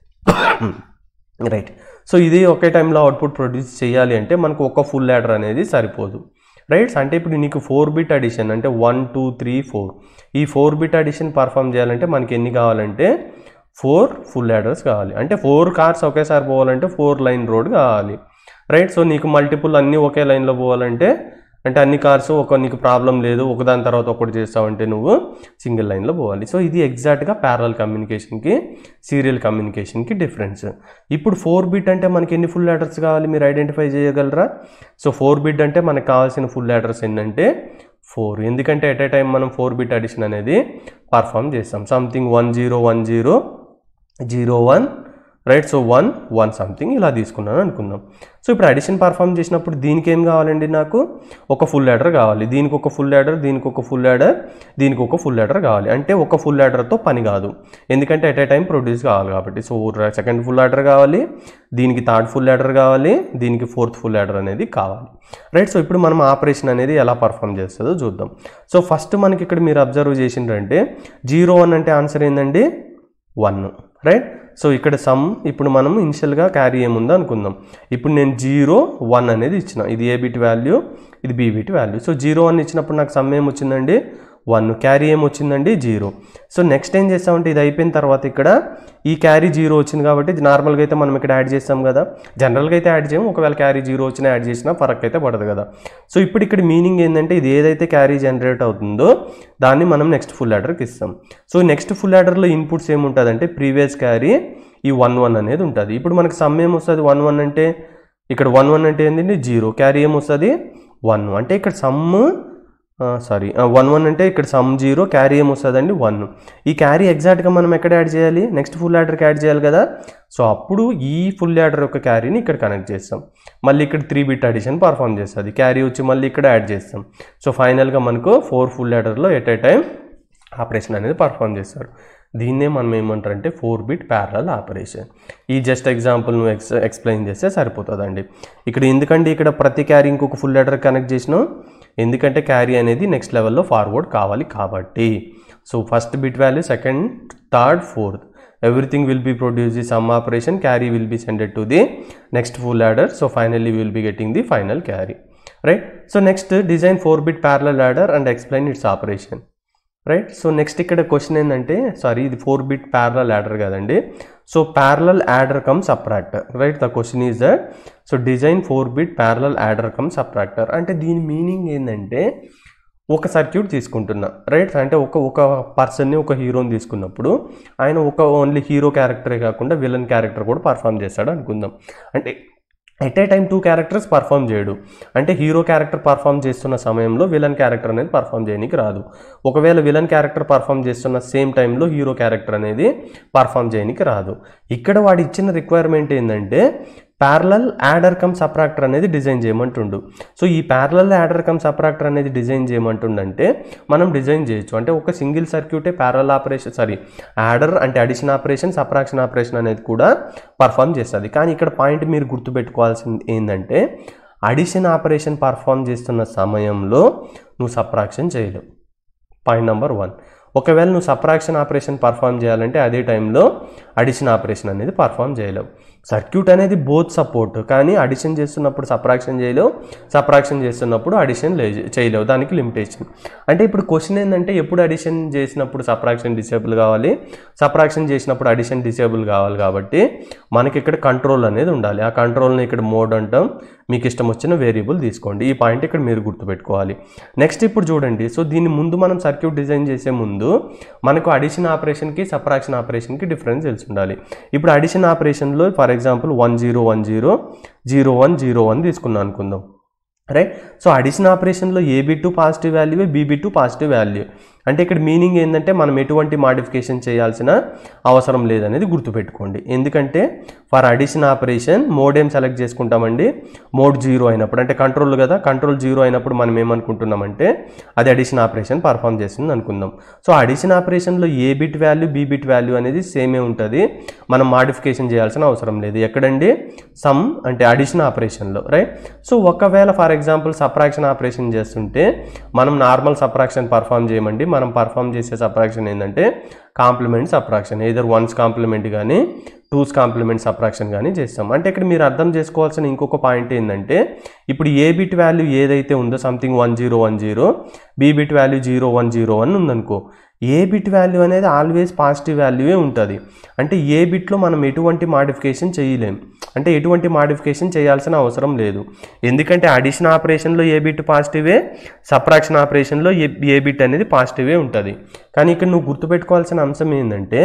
రైట్, సో ఇది ఒకే టైంలో అవుట్పుట్ ప్రొడ్యూస్ చేయాలి అంటే మనకు ఒక ఫుల్ యాడర్ అనేది సరిపోదు. రైట్స్, అంటే ఇప్పుడు నీకు ఫోర్ బిట్ అడిషన్ అంటే వన్ టూ త్రీ ఫోర్ ఈ ఫోర్ బిట్ అడిషన్ పర్ఫామ్ చేయాలంటే మనకి ఎన్ని కావాలంటే ఫోర్ ఫుల్ యాడర్స్ కావాలి. అంటే ఫోర్ కార్స్ ఒకేసారి పోవాలంటే ఫోర్ లైన్ రోడ్ కావాలి. రైట్, సో నీకు మల్టిపుల్ అన్నీ ఒకే లైన్లో పోవాలంటే అంటే అన్ని కార్స్ ఒక నీకు ప్రాబ్లం లేదు ఒకదాని తర్వాత ఒకటి చేస్తావంటే నువ్వు సింగిల్ లైన్లో పోవాలి. సో ఇది ఎగ్జాక్ట్గా ప్యారలల్ కమ్యూనికేషన్కి సీరియల్ కమ్యూనికేషన్కి డిఫరెన్స్. ఇప్పుడు ఫోర్ బిట్ అంటే మనకి ఎన్ని ఫుల్ యాడర్స్ కావాలి మీరు ఐడెంటిఫై చేయగలరా? సో ఫోర్ బిట్ అంటే మనకు కావాల్సిన ఫుల్ యాడర్స్ ఏంటంటే ఫోర్. ఎందుకంటే ఎట్ ఏ టైం మనం ఫోర్ బిట్ అడిషన్ అనేది పర్ఫామ్ చేస్తాం. Something one zero one zero zero one right, so one one something ఇలా తీసుకున్నాను అనుకుందాం. సో ఇప్పుడు అడిషన్ పర్ఫామ్ చేసినప్పుడు దీనికి ఏం కావాలండి, నాకు ఒక ఫుల్ యాడర్ కావాలి, దీనికి ఒక ఫుల్ యాడర్ దీనికి ఒక ఫుల్ యాడర్ దీనికి ఒక ఫుల్ యాడర్ కావాలి. అంటే ఒక ఫుల్ యాడర్తో పని కాదు, ఎందుకంటే ఎట్ ఏ టైం ప్రొడ్యూస్ కావాలి కాబట్టి. సో సెకండ్ ఫుల్ యాడర్ కావాలి, దీనికి థర్డ్ ఫుల్ యాడర్ కావాలి, దీనికి ఫోర్త్ ఫుల్ యాడర్ అనేది కావాలి. రైట్, సో ఇప్పుడు మనం ఆపరేషన్ అనేది ఎలా పర్ఫామ్ చేస్తుందో చూద్దాం. సో ఫస్ట్ మనకి ఇక్కడ మీరు అబ్జర్వ్ చేసిండ్రంటే జీరో వన్ అంటే ఆన్సర్ ఏంటండి వన్. రైట్, సో ఇక్కడ సమ్ ఇప్పుడు మనం ఇనిషియల్గా క్యారీ ఏముందో అనుకుందాం. ఇప్పుడు నేను జీరో వన్ అనేది ఇచ్చిన, ఇది ఏ బిట్ వాల్యూ ఇది B bit value. So zero one ఇచ్చినప్పుడు నాకు సమ్ ఏమొచ్చిందండి వన్, క్యారీ ఏమొచ్చిందండి జీరో. సో నెక్స్ట్ ఏం చేస్తామంటే ఇది అయిపోయిన తర్వాత ఇక్కడ ఈ క్యారీ జీరో వచ్చింది కాబట్టి నార్మల్గా అయితే మనం ఇక్కడ యాడ్ చేస్తాం కదా, జనరల్గా అయితే యాడ్ చేయము, ఒకవేళ క్యారీ జీరో వచ్చినా యాడ్ చేసినా ఫరక్ అయితే పడదు కదా. సో ఇప్పుడు ఇక్కడ మీనింగ్ ఏంటంటే ఇది ఏదైతే క్యారీ జనరేట్ అవుతుందో దాన్ని మనం నెక్స్ట్ ఫుల్ యాడర్కి ఇస్తాం. సో నెక్స్ట్ ఫుల్ యాడర్లో ఇన్పుట్స్ ఏముంటుందంటే ప్రీవియస్ క్యారీ ఈ వన్ వన్ అనేది ఉంటుంది. ఇప్పుడు మనకి సమ్ ఏమొస్తుంది వన్ వన్ అంటే ఇక్కడ వన్ వన్ అంటే ఏంటంటే జీరో, క్యారీ ఏమొస్తుంది వన్, అంటే ఇక్కడ సమ్ సారీ వన్ వన్ అంటే ఇక్కడ సమ్ జీరో, క్యారీ ఏమొస్తుందండి వన్. ఈ క్యారీ ఎగ్జాక్ట్గా మనం ఎక్కడ యాడ్ చేయాలి నెక్స్ట్ ఫుల్ యాడర్కి యాడ్ చేయాలి కదా. సో అప్పుడు ఈ ఫుల్ యాడర్ యొక్క క్యారీని ఇక్కడ కనెక్ట్ చేస్తాం, మళ్ళీ ఇక్కడ త్రీ బిట్ అడిషన్ పర్ఫామ్ చేస్తుంది, క్యారీ వచ్చి మళ్ళీ ఇక్కడ యాడ్ చేస్తాం. సో ఫైనల్గా మనకు ఫోర్ ఫుల్ యాడర్లో ఎట్ ఏ టైం ఆపరేషన్ అనేది పర్ఫామ్ చేస్తారు. దీన్నే మనం ఏమంటారంటే ఫోర్ బిట్ ప్యారలల్ ఆపరేషన్. ఈ జస్ట్ ఎగ్జాంపుల్ నువ్వు ఎక్స్ ఎక్స్ప్లెయిన్ చేస్తే సరిపోతుందండి. ఇక్కడ ఎందుకంటే ఇక్కడ ప్రతి క్యారీ ఇంకొక ఫుల్ యాడర్ కనెక్ట్ చేసినాం, ఎందుకంటే క్యారీ అనేది నెక్స్ట్ లెవెల్లో ఫార్వర్డ్ కావాలి కాబట్టి. So first bit value second third fourth everything will be produced the sum operation, carry will be sent to the next full adder. So finally we will be getting the final carry, right? So next design four bit parallel adder and explain its operation, right? So next ikkada question endante sorry ఇది four bit parallel adder kadandi. So parallel adder cum subtractor, right? The question is that so design four bit parallel adder cum subtractor అంటే దీని meaning ఏంటంటే ఒక circuit తీసుకుంటున్నా, right? అంటే ఒక ఒక పర్సన్ని ఒక హీరోని తీసుకున్నప్పుడు ఆయన ఒక ఓన్లీ హీరో క్యారెక్టరే కాకుండా విలన్ క్యారెక్టర్ కూడా పర్ఫామ్ చేస్తాడు అనుకుందాం. అంటే at a time two characters perform చేయడు, అంటే హీరో క్యారెక్టర్ పర్ఫామ్ చేస్తున్న సమయంలో విలన్ క్యారెక్టర్ అనేది పర్ఫామ్ చేయడానికి రాదు. ఒకవేళ విలన్ క్యారెక్టర్ పర్ఫామ్ చేస్తున్న సేమ్ టైంలో హీరో క్యారెక్టర్ అనేది పర్ఫామ్ చేయడానికి రాదు. ఇక్కడ వాడు ఇచ్చిన రిక్వైర్మెంట్ ఏంటంటే ప్యారలల్ యాడర్ కమ్ సబ్ట్రాక్టర్ అనేది డిజైన్ చేయమంటుండు. సో ఈ ప్యారలల్ యాడర్ కమ్ సబ్ట్రాక్టర్ అనేది డిజైన్ చేయమంటుండంటే మనం డిజైన్ చేయొచ్చు. అంటే ఒక సింగిల్ సర్క్యూటే ప్యారలల్ ఆపరేషన్ సారీ యాడర్ అంటే అడిషన్ ఆపరేషన్ సబ్ట్రాక్షన్ ఆపరేషన్ అనేది కూడా పర్ఫామ్ చేస్తుంది. కానీ ఇక్కడ పాయింట్ మీరు గుర్తుపెట్టుకోవాల్సింది ఏంటంటే అడిషన్ ఆపరేషన్ పర్ఫామ్ చేస్తున్న సమయంలో నువ్వు సబ్ట్రాక్షన్ చేయలేవు. Point number one. ఒకవేళ నువ్వు సబ్ట్రాక్షన్ ఆపరేషన్ పర్ఫామ్ చేయాలంటే అదే టైంలో అడిషన్ ఆపరేషన్ అనేది పర్ఫామ్ చేయలేవు. సర్క్యూట్ అనేది బోత్ సపోర్ట్, కానీ అడిషన్ చేస్తున్నప్పుడు సబ్ట్రాక్షన్ చేయలేవు, సబ్ట్రాక్షన్ చేస్తున్నప్పుడు అడిషన్ చేయలేవు, దానికి లిమిటేషన్. అంటే ఇప్పుడు క్వశ్చన్ ఏంటంటే ఎప్పుడు అడిషన్ చేసినప్పుడు సబ్ట్రాక్షన్ డిసేబుల్ కావాలి, సబ్ట్రాక్షన్ చేసినప్పుడు అడిషన్ డిసేబుల్ కావాలి. కాబట్టి మనకి ఇక్కడ కంట్రోల్ అనేది ఉండాలి. ఆ కంట్రోల్ని ఇక్కడ మోడ్ అంటాం. మీకు ఇష్టం వచ్చిన వేరియబుల్ తీసుకోండి. ఈ పాయింట్ ఇక్కడ మీరు గుర్తుపెట్టుకోవాలి. నెక్స్ట్ ఇప్పుడు చూడండి, సో దీని ముందు మనం సర్క్యూట్ డిజైన్ చేసే ముందు మనకు అడిషన్ ఆపరేషన్కి సబ్ట్రాక్షన్ ఆపరేషన్కి డిఫరెన్స్ తెలిసి ఉండాలి. ఇప్పుడు అడిషన్ ఆపరేషన్లో for example one zero one zero zero one zero one తీసుకున్నాం అనుకుందాం, రైట్? సో అడిషన్ ఆపరేషన్లో A bit positive value B bit positive value. అంటే ఇక్కడ మీనింగ్ ఏంటంటే మనం ఎటువంటి మాడిఫికేషన్ చేయాల్సిన అవసరం లేదనేది గుర్తుపెట్టుకోండి. ఎందుకంటే ఫర్ అడిషన్ ఆపరేషన్ మోడ్ ఏం సెలెక్ట్ చేసుకుంటామండి, మోడ్ జీరో అయినప్పుడు, అంటే కంట్రోల్ కదా, కంట్రోల్ జీరో అయినప్పుడు మనం ఏమనుకుంటున్నామంటే అది అడిషన్ ఆపరేషన్ పర్ఫామ్ చేస్తుంది అనుకుందాం. సో అడిషన్ ఆపరేషన్లో A bit value B bit value అనేది సేమే ఉంటుంది, మనం మాడిఫికేషన్ చేయాల్సిన అవసరం లేదు. ఎక్కడండి, సమ్ అంటే అడిషన్ ఆపరేషన్లో, రైట్. సో ఒకవేళ ఫర్ ఎగ్జాంపుల్ సబ్ట్రాక్షన్ ఆపరేషన్ చేస్తుంటే మనం నార్మల్ సబ్ట్రాక్షన్ పర్ఫామ్ చేయమండి. మనం పర్ఫామ్ చేసే సబ్ట్రాక్షన్ ఏంటంటే complement subtraction, either ones complement కానీ టూస్ కాంప్లిమెంట్ సబ్ట్రాక్షన్ కానీ చేస్తాం. అంటే ఇక్కడ మీరు అర్థం చేసుకోవాల్సిన ఇంకొక పాయింట్ ఏంటంటే ఇప్పుడు ఏ బిట్ వాల్యూ ఏదైతే ఉందో something one zero one zero B bit value zero one zero one ఉందనుకో, ఏ బిట్ వాల్యూ అనేది ఆల్వేస్ పాజిటివ్ వాల్యూవే ఉంటుంది. అంటే ఏ బిట్లో మనం ఎటువంటి మాడిఫికేషన్ చేయలేం, అంటే ఎటువంటి మాడిఫికేషన్ చేయాల్సిన అవసరం లేదు. ఎందుకంటే అడిషన్ ఆపరేషన్లో ఏ బిట్ పాజిటివే, సబ్ట్రాక్షన్ ఆపరేషన్లో ఏ ఏ బిట్ అనేది పాజిటివే ఉంటుంది. కానీ ఇక్కడ నువ్వు గుర్తుపెట్టుకోవాల్సిన అంశం ఏంటంటే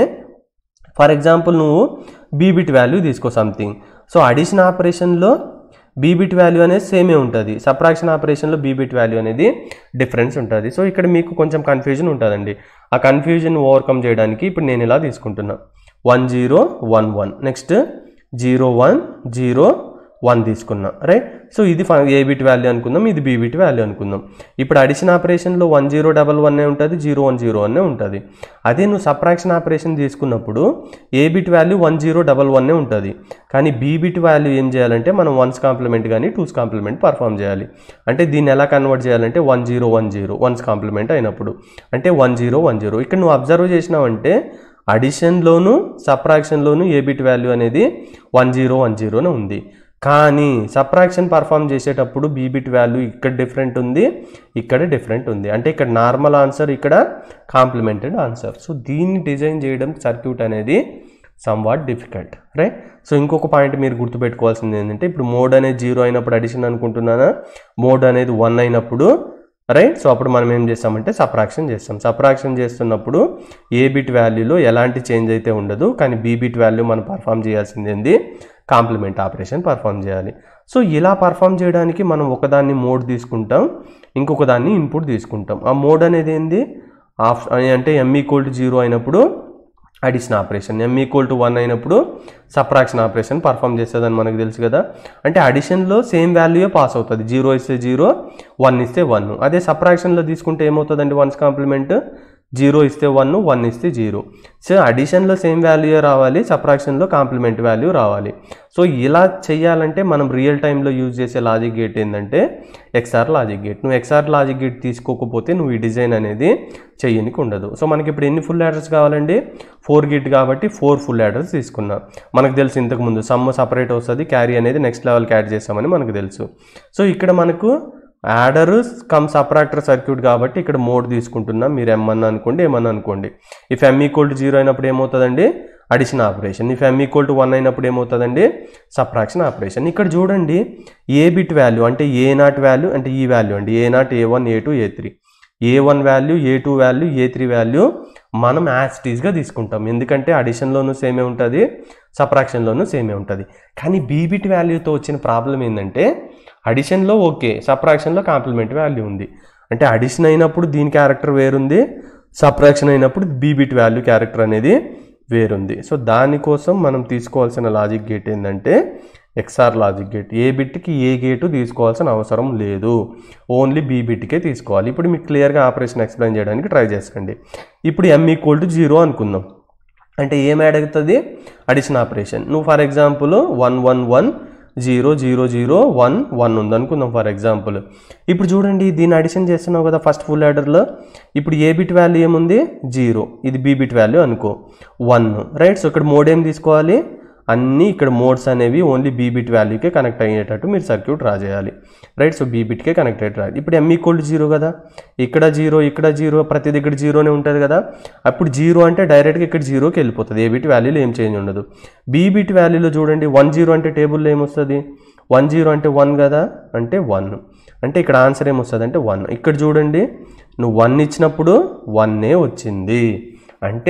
ఫర్ ఎగ్జాంపుల్ నువ్వు బీ బిట్ వాల్యూ తీసుకో సంథింగ్. సో అడిషన్ ఆపరేషన్లో బీ బిట్ వాల్యూ అనేది సేమే ఉంటుంది, సబ్ట్రాక్షన్ ఆపరేషన్లో బీ బిట్ వాల్యూ అనేది డిఫరెన్స్ ఉంటుంది. సో ఇక్కడ మీకు కొంచెం కన్ఫ్యూజన్ ఉంటుందండి. ఆ కన్ఫ్యూజన్ ఓవర్కమ్ చేయడానికి ఇప్పుడు నేను ఇలా తీసుకుంటున్నా, one zero one one next zero one zero one తీసుకున్నా, రైట్. సో ఇది ఏ బిట్ వాల్యూ అనుకుందాం, ఇది బీ బిట్ వాల్యూ అనుకుందాం. ఇప్పుడు అడిషన్ ఆపరేషన్లో వన్ జీరో డబల్ వన్ ఉంటుంది, జీరో వన్ జీరో వన్ ఉంటుంది. అదే నువ్వు సబ్ట్రాక్షన్ ఆపరేషన్ తీసుకున్నప్పుడు A bit value one zero double one ఉంటుంది, కానీ బీ బిట్ వాల్యూ ఏం చేయాలంటే మనం వన్స్ కాంప్లిమెంట్ కానీ టూస్ కాంప్లిమెంట్ పర్ఫామ్ చేయాలి. అంటే దీన్ని ఎలా కన్వర్ట్ చేయాలంటే one zero one zero ones complement అయినప్పుడు అంటే వన్ జీరో వన్ జీరో. ఇక్కడ నువ్వు అబ్జర్వ్ చేసినావంటే అడిషన్లోను సబ్ట్రాక్షన్లోను ఏ బిట్ వాల్యూ అనేది వన్ జీరో వన్ జీరోనే ఉంది, కానీ సబ్ట్రాక్షన్ పర్ఫామ్ చేసేటప్పుడు బీ బిట్ వాల్యూ ఇక్కడ డిఫరెంట్ ఉంది, ఇక్కడ డిఫరెంట్ ఉంది. అంటే ఇక్కడ నార్మల్ ఆన్సర్, ఇక్కడ కాంప్లిమెంటెడ్ ఆన్సర్. సో దీన్ని డిజైన్ చేయడం సర్క్యూట్ అనేది సమ్వాట్ డిఫికల్ట్, రైట్. సో ఇంకొక పాయింట్ మీరు గుర్తుపెట్టుకోవాల్సింది ఏంటంటే ఇప్పుడు మోడ్ అనేది జీరో అయినప్పుడు అడిషన్ అనుకుంటున్నానా, మోడ్ అనేది వన్ అయినప్పుడు, రైట్. సో అప్పుడు మనం ఏం చేస్తామంటే సబ్ట్రాక్షన్ చేస్తాం. సబ్ట్రాక్షన్ చేస్తున్నప్పుడు ఏ బిట్ వాల్యూలో ఎలాంటి చేంజ్ అయితే ఉండదు, కానీ బీ బిట్ వాల్యూ మనం పర్ఫామ్ చేయాల్సింది ఏంది, కాంప్లిమెంట్ ఆపరేషన్ పర్ఫామ్ చేయాలి. సో ఇలా పర్ఫామ్ చేయడానికి మనం ఒకదాన్ని మోడ్ తీసుకుంటాం, ఇంకొక దాన్ని ఇన్పుట్ తీసుకుంటాం. ఆ మోడ్ అనేది ఏంది, ఆఫ్ అంటే ఎమ్ ఈక్వల్ టు జీరో అయినప్పుడు addition operation, M equal to one అయినప్పుడు సబ్ట్రాక్షన్ ఆపరేషన్ పర్ఫామ్ చేస్తుందని మనకు తెలుసు కదా. అంటే అడిషన్లో సేమ్ వాల్యూయే పాస్ అవుతుంది, జీరో ఇస్తే జీరో, వన్ ఇస్తే వన్. అదే సబ్ట్రాక్షన్లో తీసుకుంటే ఏమవుతుందండి, వన్స్ కాంప్లిమెంట్, జీరో ఇస్తే వన్, వన్ ఇస్తే జీరో. సో అడిషన్లో సేమ్ వాల్యూ రావాలి, సబ్ట్రాక్షన్లో కాంప్లిమెంట్ వాల్యూ రావాలి. సో ఇలా చేయాలంటే మనం రియల్ టైంలో యూజ్ చేసే లాజిక్ గేట్ ఏంటంటే ఎక్స్ఆర్ లాజిక్ గేట్. నువ్వు ఎక్స్ఆర్ లాజిక్ గేట్ తీసుకోకపోతే నువ్వు ఈ డిజైన్ అనేది చెయ్యనికి ఉండదు. సో మనకి ఇప్పుడు ఎన్ని ఫుల్ యాడర్స్ కావాలండి, ఫోర్ గేట్ కాబట్టి ఫోర్ ఫుల్ యాడర్స్ తీసుకున్నాం. మనకు తెలుసు ఇంతకుముందు సమ్ సపరేట్ వస్తుంది, క్యారీ అనేది నెక్స్ట్ లెవెల్కి యాడ్ చేస్తామని మనకు తెలుసు. సో ఇక్కడ మనకు యాడర్ కమ్ సబ్ట్రాక్టర్ సర్క్యూట్ కాబట్టి ఇక్కడ మోడ్ తీసుకుంటున్నాం. మీరు ఏమన్నా అనుకోండి, ఏమన్నా అనుకోండి. If M equal to zero అయినప్పుడు ఏమవుతుందండి, addition operation. If M equal to one అయినప్పుడు ఏమవుతుందండి, సబ్ట్రాక్షన్ ఆపరేషన్. ఇక్కడ చూడండి ఏ బిట్ వాల్యూ అంటే ఏ నాట్ వాల్యూ అంటే ఈ వాల్యూ అండి, A naught, A one, A two, A three. A one value, A two value, A three value మనం as it ఈస్గా తీసుకుంటాం. ఎందుకంటే అడిషన్లోనూ సేమే ఉంటుంది, సబ్ట్రాక్షన్లోనూ సేమే ఉంటుంది. కానీ బీ బిట్ వాల్యూతో వచ్చిన ప్రాబ్లం ఏంటంటే అడిషన్లో ఓకే, సబ్ట్రాక్షన్లో కాంప్లిమెంట్ వాల్యూ ఉంది. అంటే అడిషన్ అయినప్పుడు దీని క్యారెక్టర్ వేరుంది, సబ్ట్రాక్షన్ అయినప్పుడు బీ బిట్ వాల్యూ క్యారెక్టర్ అనేది వేరుంది. సో దానికోసం మనం తీసుకోవాల్సిన లాజిక్ గేట్ ఏంటంటే ఎక్స్ఆర్ లాజిక్ గేట్. ఏ బిట్కి ఏ గేటు తీసుకోవాల్సిన అవసరం లేదు, ఓన్లీ బీ బిట్కే తీసుకోవాలి. ఇప్పుడు మీకు క్లియర్గా ఆపరేషన్ ఎక్స్ప్లెయిన్ చేయడానికి ట్రై చేసండి. ఇప్పుడు ఎమ్ ఈక్వల్ టు జీరో అనుకుందాం, అంటే ఏం యాడ్ అవుతుంది, అడిషన్ ఆపరేషన్. నువ్వు for example one one one zero zero zero one one ఉంది అనుకుందాం ఫర్ ఎగ్జాంపుల్. ఇప్పుడు చూడండి దీన్ని అడిషన్ చేస్తున్నావు కదా ఫస్ట్ ఫుల్ యాడర్లో. ఇప్పుడు ఏ బిట్ వాల్యూ ఏముంది, జీరో, ఇది బీ బిట్ వాల్యూ అనుకో వన్, రైట్. సో ఇక్కడ మోడ్ ఏం తీసుకోవాలి, అన్నీ ఇక్కడ మోడ్స్ అనేవి ఓన్లీ బీ బిట్ వాల్యూకే కనెక్ట్ అయ్యేటట్టు మీరు సర్క్యూట్ డ్రా చేయాలి, రైట్. సో బీ బిట్కే కనెక్ట్ అయ్యేట రాదు. ఇప్పుడు ఎమ్ ఈక్వల్ టు జీరో కదా, ఇక్కడ జీరో, ఇక్కడ జీరో, ప్రతి దగ్గర జీరోనే ఉంటుంది కదా. అప్పుడు జీరో అంటే డైరెక్ట్గా ఇక్కడ జీరోకి వెళ్ళిపోతుంది, ఏ బిట్ వాల్యూలో ఏం చేంజ్ ఉండదు. బీ బిట్ వాల్యూలో చూడండి వన్ జీరో అంటే టేబుల్లో ఏమొస్తుంది, వన్ జీరో అంటే వన్ కదా, అంటే వన్, అంటే ఇక్కడ ఆన్సర్ ఏమొస్తుంది అంటే వన్. ఇక్కడ చూడండి నువ్వు వన్ ఇచ్చినప్పుడు వన్నే వచ్చింది, అంటే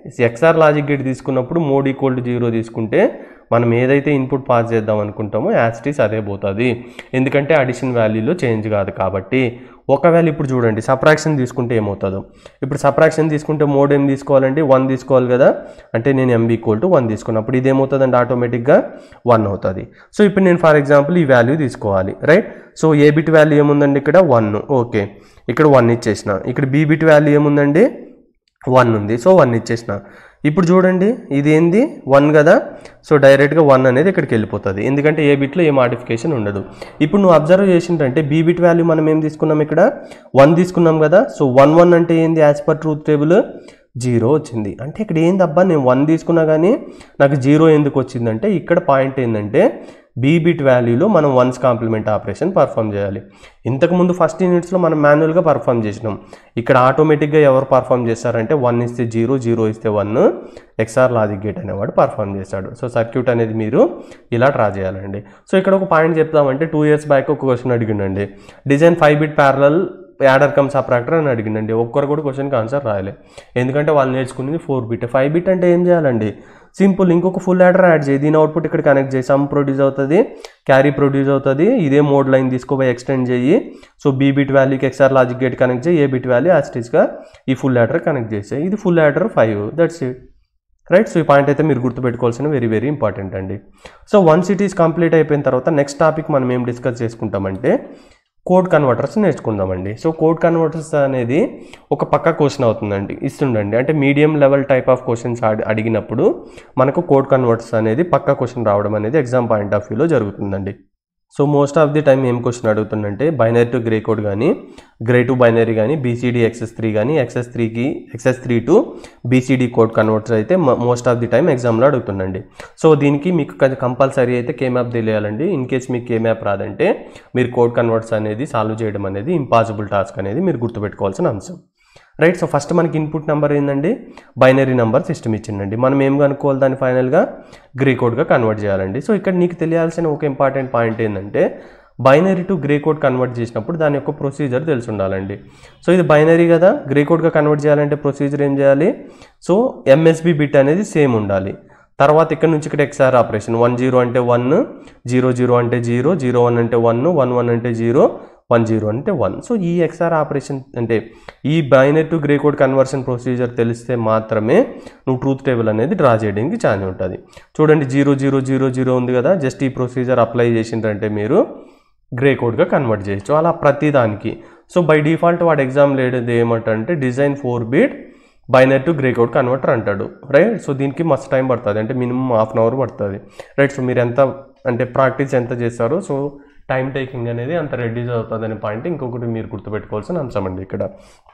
ఎక్స్ఆర్ లాజిక్ గేట్ తీసుకున్నప్పుడు మోడ్ ఈక్వల్ టు జీరో తీసుకుంటే మనం ఏదైతే ఇన్పుట్ పాస్ చేద్దాం అనుకుంటామో యాస్టీస్ అదే పోతుంది, ఎందుకంటే అడిషన్ వాల్యూలో చేంజ్ కాదు కాబట్టి. ఒకవేళ ఇప్పుడు చూడండి సబ్ట్రాక్షన్ తీసుకుంటే ఏమవుతుందో. ఇప్పుడు సబ్ట్రాక్షన్ తీసుకుంటే మోడ్ ఏం తీసుకోవాలండి, వన్ తీసుకోవాలి కదా. అంటే నేను ఎంబీ ఈక్వల్ టు వన్ తీసుకున్నప్పుడు ఇది ఏమవుతుందండి, ఆటోమేటిక్గా వన్ అవుతుంది. సో ఇప్పుడు నేను ఫర్ ఎగ్జాంపుల్ ఈ వాల్యూ తీసుకోవాలి, right. So A bit value ఏముందండి ఇక్కడ వన్, ఓకే. ఇక్కడ వన్ ఇచ్చేసిన. ఇక్కడ బీ బిట్ వాల్యూ ఏముందండి వన్ ఉంది, సో వన్ ఇచ్చేసిన. ఇప్పుడు చూడండి ఇది ఏంది వన్ కదా, సో డైరెక్ట్గా వన్ అనేది ఇక్కడికి వెళ్ళిపోతుంది, ఎందుకంటే ఏ బిట్లో ఏ మాడిఫికేషన్ ఉండదు. ఇప్పుడు నువ్వు అబ్జర్వ్ చేసిందంటే బీ బిట్ వాల్యూ మనం ఏం తీసుకున్నాం, ఇక్కడ వన్ తీసుకున్నాం కదా. సో వన్ వన్ అంటే ఏంది, as per truth table zero వచ్చింది. అంటే ఇక్కడ ఏంది అబ్బా నేను వన్ తీసుకున్నా కానీ నాకు జీరో ఎందుకు వచ్చిందంటే ఇక్కడ పాయింట్ ఏంటంటే బీ బిట్ వాల్యూలో మనం వన్స్ కాంప్లిమెంట్ ఆపరేషన్ పర్ఫామ్ చేయాలి. ఇంతకుముందు ఫస్ట్ యూనిట్స్లో మనం మాన్యువల్గా పర్ఫామ్ చేసినాం. ఇక్కడ ఆటోమేటిక్గా ఎవరు పర్ఫామ్ చేస్తారంటే వన్ ఇస్తే జీరో, జీరో ఇస్తే వన్, ఎక్స్ఆర్ లాజిక్ గేట్ అనేవాడు పర్ఫామ్ చేస్తాడు. సో సర్క్యూట్ అనేది మీరు ఇలా డ్రా చేయాలండి. సో ఇక్కడ ఒక పాయింట్ చెప్తామంటే టూ ఇయర్స్ బ్యాక్ ఒక క్వశ్చన్ అడిగిండండి, design five bit parallel adder cum subtractor అని అడిగిండండి. ఒక్కరు కూడా క్వశ్చన్కి ఆన్సర్ రాయలే, ఎందుకంటే వాళ్ళు నేర్చుకునేది ఫోర్ బిట్. ఫైవ్ బిట్ అంటే ఏం చేయాలండి, సింపుల్ ఇంకొక ఫుల్ యాడర్ యాడ్ చేయి, దీని అవుట్పుట్ ఇక్కడ కనెక్ట్ చేయి, సమ్ ప్రొడ్యూస్ అవుతుంది, క్యారీ ప్రొడ్యూస్ అవుతుంది, ఇదే మోడ్ లైన్ తీసుకోపోయి ఎక్స్టెండ్ చేయి. సో బీ బిట్ వాల్యూకి ఎక్స్ఆర్ లాజిక్ గేట్ కనెక్ట్ చేయి, ఏ బిట్ వాల్యూ యాస్టిస్గా ఈ ఫుల్ యాడర్ కనెక్ట్ చేసాయి, ఇది full adder five, that's it, right. So ఈ పాయింట్ అయితే మీరు గుర్తుపెట్టుకోవాల్సిన వెరీ వెరీ ఇంపార్టెంట్ అండి. So once it is complete అయిపోయిన తర్వాత నెక్స్ట్ టాపిక్ మనం ఏం డిస్కస్ చేసుకుంటామంటే కోడ్ కన్వర్టర్స్ నేర్చుకుందామండి. సో కోడ్ కన్వర్టర్స్ అనేది ఒక పక్క క్వశ్చన్ అవుతుందండి, ఇస్తుండండి. అంటే medium level type of questions అడిగినప్పుడు మనకు కోడ్ కన్వర్టర్స్ అనేది పక్క క్వశ్చన్ రావడం అనేది ఎగ్జామ్ పాయింట్ ఆఫ్ వ్యూలో జరుగుతుందండి. So most of the time ఏం క్వశ్చన్ అడుగుతుందంటే బైనరీ టు గ్రే కోడ్ కానీ, గ్రే టు బైనరీ కానీ, బీసీడీ ఎక్సెస్ త్రీ కానీ, ఎక్సెస్ త్రీకి excess three to BCD code converters అయితే మోస్ట్ ఆఫ్ ది టైం ఎగ్జామ్లో అడుగుతుందండి. సో దీనికి మీకు కంపల్సరీ అయితే కే మ్యాప్ తెలియాలండి. ఇన్ కేస్ మీకు కే మ్యాప్ రాదంటే మీరు కోడ్ కన్వర్టర్స్ అనేది సాల్వ్ చేయడం అనేది ఇంపాసిబుల్ టాస్క్ అనేది మీరు గుర్తుపెట్టుకోవాల్సిన అంశం, రైట్. సో ఫస్ట్ మనకి ఇన్పుట్ నెంబర్ ఏంటండి, బైనరీ నెంబర్ సిస్టమ్ ఇచ్చిందండి. మనం ఏం కనుక్కోవాలి, దాన్ని ఫైనల్గా గ్రే కోడ్గా కన్వర్ట్ చేయాలండి. సో ఇక్కడ నీకు తెలియాల్సిన ఒక ఇంపార్టెంట్ పాయింట్ ఏంటంటే binary to gray code convert చేసినప్పుడు దాని యొక్క ప్రొసీజర్ తెలిసి ఉండాలండి. సో ఇది బైనరీ కదా, గ్రే కోడ్గా కన్వర్ట్ చేయాలంటే ప్రొసీజర్ ఏం చేయాలి, సో ఎంఎస్బి బిట్ అనేది సేమ్ ఉండాలి. తర్వాత ఇక్కడ నుంచి ఇక్కడ ఎక్స్ఆర్ ఆపరేషన్, వన్ జీరో అంటే వన్, జీరో జీరో అంటే జీరో, జీరో వన్ అంటే వన్, వన్ వన్ అంటే జీరో, వన్ జీరో అంటే వన్. సో ఈ ఎక్స్ఆర్ ఆపరేషన్ అంటే ఈ binary to gray code conversion procedure తెలిస్తే మాత్రమే నువ్వు ట్రూత్ టేబుల్ అనేది డ్రా చేయడానికి ఛాన్స్ ఉంటుంది. చూడండి జీరో జీరో జీరో జీరో ఉంది కదా, జస్ట్ ఈ ప్రొసీజర్ అప్లై చేసిందంటే మీరు గ్రే కోడ్గా కన్వర్ట్ చేయొచ్చు, అలా ప్రతి దానికి. సో బై డిఫాల్ట్ వాడు ఎగ్జామ్ లేడేది ఏమంటే design four bit binary to gray code converter అంటాడు, రైట్. సో దీనికి మస్తు టైం పడుతుంది, అంటే మినిమం హాఫ్ అన్ అవర్ పడుతుంది, రైట్. సో మీరు ఎంత అంటే ప్రాక్టీస్ ఎంత చేస్తారో సో టైం టేకింగ్ అనేది అంత రెడ్యూస్ అవుతుంది అనే పాయింట్ ఇంకొకటి మీరు గుర్తుపెట్టుకోవాల్సిన అంశం అండి ఇక్కడ.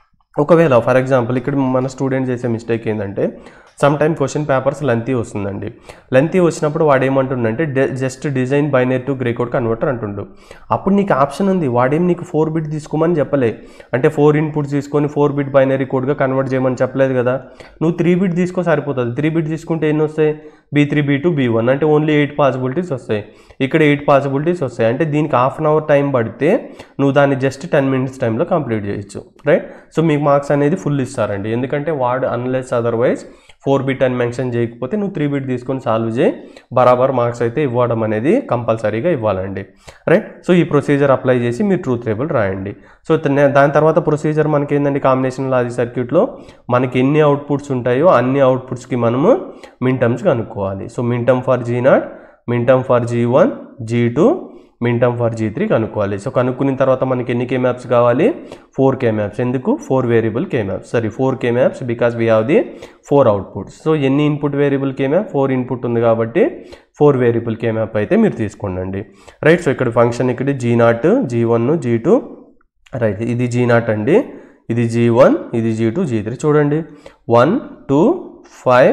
ఒకవేళ ఫర్ ఎగ్జాంపుల్ ఇక్కడ మన స్టూడెంట్ చేసే మిస్టేక్ ఏంటంటే some time question papers lengthy వస్తుందండి. లెంతీ వచ్చినప్పుడు వాడు ఏమంటుండంటే just design binary to gray code converter అంటుండు. అప్పుడు నీకు ఆప్షన్ ఉంది, వాడేం నీకు ఫోర్ బిట్ తీసుకోమని చెప్పలే, అంటే ఫోర్ ఇన్పుట్స్ తీసుకొని ఫోర్ బిట్ బైనరీ కోడ్గా కన్వర్ట్ చేయమని చెప్పలేదు కదా. నువ్వు త్రీ బిట్ తీసుకో సరిపోతుంది. త్రీ బిట్ తీసుకుంటే ఎన్ని వస్తాయి, B three B two B one, అంటే ఓన్లీ ఎయిట్ పాసిబిలిటీస్ వస్తాయి. ఇక్కడ ఎయిట్ పాసిబిలిటీస్ వస్తాయి, అంటే దీనికి హాఫ్ అన్ అవర్ టైం పడితే నువ్వు దాన్ని జస్ట్ టెన్ మినిట్స్ టైంలో కంప్లీట్ చేయొచ్చు, రైట్. సో మీకు మార్క్స్ అనేది ఫుల్ ఇస్తారండి, ఎందుకంటే వాడు అన్లెస్ అదర్వైజ్ ఫోర్ బిట్ అని మెన్షన్ చేయకపోతే నువ్వు త్రీ బిట్ తీసుకొని సాల్వ్ చేయి, బరాబర్ మార్క్స్ అయితే ఇవ్వడం అనేది కంపల్సరీగా ఇవ్వాలండి, రైట్. సో ఈ ప్రొసీజర్ అప్లై చేసి మీరు ట్రూత్ టేబుల్ రాయండి. సో దాని తర్వాత ప్రొసీజర్ మనకి ఏంటంటే కాంబినేషన్ లాజిక్ సర్క్యూట్లో మనకి ఎన్ని అవుట్పుట్స్ ఉంటాయో అన్ని అవుట్పుట్స్కి మనము మిన్ టర్మ్స్ కనుక్కోవాలి. So min term for G naught, min term for G one, G two, min term for G three కనుక్కోవాలి. సో కనుక్కున్న తర్వాత మనకి ఎన్ని కే మ్యాప్స్ కావాలి, ఫోర్ కే మ్యాప్స్. ఎందుకు, four variable K maps, sorry four K maps because we have the four outputs. So ఎన్ని input variable K map, four input ఉంది కాబట్టి ఫోర్ వేరియబుల్ కే మ్యాప్ అయితే మీరు తీసుకోండి, రైట్. సో ఇక్కడ function ఇక్కడ G naught, G one, G two, right. ఇది G naught అండి, ఇది జీ వన్, ఇది జీ టూ, జీ త్రీ. చూడండి వన్ టూ ఫైవ్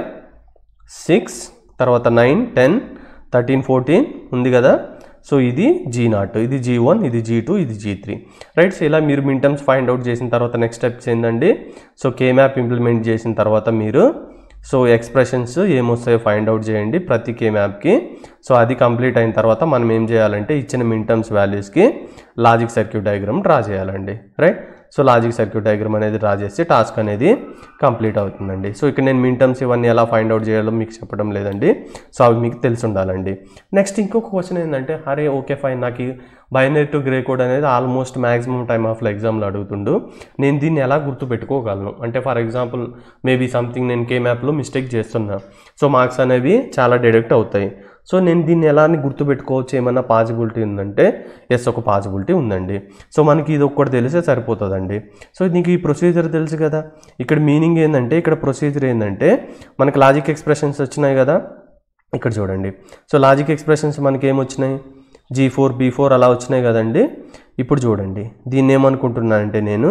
సిక్స్ తర్వాత నైన్ టెన్ థర్టీన్ ఫోర్టీన్ ఉంది కదా. సో ఇది జీ నాట్, ఇది జీ వన్, ఇది జీ టూ, ఇది జీ త్రీ, రైట్. సో ఇలా మీరు మిన్ టర్మ్స్ ఫైండ్ అవుట్ చేసిన తర్వాత నెక్స్ట్ స్టెప్స్ ఏంటండి, సో కే మ్యాప్ ఇంప్లిమెంట్ చేసిన తర్వాత మీరు సో ఎక్స్ప్రెషన్స్ ఏమొస్తాయో ఫైండ్ అవుట్ చేయండి ప్రతి కే మ్యాప్కి. సో అది కంప్లీట్ అయిన తర్వాత మనం ఏం చేయాలంటే ఇచ్చిన మిన్ టర్మ్స్ వాల్యూస్కి లాజిక్ సర్క్యూట్ డయాగ్రామ్ డ్రా చేయాలండి, right. So logic circuit diagram అనేది డ్రా చేస్తే టాస్క్ అనేది కంప్లీట్ అవుతుందండి. సో ఇక్కడ నేను మిన్ టర్మ్స్ ఇవన్నీ ఎలా ఫైండ్ అవుట్ చేయాలో మీకు చెప్పడం లేదండి. సో అవి మీకు తెలిసి ఉండాలండి. నెక్స్ట్ ఇంకొక క్వశ్చన్ ఏంటంటే, అరే ఓకే ఫైన్, నాకు బైనరీ టు గ్రే కోడ్ అనేది ఆల్మోస్ట్ మ్యాక్సిమం టైమ్ ఆఫ్లో ఎగ్జామ్లో అడుగుతుండు, నేను దీన్ని ఎలా గుర్తుపెట్టుకోగలను అంటే, ఫర్ ఎగ్జాంపుల్ మేబీ సంథింగ్ నేను కే మ్యాప్లో మిస్టేక్ చేస్తున్నా, సో మార్క్స్ అనేవి చాలా డిడక్ట్ అవుతాయి. సో నేను దీన్ని ఎలా గుర్తుపెట్టుకోవచ్చు, ఏమన్నా పాసిబిలిటీ ఉందంటే ఎస్, ఒక పాసిబిలిటీ ఉందండి. సో మనకి ఇది ఒక్కటి తెలిసే సరిపోతుందండి. సో నీకు ఈ ప్రొసీజర్ తెలుసు కదా. ఇక్కడ మీనింగ్ ఏంటంటే, ఇక్కడ ప్రొసీజర్ ఏంటంటే, మనకి లాజిక్ ఎక్స్ప్రెషన్స్ వచ్చినాయి కదా, ఇక్కడ చూడండి. సో లాజిక్ ఎక్స్ప్రెషన్స్ మనకి ఏమొచ్చినాయి, జీ ఫోర్ బీ ఫోర్ అలా వచ్చినాయి కదండి. ఇప్పుడు చూడండి, దీన్ని ఏమనుకుంటున్నానంటే నేను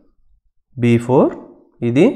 బీ ఫోర్, ఇది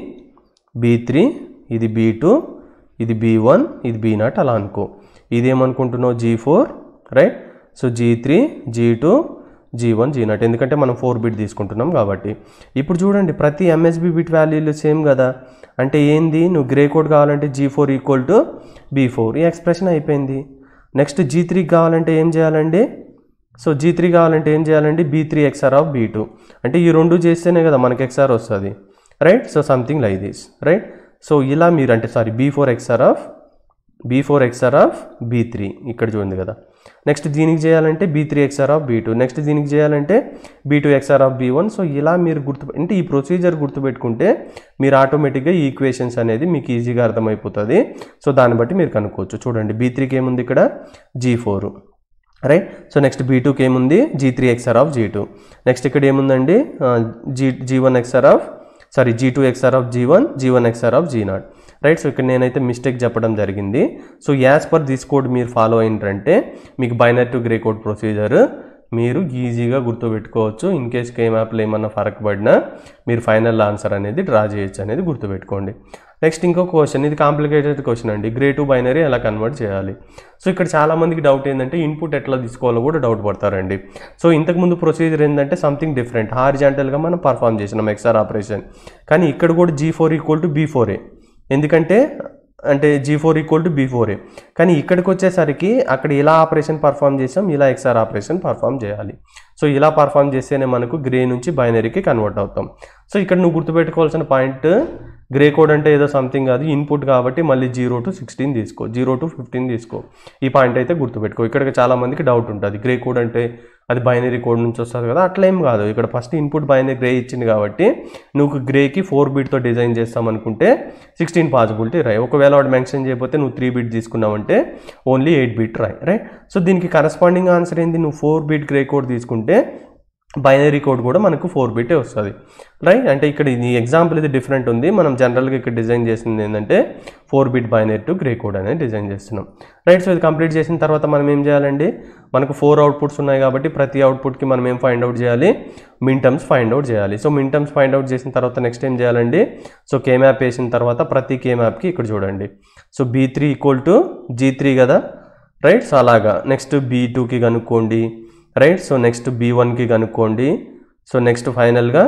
బీ త్రీ, ఇది బీ టూ, ఇది బీ వన్, ఇది బీ నాట్ అలా అనుకో. ఇదేమనుకుంటున్నావు G four, right. So G three, G two, G one, G naught, ఎందుకంటే మనం ఫోర్ బిట్ తీసుకుంటున్నాం కాబట్టి. ఇప్పుడు చూడండి, ప్రతి ఎంఎస్బి బిట్ వాల్యూలు సేమ్ కదా. అంటే ఏంది, నువ్వు గ్రే కోడ్ కావాలంటే G four equal to B four, ఈ ఎక్స్ప్రెషన్ అయిపోయింది. నెక్స్ట్ జీ త్రీకి కావాలంటే ఏం చేయాలండి, సో జీ త్రీ కావాలంటే ఏం చేయాలండి, B three XOR of B two, అంటే ఈ రెండు చేస్తేనే కదా మనకి ఎక్స్ఆర్ వస్తుంది, right. So something like this, right. So ఇలా మీరు అంటే sorry B four XOR of B four XOR of B three ఇక్కడ చూడండి కదా. నెక్స్ట్ దీనికి చేయాలంటే B three XOR of B two, next దీనికి చేయాలంటే B two XOR of B one. So ఇలా మీరు గుర్తు అంటే ఈ ప్రొసీజర్ గుర్తుపెట్టుకుంటే మీరు ఆటోమేటిక్గా ఈ ఈక్వేషన్స్ అనేది మీకు ఈజీగా అర్థమైపోతుంది. సో దాన్ని బట్టి మీరు కనుక్కోవచ్చు. చూడండి, బీ త్రీకి ఏముంది ఇక్కడ G four, right. So next B టూకి ఏముంది G three XOR of G two, next ఇక్కడ ఏముందండి G G one XOR of sorry G two XOR of G one, G one XOR of G naught, right. So ఇక్కడ నేనైతే mistake చెప్పడం జరిగింది. So as per this code మీరు follow అయినరంటే మీకు binary to gray code procedure మీరు ఈజీగా గుర్తుపెట్టుకోవచ్చు. ఇన్ కేస్ కే మ్యాప్లో ఏమన్నా ఫరక్ పడినా మీరు ఫైనల్ ఆన్సర్ అనేది డ్రా చేయొచ్చు అనేది గుర్తుపెట్టుకోండి. నెక్స్ట్ ఇంకో క్వశ్చన్, ఇది కాంప్లికేటెడ్ క్వశ్చన్ అండి, గ్రే టు బైనరీ ఎలా కన్వర్ట్ చేయాలి. సో ఇక్కడ చాలామందికి డౌట్ ఏంటంటే ఇన్పుట్ ఎట్లా తీసుకోవాలో కూడా డౌట్ పడతారండి. సో ఇంతకుముందు ప్రొసీజర్ ఏంటంటే సంథింగ్ డిఫరెంట్, హారిజాంటల్గా మనం పర్ఫామ్ చేసినాం ఎక్స్ఆర్ ఆపరేషన్, కానీ ఇక్కడ కూడా G four equal to B ఫోరే, ఎందుకంటే అంటే G four equal to B ఫోరే, కానీ ఇక్కడికి వచ్చేసరికి అక్కడ ఇలా ఆపరేషన్ పర్ఫామ్ చేసాం, ఇలా ఎక్స్ఆర్ ఆపరేషన్ పర్ఫామ్ చేయాలి. సో ఇలా పర్ఫామ్ చేస్తేనే మనకు గ్రే నుంచి బైనరీకి కన్వర్ట్ అవుతాం. సో ఇక్కడ నువ్వు గుర్తుపెట్టుకోవాల్సిన పాయింట్, గ్రే కోడ్ అంటే ఏదో సంథింగ్ కాదు, ఇన్పుట్ కాబట్టి మళ్ళీ జీరో టు సిక్స్టీన్ తీసుకో, జీరో టు ఫిఫ్టీన్ తీసుకో. ఈ పాయింట్ అయితే గుర్తుపెట్టుకో. ఇక్కడ చాలా మందికి డౌట్ ఉంటుంది, గ్రే కోడ్ అంటే అది బైనరీ కోడ్ నుంచి వస్తుంది కదా, అట్లా ఏం కాదు. ఇక్కడ ఫస్ట్ ఇన్పుట్ బైనరీ గ్రే ఇచ్చింది కాబట్టి నువ్వు గ్రేకి ఫోర్ బిట్తో డిజైన్ చేస్తామనుకుంటే సిక్స్టీన్ పాసిబిలిటీ రాయి. ఒకవేళ వాడు మెన్షన్ చేయకపోతే నువ్వు త్రీ బిట్ తీసుకున్నావంటే ఓన్లీ ఎయిట్ బిట్ రాయి, రైట్. సో దీనికి కరస్పాండింగ్ ఆన్సర్ ఏంది, నువ్వు ఫోర్ బిట్ గ్రే కోడ్ తీసుకుంటే బైనరీ కోడ్ కూడా మనకు ఫోర్ బిటే వస్తుంది, రైట్. అంటే ఇక్కడ ఇది ఎగ్జాంపుల్ ఇది డిఫరెంట్ ఉంది, మనం జనరల్గా ఇక్కడ డిజైన్ చేసింది ఏంటంటే four bit binary to gray code అనేది డిజైన్ చేస్తున్నాం, రైట్. సో ఇది కంప్లీట్ చేసిన తర్వాత మనం ఏం చేయాలండి, మనకు ఫోర్ అవుట్పుట్స్ ఉన్నాయి కాబట్టి ప్రతి అవుట్పుట్కి మనం ఏం ఫైండ్ అవుట్ చేయాలి, మిన్ టర్మ్స్ ఫైండ్ అవుట్ చేయాలి. So min terms find out చేసిన తర్వాత నెక్స్ట్ ఏం చేయాలండి, సో కే మ్యాప్ వేసిన తర్వాత ప్రతి కే మ్యాప్కి ఇక్కడ చూడండి, so B three equal to G three కదా, రైట్. సో అలాగా నెక్స్ట్ బీ టూకి కనుక్కోండి, రైట్. సో నెక్స్ట్ బీ వన్కి కనుక్కోండి, సో నెక్స్ట్ ఫైనల్గా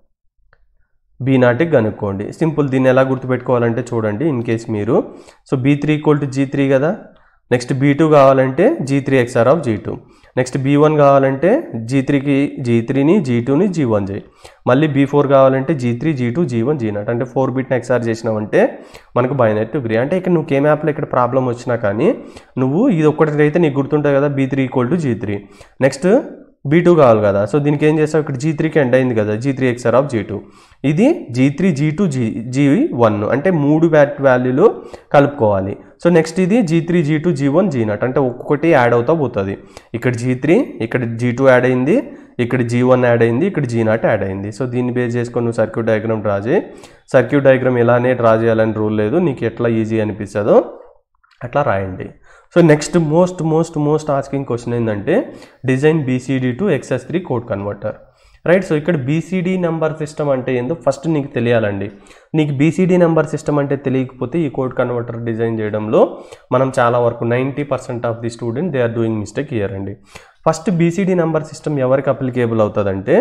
బీ నాట్కి కనుక్కోండి. సింపుల్. దీన్ని ఎలా గుర్తుపెట్టుకోవాలంటే చూడండి, ఇన్ కేస్ మీరు so B three equal to G three కదా, నెక్స్ట్ బీ టూ కావాలంటే G three XOR of G two, next B one కావాలంటే జీ త్రీకి జీ త్రీని జీ టూని జీ వన్ చేయి, మళ్ళీ బీ ఫోర్ కావాలంటే G three G two G one G naught, అంటే ఫోర్ బిట్ని ఎక్స్ఆర్ చేసినావంటే మనకు బైనరీ టు గ్రే. అంటే ఇక్కడ నువ్వు కే మ్యాప్లో ఇక్కడ ప్రాబ్లం వచ్చినా కానీ నువ్వు ఇది ఒక్కటి అయితే నీకు గుర్తుంటుంది కదా, B three equal to G three, next B two కావాలి కదా, సో దీనికి ఏం చేస్తావు, ఇక్కడ జీ త్రీకి ఎండ్ అయింది కదా, G three XOR of G two, ఇది G three G two G G one, అంటే మూడు బ్యాట్ వాల్యూలు కలుపుకోవాలి. సో నెక్స్ట్ ఇది G three G two G one G naught, అంటే ఒక్కొక్కటి యాడ్ అవుతా పోతుంది. ఇక్కడ జీ త్రీ, ఇక్కడ జీ టూ యాడ్ అయింది, ఇక్కడ జీ వన్ యాడ్ అయింది, ఇక్కడ జీ నాట్ యాడ్ అయింది. సో దీన్ని బేస్ చేసుకొని నువ్వు సర్క్యూట్ డయాగ్రామ్ డ్రా చేయి. సర్క్యూట్ డయాగ్రామ్ ఇలానే డ్రా చేయాలని రూల్ లేదు, నీకు ఎట్లా ఈజీ అనిపిస్తుందో అట్లా రాయండి. So next most most most asking question ఏంటంటే design BCD to excess three code converter, right. So ఇక్కడ బీసీడీ నెంబర్ సిస్టమ్ అంటే ఏందో ఫస్ట్ నీకు తెలియాలండి. నీకు బీసీడీ నెంబర్ సిస్టమ్ అంటే తెలియకపోతే ఈ కోడ్ కన్వర్టర్ డిజైన్ చేయడంలో మనం చాలా వరకు ninety percent of the student they are doing mistake here అండి. ఫస్ట్ బీసీడీ నెంబర్ సిస్టమ్ ఎవరికి అప్లికేబుల్ అవుతుందంటే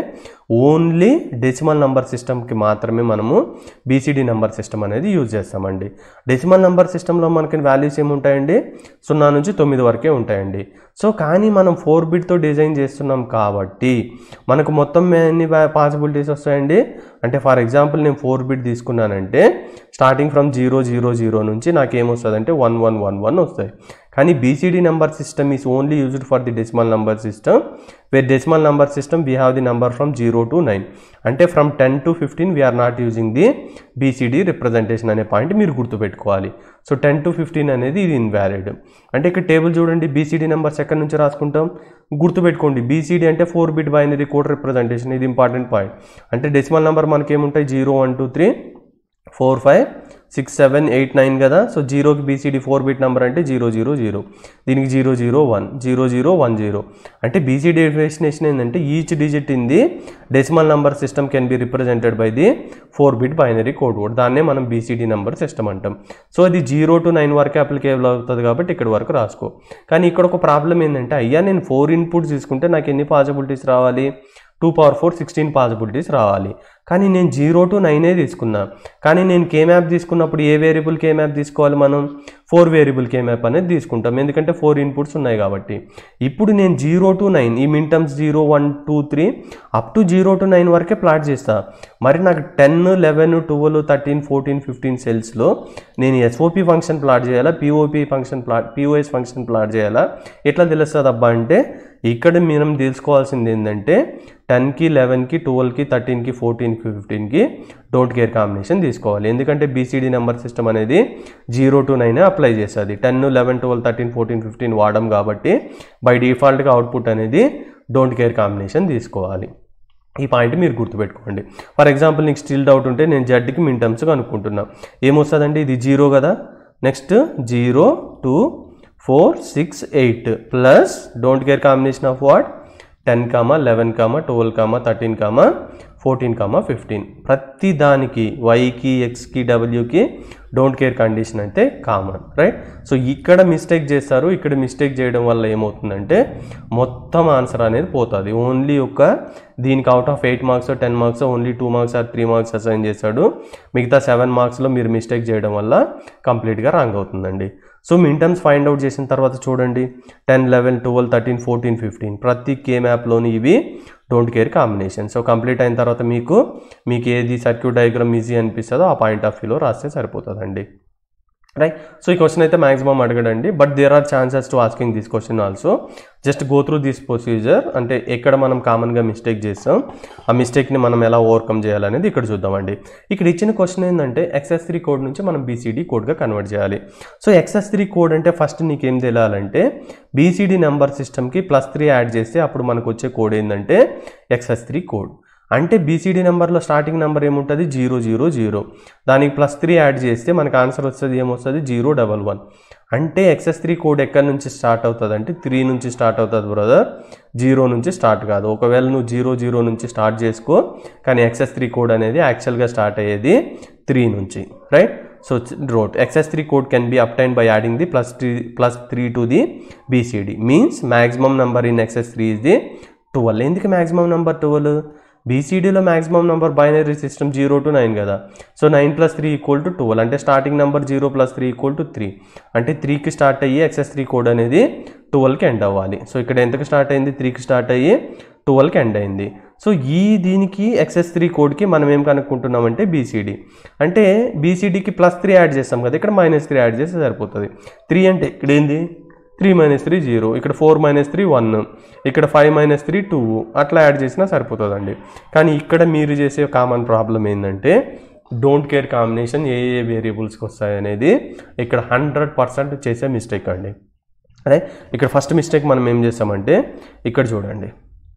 ఓన్లీ డెసిమల్ నెంబర్ సిస్టమ్కి మాత్రమే మనము బీసీడీ నెంబర్ సిస్టమ్ అనేది యూజ్ చేస్తామండి. డెసిమల్ నెంబర్ సిస్టంలో మనకి వాల్యూస్ ఏముంటాయండి, సున్నా నుంచి తొమ్మిది వరకే ఉంటాయండి. సో కానీ మనం ఫోర్ బిట్తో డిజైన్ చేస్తున్నాం కాబట్టి మనకు మొత్తం ఎన్ని పాసిబిలిటీస్ వస్తాయండి అంటే ఫర్ ఎగ్జాంపుల్ నేను ఫోర్ బిట్ తీసుకున్నానంటే starting from zero zero zero నుంచి నాకు ఏమొస్తుందంటే వన్ వన్ వన్ వన్ వస్తాయి. కానీ BCD number system is only used for the decimal number system where decimal number system we have the number from zero to nine అంటే from ten to fifteen we are not using the BCD representation అనే point మీరు గుర్తుపెట్టుకోవాలి. So ten to fifteen అనేది ఇది invalid. అంటే ఇక్కడ table చూడండి, BCD numbers ఎక్కడి నుంచి రాసుకుంటాం గుర్తుపెట్టుకోండి. బీసీడీ అంటే four bit binary code representation, ఇది ఇంపార్టెంట్ పాయింట్. అంటే డెసిమల్ నెంబర్ మనకి ఏముంటాయి zero one two three four five six seven eight nine కదా. సో జీరోకి బీసీడీ ఫోర్ బిట్ నెంబర్ అంటే జీరో జీరో జీరో, దీనికి zero zero one zero zero one zero. అంటే BCD definition ఏంటంటే each digit in the decimal number system can be represented by the four bit binary code word. దాన్నే మనం BCD number system అంటాం. So అది zero to nine వరకే applicable అవుతుంది కాబట్టి ఇక్కడ వరకు రాసుకో. కానీ ఇక్కడ ఒక ప్రాబ్లం ఏంటంటే అయ్యా నేను ఫోర్ ఇన్పుట్స్ తీసుకుంటే నాకు ఎన్ని పాసిబిలిటీస్ రావాలి, two power four sixteen possibilities రావాలి. కానీ నేను జీరో టు నైనే తీసుకున్నా. కానీ నేను కే మ్యాప్ తీసుకున్నప్పుడు ఏ వేరియబుల్ కే మ్యాప్ తీసుకోవాలి, మనం ఫోర్ వేరియబుల్ కే మ్యాప్ అనేది తీసుకుంటాం ఎందుకంటే ఫోర్ ఇన్పుట్స్ ఉన్నాయి కాబట్టి. ఇప్పుడు నేను జీరో టు నైన్ ఈ min terms zero one two three up to zero to nine వరకే ప్లాట్ చేస్తా. మరి నాకు ten eleven twelve thirteen fourteen fifteen సెల్స్లో నేను ఎస్ఓపి ఫంక్షన్ ప్లాట్ చేయాలా, POP function plot POS function plot చేయాలా, ఎట్లా తెలుస్తుంది అబ్బా అంటే ఇక్కడ మనం తెలుసుకోవాల్సింది ఏంటంటే టెన్కి లెవెన్కి ట్వెల్వ్కి థర్టీన్కి ఫోర్టీన్కి ఫిఫ్టీన్కి డోంట్ కేర్ కాంబినేషన్ తీసుకోవాలి. ఎందుకంటే బీసీడీ నెంబర్ సిస్టమ్ అనేది జీరో టు నైన్ అప్లై చేస్తుంది. Ten eleven twelve thirteen fourteen fifteen వాడడం కాబట్టి బై డిఫాల్ట్గా అవుట్పుట్ అనేది డోంట్ కేర్ కాంబినేషన్ తీసుకోవాలి. ఈ పాయింట్ మీరు గుర్తుపెట్టుకోండి. ఫర్ ఎగ్జాంపుల్ నీకు స్టిల్ డౌట్ ఉంటే నేను జెడ్కి మిన్ టర్మ్స్ కనుక్కుంటున్నా, ఏమొస్తుందండి ఇది జీరో కదా, next zero two four six eight plus don't care combination of what ten comma eleven comma twelve comma thirteen comma fourteen comma fifteen. ప్రతి దానికి వైకి ఎక్స్కి డబ్ల్యూకి డోంట్ కేర్ కండిషన్ అయితే కామన్, రైట్. సో ఇక్కడ mistake చేస్తారు, ఇక్కడ మిస్టేక్ చేయడం వల్ల ఏమవుతుందంటే మొత్తం ఆన్సర్ అనేది పోతుంది. ఓన్లీ ఒక దీనికి out of eight marks ten marks only two marks or three marks assign చేస్తాడు. మిగతా సెవెన్ మార్క్స్లో మీరు మిస్టేక్ చేయడం వల్ల కంప్లీట్గా రాంగ్ అవుతుందండి. So min terms find out చేసిన తర్వాత చూడండి ten eleven twelve thirteen fourteen fifteen ప్రతి కే మ్యాప్లోని ఇవి don't care combination. So complete అయిన తర్వాత మీకు మీకు ఏది సర్క్యూట్ డయాగ్రామ్ ఈజీ అనిపిస్తుందో ఆ పాయింట్ ఆఫ్ వ్యూలో రాస్తే సరిపోతుందండి, రైట్. సో ఈ క్వశ్చన్ అయితే మాక్సిమం అడగడండి, but there are chances to asking this question also. Just go through this procedure, అంటే ఎక్కడ మనం కామన్గా మిస్టేక్ చేస్తాం ఆ మిస్టేక్ని మనం ఎలా ఓవర్కమ్ చేయాలనేది ఇక్కడ చూద్దామండి. ఇక్కడ ఇచ్చిన క్వశ్చన్ ఏంటంటే ఎక్స్ఎస్ త్రీ కోడ్ నుంచి మనం బీసీడీ కోడ్గా కన్వర్ట్ చేయాలి. సో ఎక్స్ఎస్ త్రీ కోడ్ అంటే ఫస్ట్ నీకేం తెలియాలంటే బీసీడీ నెంబర్ సిస్టమ్కి ప్లస్ త్రీ యాడ్ చేస్తే అప్పుడు మనకు వచ్చే కోడ్ ఏంటంటే ఎక్స్ఎస్ త్రీ కోడ్. అంటే బీసీడీ నెంబర్లో స్టార్టింగ్ నెంబర్ ఏముంటుంది జీరో జీరో జీరో, దానికి ప్లస్ త్రీ యాడ్ చేస్తే మనకు ఆన్సర్ వస్తుంది ఏమొస్తుంది జీరో డబల్ వన్. అంటే ఎక్స్ఎస్ త్రీ కోడ్ ఎక్కడి నుంచి స్టార్ట్ అవుతుంది అంటే త్రీ నుంచి స్టార్ట్ అవుతుంది బ్రదర్, జీరో నుంచి స్టార్ట్ కాదు. ఒకవేళ నువ్వు జీరో జీరో నుంచి స్టార్ట్ చేసుకో, కానీ ఎక్స్ఎస్ త్రీ కోడ్ అనేది యాక్చువల్గా స్టార్ట్ అయ్యేది త్రీ నుంచి, right. So wrote excess three code can be obtain by adding the plus three plus three to the BCD means maximum number in excess three is the twelve. ఎందుకు maximum number twelve? బీసీడీలో maximum number binary system zero to nine కదా. So nine plus three equal to twelve, అంటే starting number zero plus three equal to three. అంటే త్రీకి start అయ్యి excess three code అనేది ట్వెల్వ్కి end అవ్వాలి. సో ఇక్కడ ఎంతకు స్టార్ట్ అయింది త్రీకి స్టార్ట్ అయ్యి ట్వెల్వ్కి ఎండ్ అయింది. సో ఈ దీనికి ఎక్స్ఎస్ త్రీ కోడ్కి మనం ఏం కనుక్కుంటున్నామంటే బీసీడీ. అంటే బీసీడీకి ప్లస్ త్రీ యాడ్ చేస్తాం కదా, ఇక్కడ మైనస్ త్రీ యాడ్ చేస్తే సరిపోతుంది. త్రీ అంటే ఇక్కడ ఏంది త్రీ మైనస్ త్రీ జీరో, ఇక్కడ ఫోర్ మైనస్ త్రీ వన్, ఇక్కడ ఫైవ్ మైనస్ త్రీ టూ, అట్లా యాడ్ చేసినా సరిపోతుందండి. కానీ ఇక్కడ మీరు చేసే కామన్ ప్రాబ్లం ఏంటంటే డోంట్ కేర్ కాంబినేషన్ ఏ ఏ వేరియబుల్స్కి వస్తాయనేది ఇక్కడ హండ్రెడ్ పర్సెంట్ చేసే మిస్టేక్ అండి, అదే. ఇక్కడ ఫస్ట్ మిస్టేక్ మనం ఏం చేస్తామంటే ఇక్కడ చూడండి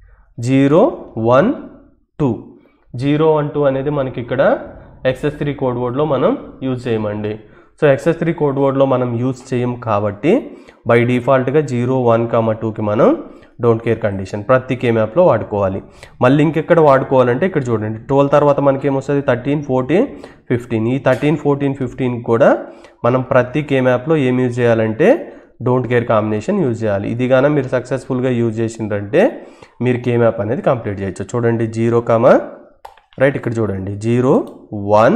zero one two zero one two అనేది మనకి ఇక్కడ ఎక్స్ఎస్ త్రీ కోడ్ వర్డ్లో మనం యూజ్ చేయమండి. సో ఎక్స్ఎస్ త్రీ కోడ్ వర్డ్లో మనం యూజ్ చేయం కాబట్టి బై డిఫాల్ట్గా జీరో వన్ కామా టూకి మనం డోంట్ కేర్ కండిషన్ ప్రతి కే మ్యాప్లో వాడుకోవాలి. మళ్ళీ ఇంకెక్కడ వాడుకోవాలంటే ఇక్కడ చూడండి ట్వెల్వ్ తర్వాత మనకి ఏమొస్తుంది థర్టీన్ ఫోర్టీన్ ఫిఫ్టీన్. ఈ థర్టీన్ ఫోర్టీన్ ఫిఫ్టీన్ కూడా మనం ప్రతి కే మ్యాప్లో ఏం యూజ్ చేయాలంటే డోంట్ కేర్ కాంబినేషన్ యూజ్ చేయాలి. ఇది గాన మీరు సక్సెస్ఫుల్గా యూజ్ చేసిందంటే మీరు కే మ్యాప్ అనేది కంప్లీట్ చేయొచ్చు. చూడండి జీరో కామా రైట్ ఇక్కడ చూడండి జీరో వన్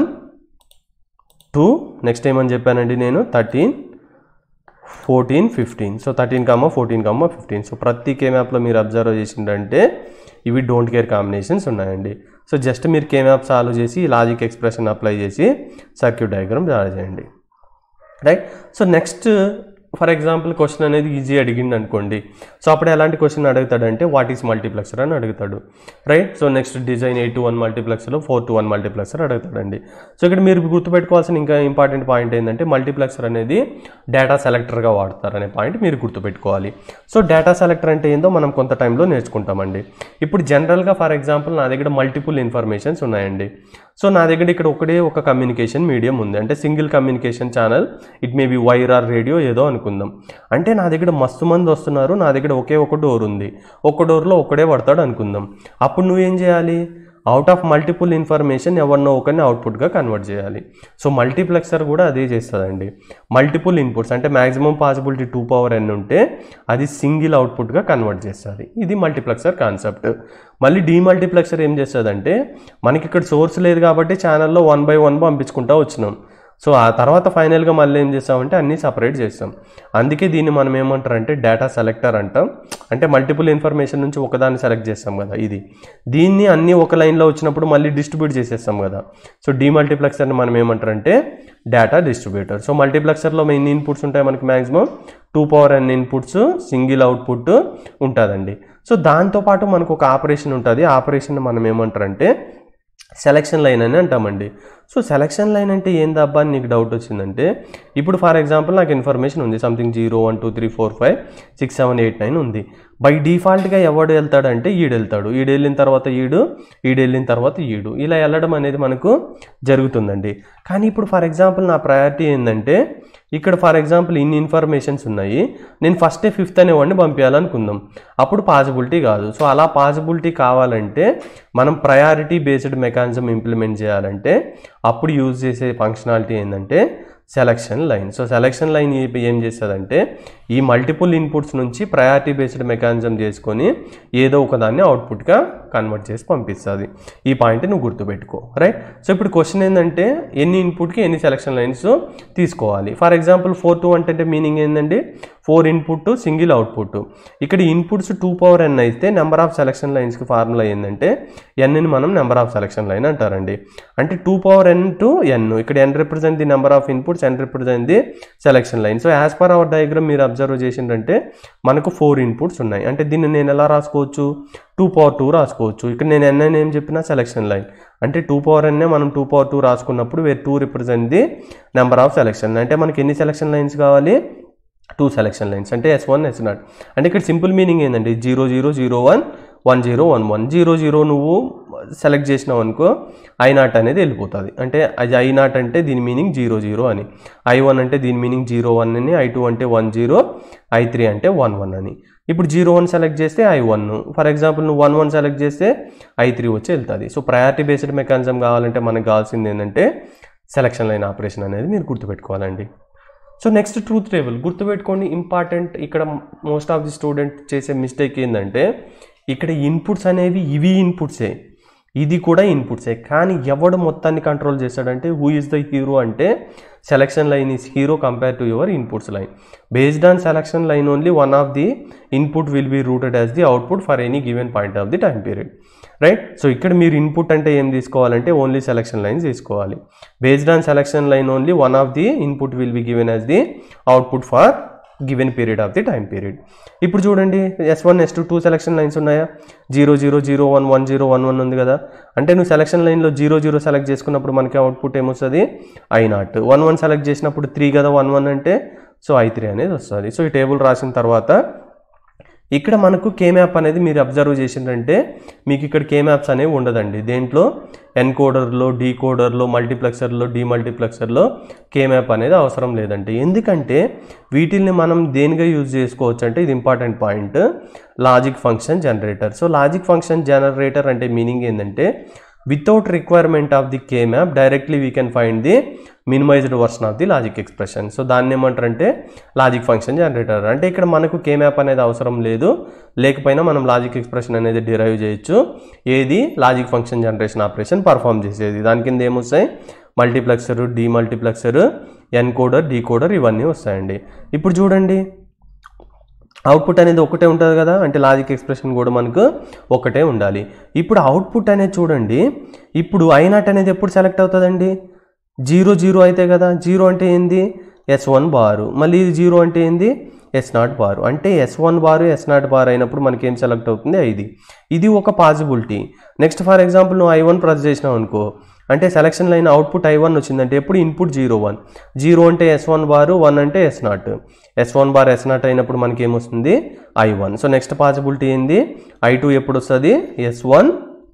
టూ నెక్స్ట్ ఏమని చెప్పానండి నేను thirteen fourteen fifteen so thirteen comma fourteen comma fifteen so ప్రతి కే మ్యాప్లో మీరు అబ్జర్వ్ చేసిందంటే ఇవి డోంట్ కేర్ కాంబినేషన్స్ ఉన్నాయండి. సో జస్ట్ మీరు కే మ్యాప్ సాల్వ్ చేసి లాజిక్ ఎక్స్ప్రెషన్ అప్లై చేసి సర్క్యూట్ డయాగ్రామ్ డ్రా చేయండి right. So next for example question అనేది ఈజీ అడిగింది అనుకోండి. సో అప్పుడు ఎలాంటి క్వశ్చన్ అడుగుతాడంటే వాట్ ఈస్ మల్టీప్లెక్సర్ అని అడుగుతాడు right. So next design eight to one మల్టీప్లెక్సర్లో ఫోర్ టు వన్ మల్టీప్లెక్సర్ అడుగుతాడండి. సో ఇక్కడ మీరు గుర్తుపెట్టుకోవాల్సిన ఇంకా ఇంపార్టెంట్ పాయింట్ ఏంటంటే మల్టీప్లెక్సర్ అనేది డేటా సెలెక్టర్గా వాడతారు అనే పాయింట్ మీరు గుర్తుపెట్టుకోవాలి. సో డేటా సెలెక్టర్ అంటే ఏందో మనం కొంత టైంలో నేర్చుకుంటామండి. ఇప్పుడు జనరల్గా ఫర్ ఎగ్జాంపుల్ నా దగ్గర మల్టిపుల్ ఇన్ఫర్మేషన్స్ ఉన్నాయండి. సో నా దగ్గర ఇక్కడ ఒకటే ఒక కమ్యూనికేషన్ మీడియం ఉంది అంటే single communication channel it may be wire or radio ఏదో అనుకుందాం. అంటే నా దగ్గర మస్తు మంది వస్తున్నారు, నా దగ్గర ఒకే ఒక డోర్ ఉంది, ఒక డోర్లో ఒక్కడే పడతాడు అనుకుందాం. అప్పుడు నువ్వేం చేయాలి అవుట్ ఆఫ్ మల్టిపుల్ ఇన్ఫర్మేషన్ ఎవరినో ఒకరిని అవుట్పుట్గా కన్వర్ట్ చేయాలి. సో మల్టీప్లెక్సర్ కూడా అదే చేస్తుందండి. మల్టిపుల్ ఇన్పుట్స్ అంటే maximum possibility two power N ఉంటే అది సింగిల్ అవుట్పుట్గా కన్వర్ట్ చేస్తుంది. ఇది మల్టీప్లెక్సర్ కాన్సెప్ట్. మళ్ళీ డీమల్టీప్లెక్సర్ ఏం చేస్తుందంటే మనకి ఇక్కడ సోర్స్ లేదు కాబట్టి ఛానల్లో వన్ బై వన్ పంపించుకుంటూ వచ్చినాం. సో ఆ తర్వాత ఫైనల్గా మళ్ళీ ఏం చేస్తామంటే అన్నీ సపరేట్ చేస్తాం. అందుకే దీన్ని మనం ఏమంటారంటే డేటా సెలెక్టర్ అంటాం. అంటే మల్టిపుల్ ఇన్ఫర్మేషన్ నుంచి ఒకదాన్ని సెలెక్ట్ చేస్తాం కదా ఇది. దీన్ని అన్నీ ఒక లైన్లో వచ్చినప్పుడు మళ్ళీ డిస్ట్రిబ్యూట్ చేసేస్తాం కదా. సో డీమల్టీప్లెక్సర్ని మనం ఏమంటారంటే డేటా డిస్ట్రిబ్యూటర్. సో మల్టీప్లెక్సర్లో ఎన్ని ఇన్పుట్స్ ఉంటాయి మనకి maximum two power N inputs single output ఉంటుందండి. సో దాంతోపాటు మనకు ఒక ఆపరేషన్ ఉంటుంది. ఆపరేషన్ మనం ఏమంటారంటే సెలక్షన్ లైన్ అని అంటామండి. సో సెలక్షన్ లైన్ అంటే ఏందబ్బా అని నీకు డౌట్ వచ్చిందంటే ఇప్పుడు ఫర్ ఎగ్జాంపుల్ నాకు ఇన్ఫర్మేషన్ ఉంది something zero one two three four five six seven eight nine ఉంది. బై డిఫాల్ట్గా ఎవడు వెళ్తాడంటే ఈడు వెళ్తాడు, ఈడు వెళ్ళిన తర్వాత ఈడు, ఈడు వెళ్ళిన తర్వాత ఈడు, ఇలా వెళ్ళడం అనేది మనకు జరుగుతుందండి. కానీ ఇప్పుడు ఫర్ ఎగ్జాంపుల్ నా ప్రయారిటీ ఏంటంటే ఇక్కడ ఫర్ ఎగ్జాంపుల్ ఇన్ని ఇన్ఫర్మేషన్స్ ఉన్నాయి, నేను ఫస్టే ఫిఫ్త్ అనేవాడిని పంపించాలనుకుందాం, అప్పుడు పాసిబిలిటీ కాదు. సో అలా పాసిబిలిటీ కావాలంటే మనం ప్రయారిటీ బేస్డ్ మెకానిజం ఇంప్లిమెంట్ చేయాలంటే అప్పుడు యూజ్ చేసే ఫంక్షనాలిటీ ఏంటంటే selection line. So selection line ఏం చేస్తుందంటే ఈ మల్టిపుల్ ఇన్పుట్స్ నుంచి ప్రయారిటీ బేస్డ్ మెకానిజం చేసుకొని ఏదో ఒకదాన్ని అవుట్పుట్గా కన్వర్ట్ చేసి పంపిస్తుంది. ఈ పాయింట్ నువ్వు గుర్తుపెట్టుకో రైట్. సో ఇప్పుడు క్వశ్చన్ ఏంటంటే ఎన్ని ఇన్పుట్కి ఎన్ని సెలక్షన్ లైన్స్ తీసుకోవాలి. ఫర్ ఎగ్జాంపుల్ ఫోర్ టూ అంటే మీనింగ్ ఏంటండి ఫోర్ ఇన్పుట్ సింగిల్ అవుట్పుట్. ఇక్కడ ఇన్పుట్స్ టూ పవర్ ఎన్ అయితే నెంబర్ ఆఫ్ సెలక్షన్ లైన్స్కి ఫార్ములా ఏంటంటే ఎన్ని మనం నెంబర్ ఆఫ్ సెలక్షన్ లైన్ అంటారండి. అంటే two power N to N, ఇక్కడ N represent the number of inputs, N represent the selection line. So as per our diagram మీరు observe చేసిందంటే మనకు ఫోర్ ఇన్పుట్స్ ఉన్నాయి. అంటే దీన్ని నేను ఎలా రాసుకోవచ్చు టూ పవర్ టూ రాసుకోవచ్చు. ఇక్కడ నేను ఎన్ అని ఏం చెప్పినా సెలక్షన్ లైన్ అంటే టూ పవర్ ఎన్నే మనం టూ పవర్ టూ రాసుకున్నప్పుడు where two represent the number of selection. అంటే మనకి ఎన్ని సెలక్షన్ లైన్స్ కావాలి టూ సెలక్షన్ లైన్స్ అంటే ఎస్ వన్ ఎస్ నాట్. అంటే ఇక్కడ సింపుల్ మీనింగ్ ఏంటంటే zero zero zero one one zero one one zero zero నువ్వు సెలెక్ట్ చేసినావు అనుకో ఐ నాట్ అనేది వెళ్ళిపోతుంది. అంటే అది ఐ నాట్ అంటే దీని మీనింగ్ జీరో జీరో అని, ఐ వన్ అంటే దీని మీనింగ్ జీరో వన్ అని, ఐ టూ అంటే వన్ జీరో, ఐ త్రీ అంటే వన్ వన్ అని. ఇప్పుడు జీరో వన్ సెలెక్ట్ చేస్తే ఐ వన్, ఫర్ ఎగ్జాంపుల్ నువ్వు వన్ వన్ సెలెక్ట్ చేస్తే ఐ త్రీ వచ్చి వెళ్తుంది. సో ప్రయారిటీ బేస్డ్ మెకానిజం కావాలంటే మనకు కావాల్సింది ఏంటంటే సెలక్షన్ లైన్ ఆపరేషన్ అనేది మీరు గుర్తుపెట్టుకోవాలండి. సో నెక్స్ట్ ట్రూత్ టేబుల్ గుర్తుపెట్టుకోండి ఇంపార్టెంట్. ఇక్కడ మోస్ట్ ఆఫ్ ది స్టూడెంట్ చేసే మిస్టేక్ ఏంటంటే ఇక్కడ ఇన్పుట్స్ అనేవి ఇవి ఇన్పుట్సే, ఇది కూడా ఇన్పుట్సే, కానీ ఎవడు మొత్తాన్ని కంట్రోల్ చేస్తాడంటే హూ ఈజ్ ద హీరో అంటే selection line is hero compare to your inputs line. Based on selection line only one of the input will be routed as the output for any given point of the time period right. So ఇక్కడ మీరు input అంటే ఏం తీసుకోవాలంటే only selection lines తీసుకోవాలి. Based on selection line only one of the input will be given as the output for given period of the time period. ఇప్పుడు చూడండి S one S two two selection lines ఉన్నాయా, zero zero zero one one zero one one ఉంది కదా. అంటే నువ్వు selection లైన్లో zero zero select చేసుకున్నప్పుడు మనకి అవుట్పుట్ ఏమొస్తుంది I naught. One one select చేసినప్పుడు త్రీ కదా వన్ వన్ అంటే సో ఐ త్రీ అనేది వస్తుంది. సో ఈ టేబుల్ రాసిన తర్వాత ఇక్కడ మనకు కే మ్యాప్ అనేది మీరు అబ్జర్వ్ చేసిందంటే మీకు ఇక్కడ కే మ్యాప్స్ అనేవి ఉండదండి. దేంట్లో ఎన్కోడర్లో, డీకోడర్లో, మల్టీప్లెక్సర్లో, డీమల్టీప్లెక్సర్లో కే మ్యాప్ అనేది అవసరం లేదండి. ఎందుకంటే వీటిల్ని మనం దేనిగా యూజ్ చేసుకోవచ్చు అంటే ఇది important point, logic function generator. So logic function generator అంటే మీనింగ్ ఏంటంటే without requirement of the K map directly we can find the minimized version of the logic expression. So దాన్ని ఏమంటారంటే లాజిక్ ఫంక్షన్ జనరేటర్. అంటే ఇక్కడ మనకు కే map అనేది అవసరం లేదు, లేకపోయినా మనం లాజిక్ ఎక్స్ప్రెషన్ అనేది డిరైవ్ చేయొచ్చు. ఏది logic function generation operation perform చేసేది. దాని కింద ఏమొస్తాయి, మల్టీప్లెక్సర్, డీమల్టీప్లెక్సర్, ఎన్కోడర్, డీకోడర్ ఇవన్నీ వస్తాయండి. ఇప్పుడు చూడండి అవుట్పుట్ అనేది ఒకటే ఉంటుంది కదా, అంటే లాజిక్ ఎక్స్ప్రెషన్ కూడా మనకు ఒకటే ఉండాలి. ఇప్పుడు అవుట్పుట్ అనేది చూడండి, ఇప్పుడు ఐ నాట్ అనేది ఎప్పుడు సెలెక్ట్ అవుతుందండి, జీరో జీరో అయితే కదా. జీరో అంటే ఏంది, ఎస్ వన్ బారు. మళ్ళీ ఇది జీరో అంటే ఏంది, ఎస్ నాట్ బారు. అంటే S one bar S naught bar అయినప్పుడు మనకి ఏం సెలెక్ట్ అవుతుంది, ఐది. ఇది ఒక పాసిబిలిటీ. నెక్స్ట్ ఫర్ ఎగ్జాంపుల్ నువ్వు ఐ వన్ ప్రెస్ చేసినావు అనుకో, అంటే selection line output I one వచ్చిందంటే ఎప్పుడు ఇన్పుట్ జీరో వన్. జీరో అంటే ఎస్ వన్ బారు, వన్ అంటే S not. S one bar S naught అయినప్పుడు మనకి ఏమొస్తుంది, I one. So next possibility ఏంది, ఐ టూ ఎప్పుడు వస్తుంది, S one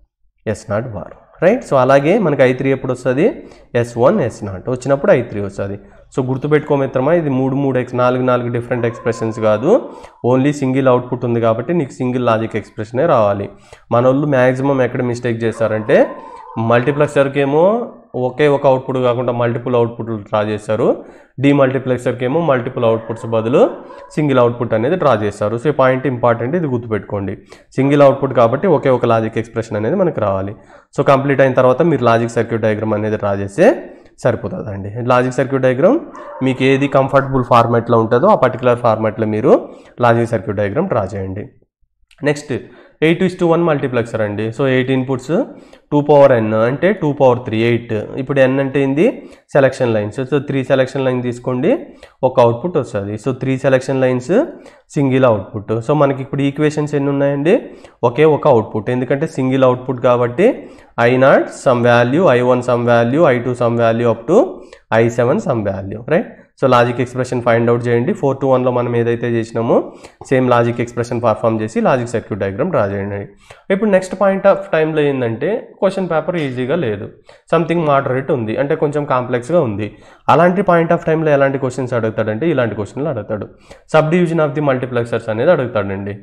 S naught bar, right. So అలాగే మనకి ఐ త్రీ ఎప్పుడు వస్తుంది, ఎస్ వన్ ఎస్ నాట్ వచ్చినప్పుడు ఐ త్రీ వస్తుంది. సో గుర్తుపెట్టుకో మిత్రమా, ఇది మూడు మూడు ఎక్స్ నాలుగు నాలుగు డిఫరెంట్ ఎక్స్ప్రెషన్స్ కాదు, ఓన్లీ సింగిల్ అవుట్పుట్ ఉంది కాబట్టి నీకు సింగిల్ లాజిక్ ఎక్స్ప్రెషనే రావాలి. మన వాళ్ళు మ్యాక్సిమం ఎక్కడ మిస్టేక్ చేస్తారంటే మల్టీప్లెక్సర్కి ఏమో ఒకే ఒక అవుట్పుట్ కాకుండా మల్టిపుల్ అవుట్పుట్లు డ్రా చేస్తారు, డీమల్టీప్లెక్సర్కి ఏమో మల్టిపుల్ అవుట్పుట్స్ బదులు సింగిల్ అవుట్పుట్ అనేది డ్రా చేస్తారు. సో ఈ పాయింట్ ఇంపార్టెంట్, ఇది గుర్తుపెట్టుకోండి. సింగిల్ అవుట్పుట్ కాబట్టి ఒకే ఒక లాజిక్ ఎక్స్ప్రెషన్ అనేది మనకు రావాలి. సో కంప్లీట్ అయిన తర్వాత మీరు లాజిక్ సర్క్యూట్ డయాగ్రామ్ అనేది డ్రా చేస్తే సరిపోతుందండి. లాజిక్ సర్క్యూట్ డయాగ్రామ్ మీకు ఏది కంఫర్టబుల్ ఫార్మాట్లో ఉంటుందో ఆ పర్టికులర్ ఫార్మాట్లో మీరు లాజిక్ సర్క్యూట్ డయాగ్రామ్ డ్రా చేయండి. Next eight is to one multiplexer అండి. So eight inputs, two power N అంటే టూ పవర్ త్రీ, ఎయిట్. ఇప్పుడు ఎన్ అంటే ఏంది, selection lines. So three selection line తీసుకోండి, ఒక అవుట్పుట్ వస్తుంది. So three selection lines, single output. So మనకి ఇప్పుడు ఈక్వేషన్స్ ఎన్ని ఉన్నాయండి, ఒకే ఒక అవుట్పుట్. ఎందుకంటే సింగిల్ అవుట్పుట్ కాబట్టి I naught some value, I one some value, I two some value up to I seven some value, right. So logic expression find out చేయండి. Four to వన్లో మనం ఏదైతే చేసినామో సేమ్ లాజిక్ ఎక్స్ప్రెషన్ పర్ఫామ్ చేసి logic circuit diagram draw చేయండి. ఇప్పుడు next point of టైంలో ఏంటంటే క్వశ్చన్ పేపర్ ఈజీగా లేదు, సంథింగ్ మోడరేట్ ఉంది, అంటే కొంచెం కాంప్లెక్స్గా ఉంది. అలాంటి పాయింట్ ఆఫ్ టైంలో ఎలాంటి క్వశ్చన్స్ అడుగుతాడంటే ఇలాంటి క్వశ్చన్లు అడుగుతాడు. Sub division of the multiplexers అనేది అడుగుతాడండి.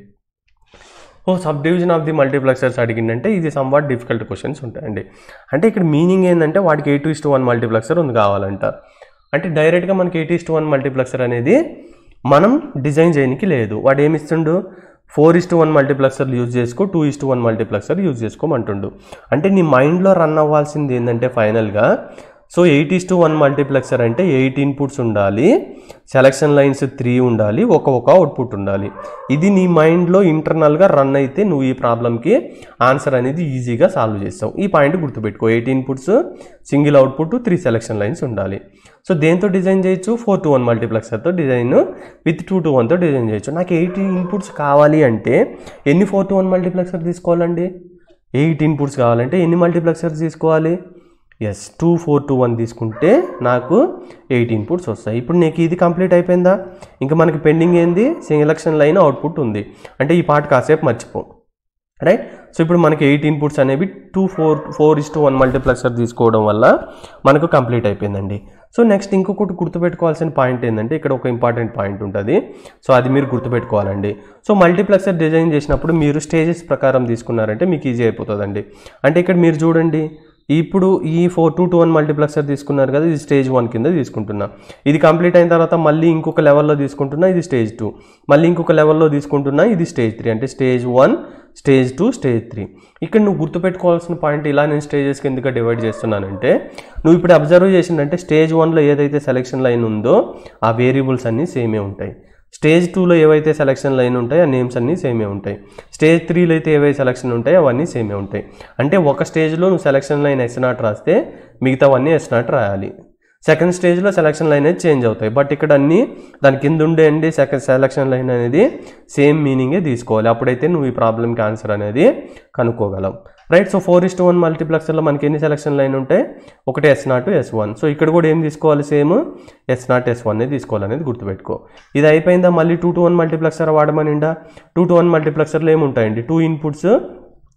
ఓ sub division of the multiplexers అడిగిందంటే ఇది సమ్వాట్ డిఫికల్ట్ క్వశ్చన్స్ ఉంటాయండి. అంటే ఇక్కడ మీనింగ్ ఏంటంటే వాటికి eight is to one multiplexer ఉంది కావాలంట. అంటే డైరెక్ట్గా మనకి eight is to one multiplexer అనేది మనం డిజైన్ చేయడానికి లేదు. వాడు ఏమి ఇస్తుండు, ఫోర్ ఇస్ టు వన్ మల్టీప్లెక్సర్లు యూజ్ చేసుకో, two is to one multiplexer use చేసుకోమంటుండు. అంటే నీ మైండ్లో రన్ అవ్వాల్సింది ఏంటంటే ఫైనల్గా, so eight is to one multiplexer అంటే ఎయిట్ ఇన్పుట్స్ ఉండాలి, సెలక్షన్ లైన్స్ త్రీ ఉండాలి, ఒక ఒక అవుట్పుట్ ఉండాలి. ఇది నీ మైండ్లో ఇంటర్నల్గా రన్ అయితే నువ్వు ఈ ప్రాబ్లమ్కి ఆన్సర్ అనేది ఈజీగా సాల్వ్ చేస్తావు. ఈ పాయింట్ గుర్తుపెట్టుకో, eight inputs, single output, three selection lines ఉండాలి. సో దేంతో డిజైన్ చేయొచ్చు, ఫోర్ టు వన్ మల్టీప్లెక్సర్తో డిజైన్, విత్ టూ టు వన్తో డిజైన్ చేయొచ్చు. నాకు ఎయిట్ ఇన్పుట్స్ కావాలి అంటే ఎన్ని ఫోర్ టు వన్ మల్టీప్లెక్సర్ తీసుకోవాలండి, ఎయిట్ ఇన్పుట్స్ కావాలంటే ఎన్ని మల్టీప్లెక్సర్స్ తీసుకోవాలి, yes two four two one తీసుకుంటే నాకు ఎయిట్ ఇన్పుట్స్ వస్తాయి. ఇప్పుడు నీకు ఇది కంప్లీట్ అయిపోయిందా, ఇంకా మనకి పెండింగ్ ఏంది, సెలక్షన్ లైన్ అవుట్పుట్ ఉంది. అంటే ఈ పార్ట్ కాసేపు మర్చిపో, రైట్. సో ఇప్పుడు మనకి ఎయిట్ ఇన్పుట్స్ అనేవి two four four is to one multiplexer తీసుకోవడం వల్ల మనకు కంప్లీట్ అయిపోయిందండి. సో నెక్స్ట్ ఇంకొకటి గుర్తుపెట్టుకోవాల్సిన పాయింట్ ఏంటంటే ఇక్కడ ఒక ఇంపార్టెంట్ పాయింట్ ఉంటుంది. సో అది మీరు గుర్తుపెట్టుకోవాలండి. సో మల్టీప్లెక్సర్ డిజైన్ చేసినప్పుడు మీరు స్టేజెస్ ప్రకారం తీసుకున్నారంటే మీకు ఈజీ అయిపోతుందండి. అంటే ఇక్కడ మీరు చూడండి, ఇప్పుడు ఈ four two two one multiplexer తీసుకున్నారు కదా, ఇది స్టేజ్ వన్ కింద తీసుకుంటున్నా. ఇది కంప్లీట్ అయిన తర్వాత మళ్ళీ ఇంకొక లెవెల్లో తీసుకుంటున్నా, ఇది స్టేజ్ టూ. మళ్ళీ ఇంకొక లెవెల్లో తీసుకుంటున్నా, ఇది స్టేజ్ త్రీ. అంటే stage one, stage two, stage three. ఇక్కడ నువ్వు గుర్తుపెట్టుకోవాల్సిన పాయింట్, ఇలా నేను స్టేజెస్ కిందగా డివైడ్ చేస్తున్నానంటే నువ్వు ఇప్పుడు అబ్జర్వ్ చేసిందంటే స్టేజ్ వన్లో ఏదైతే సెలెక్షన్ లైన్ ఉందో ఆ వేరియబుల్స్ అన్నీ సేమే ఉంటాయి. స్టేజ్ టూలో ఏవైతే సెలక్షన్ లైన్ ఉంటాయో ఆ నేమ్స్ అన్నీ సేమే ఉంటాయి. స్టేజ్ త్రీలో అయితే ఏవైతే సెలక్షన్ ఉంటాయో అవన్నీ సేమే ఉంటాయి. అంటే ఒక స్టేజ్లో నువ్వు సెలక్షన్ లైన్ ఎస్ నాట్ రాస్తే మిగతావన్నీ ఎస్ నాట్ రాయాలి. సెకండ్ స్టేజ్లో సెలక్షన్ లైన్ అనేది చేంజ్ అవుతాయి. బట్ ఇక్కడ అన్నీ దాని కింద ఉండే అండి సెకండ్ సెలక్షన్ లైన్ అనేది సేమ్ మీనింగే తీసుకోవాలి. అప్పుడైతే నువ్వు ఈ ప్రాబ్లమ్కి ఆన్సర్ అనేది కనుక్కోగలవు, right. So four is to one మల్టీప్లెక్సర్లో మనకి ఎన్ని సెలక్షన్ లైన్ ఉంటాయి, ఒకటి S not S one. So ఇక్కడ కూడా ఏం తీసుకోవాలి, same S not S one తీసుకోవాలనేది గుర్తుపెట్టుకో. ఇది అయిపోయిందా, మళ్ళీ టూ టు వన్ మల్టీప్లెక్సర్ వాడమనిండా. టూ టు వన్ మల్టీప్లెక్సర్లో ఏముంటాయండి, టూ ఇన్పుట్స్,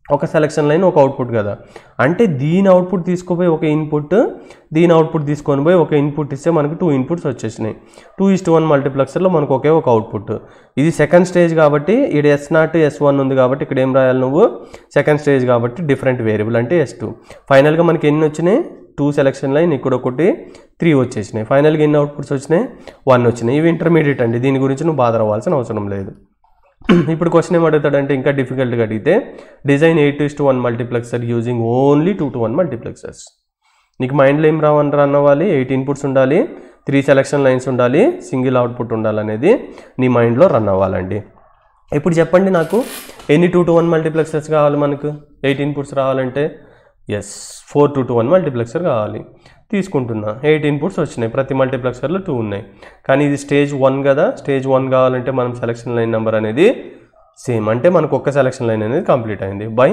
ఒక సెలక్షన్ లైన్ ఒక అవుట్పుట్ కదా, అంటే దీని అవుట్పుట్ తీసుకుపోయి ఒక ఇన్పుట్, దీని అవుట్పుట్ తీసుకొని పోయి ఒక ఇన్పుట్ ఇస్తే మనకు టూ ఇన్పుట్స్ వచ్చేసినాయి. టూ ఇస్ టు వన్ మల్టీప్లెక్సర్లో మనకు ఒకే ఒక అవుట్పుట్. ఇది సెకండ్ స్టేజ్ కాబట్టి ఇక్కడ ఎస్ నాట్ ఎస్ వన్ ఉంది కాబట్టి ఇక్కడ ఏం రాయాలి నువ్వు, సెకండ్ స్టేజ్ కాబట్టి డిఫరెంట్ వేరియబుల్ అంటే ఎస్ టూ. ఫైనల్గా మనకి ఎన్ని వచ్చినాయి, టూ సెలక్షన్ లైన్, ఇక్కడ ఒకటి త్రీ వచ్చేసినాయి. ఫైనల్గా ఎన్ని అవుట్పుట్స్ వచ్చినాయి, వన్ వచ్చినాయి. ఇవి ఇంటర్మీడియట్ అండి, దీని గురించి నువ్వు బాధ అవ్వాల్సిన అవసరం లేదు. ఇప్పుడు క్వశ్చన్ ఏం అడుగుతాడంటే ఇంకా డిఫికల్ట్గా అడిగితే, design eight is to one multiplexer using only two to one multiplexers. నీకు మైండ్లో ఏం రావని రన్ అవ్వాలి, ఎయిట్ ఇన్పుట్స్ ఉండాలి, త్రీ సెలక్షన్ లైన్స్ ఉండాలి, సింగిల్ అవుట్పుట్ ఉండాలనేది నీ మైండ్లో రన్ అవ్వాలండి. ఇప్పుడు చెప్పండి నాకు ఎన్ని టూ టు వన్ మల్టీప్లెక్సర్స్ కావాలి, మనకు ఎయిట్ ఇన్పుట్స్ రావాలంటే S four two to one multiplexer కావాలి. తీసుకుంటున్నా, ఎయిట్ ఇన్పుట్స్ వచ్చినాయి, ప్రతి మల్టీప్లెక్సర్లో టూ ఉన్నాయి. కానీ ఇది స్టేజ్ వన్ కదా, స్టేజ్ వన్ కావాలంటే మనం సెలక్షన్ లైన్ నెంబర్ అనేది సేమ్, అంటే మనకు ఒక్క సెలక్షన్ లైన్ అనేది కంప్లీట్ అయింది బై.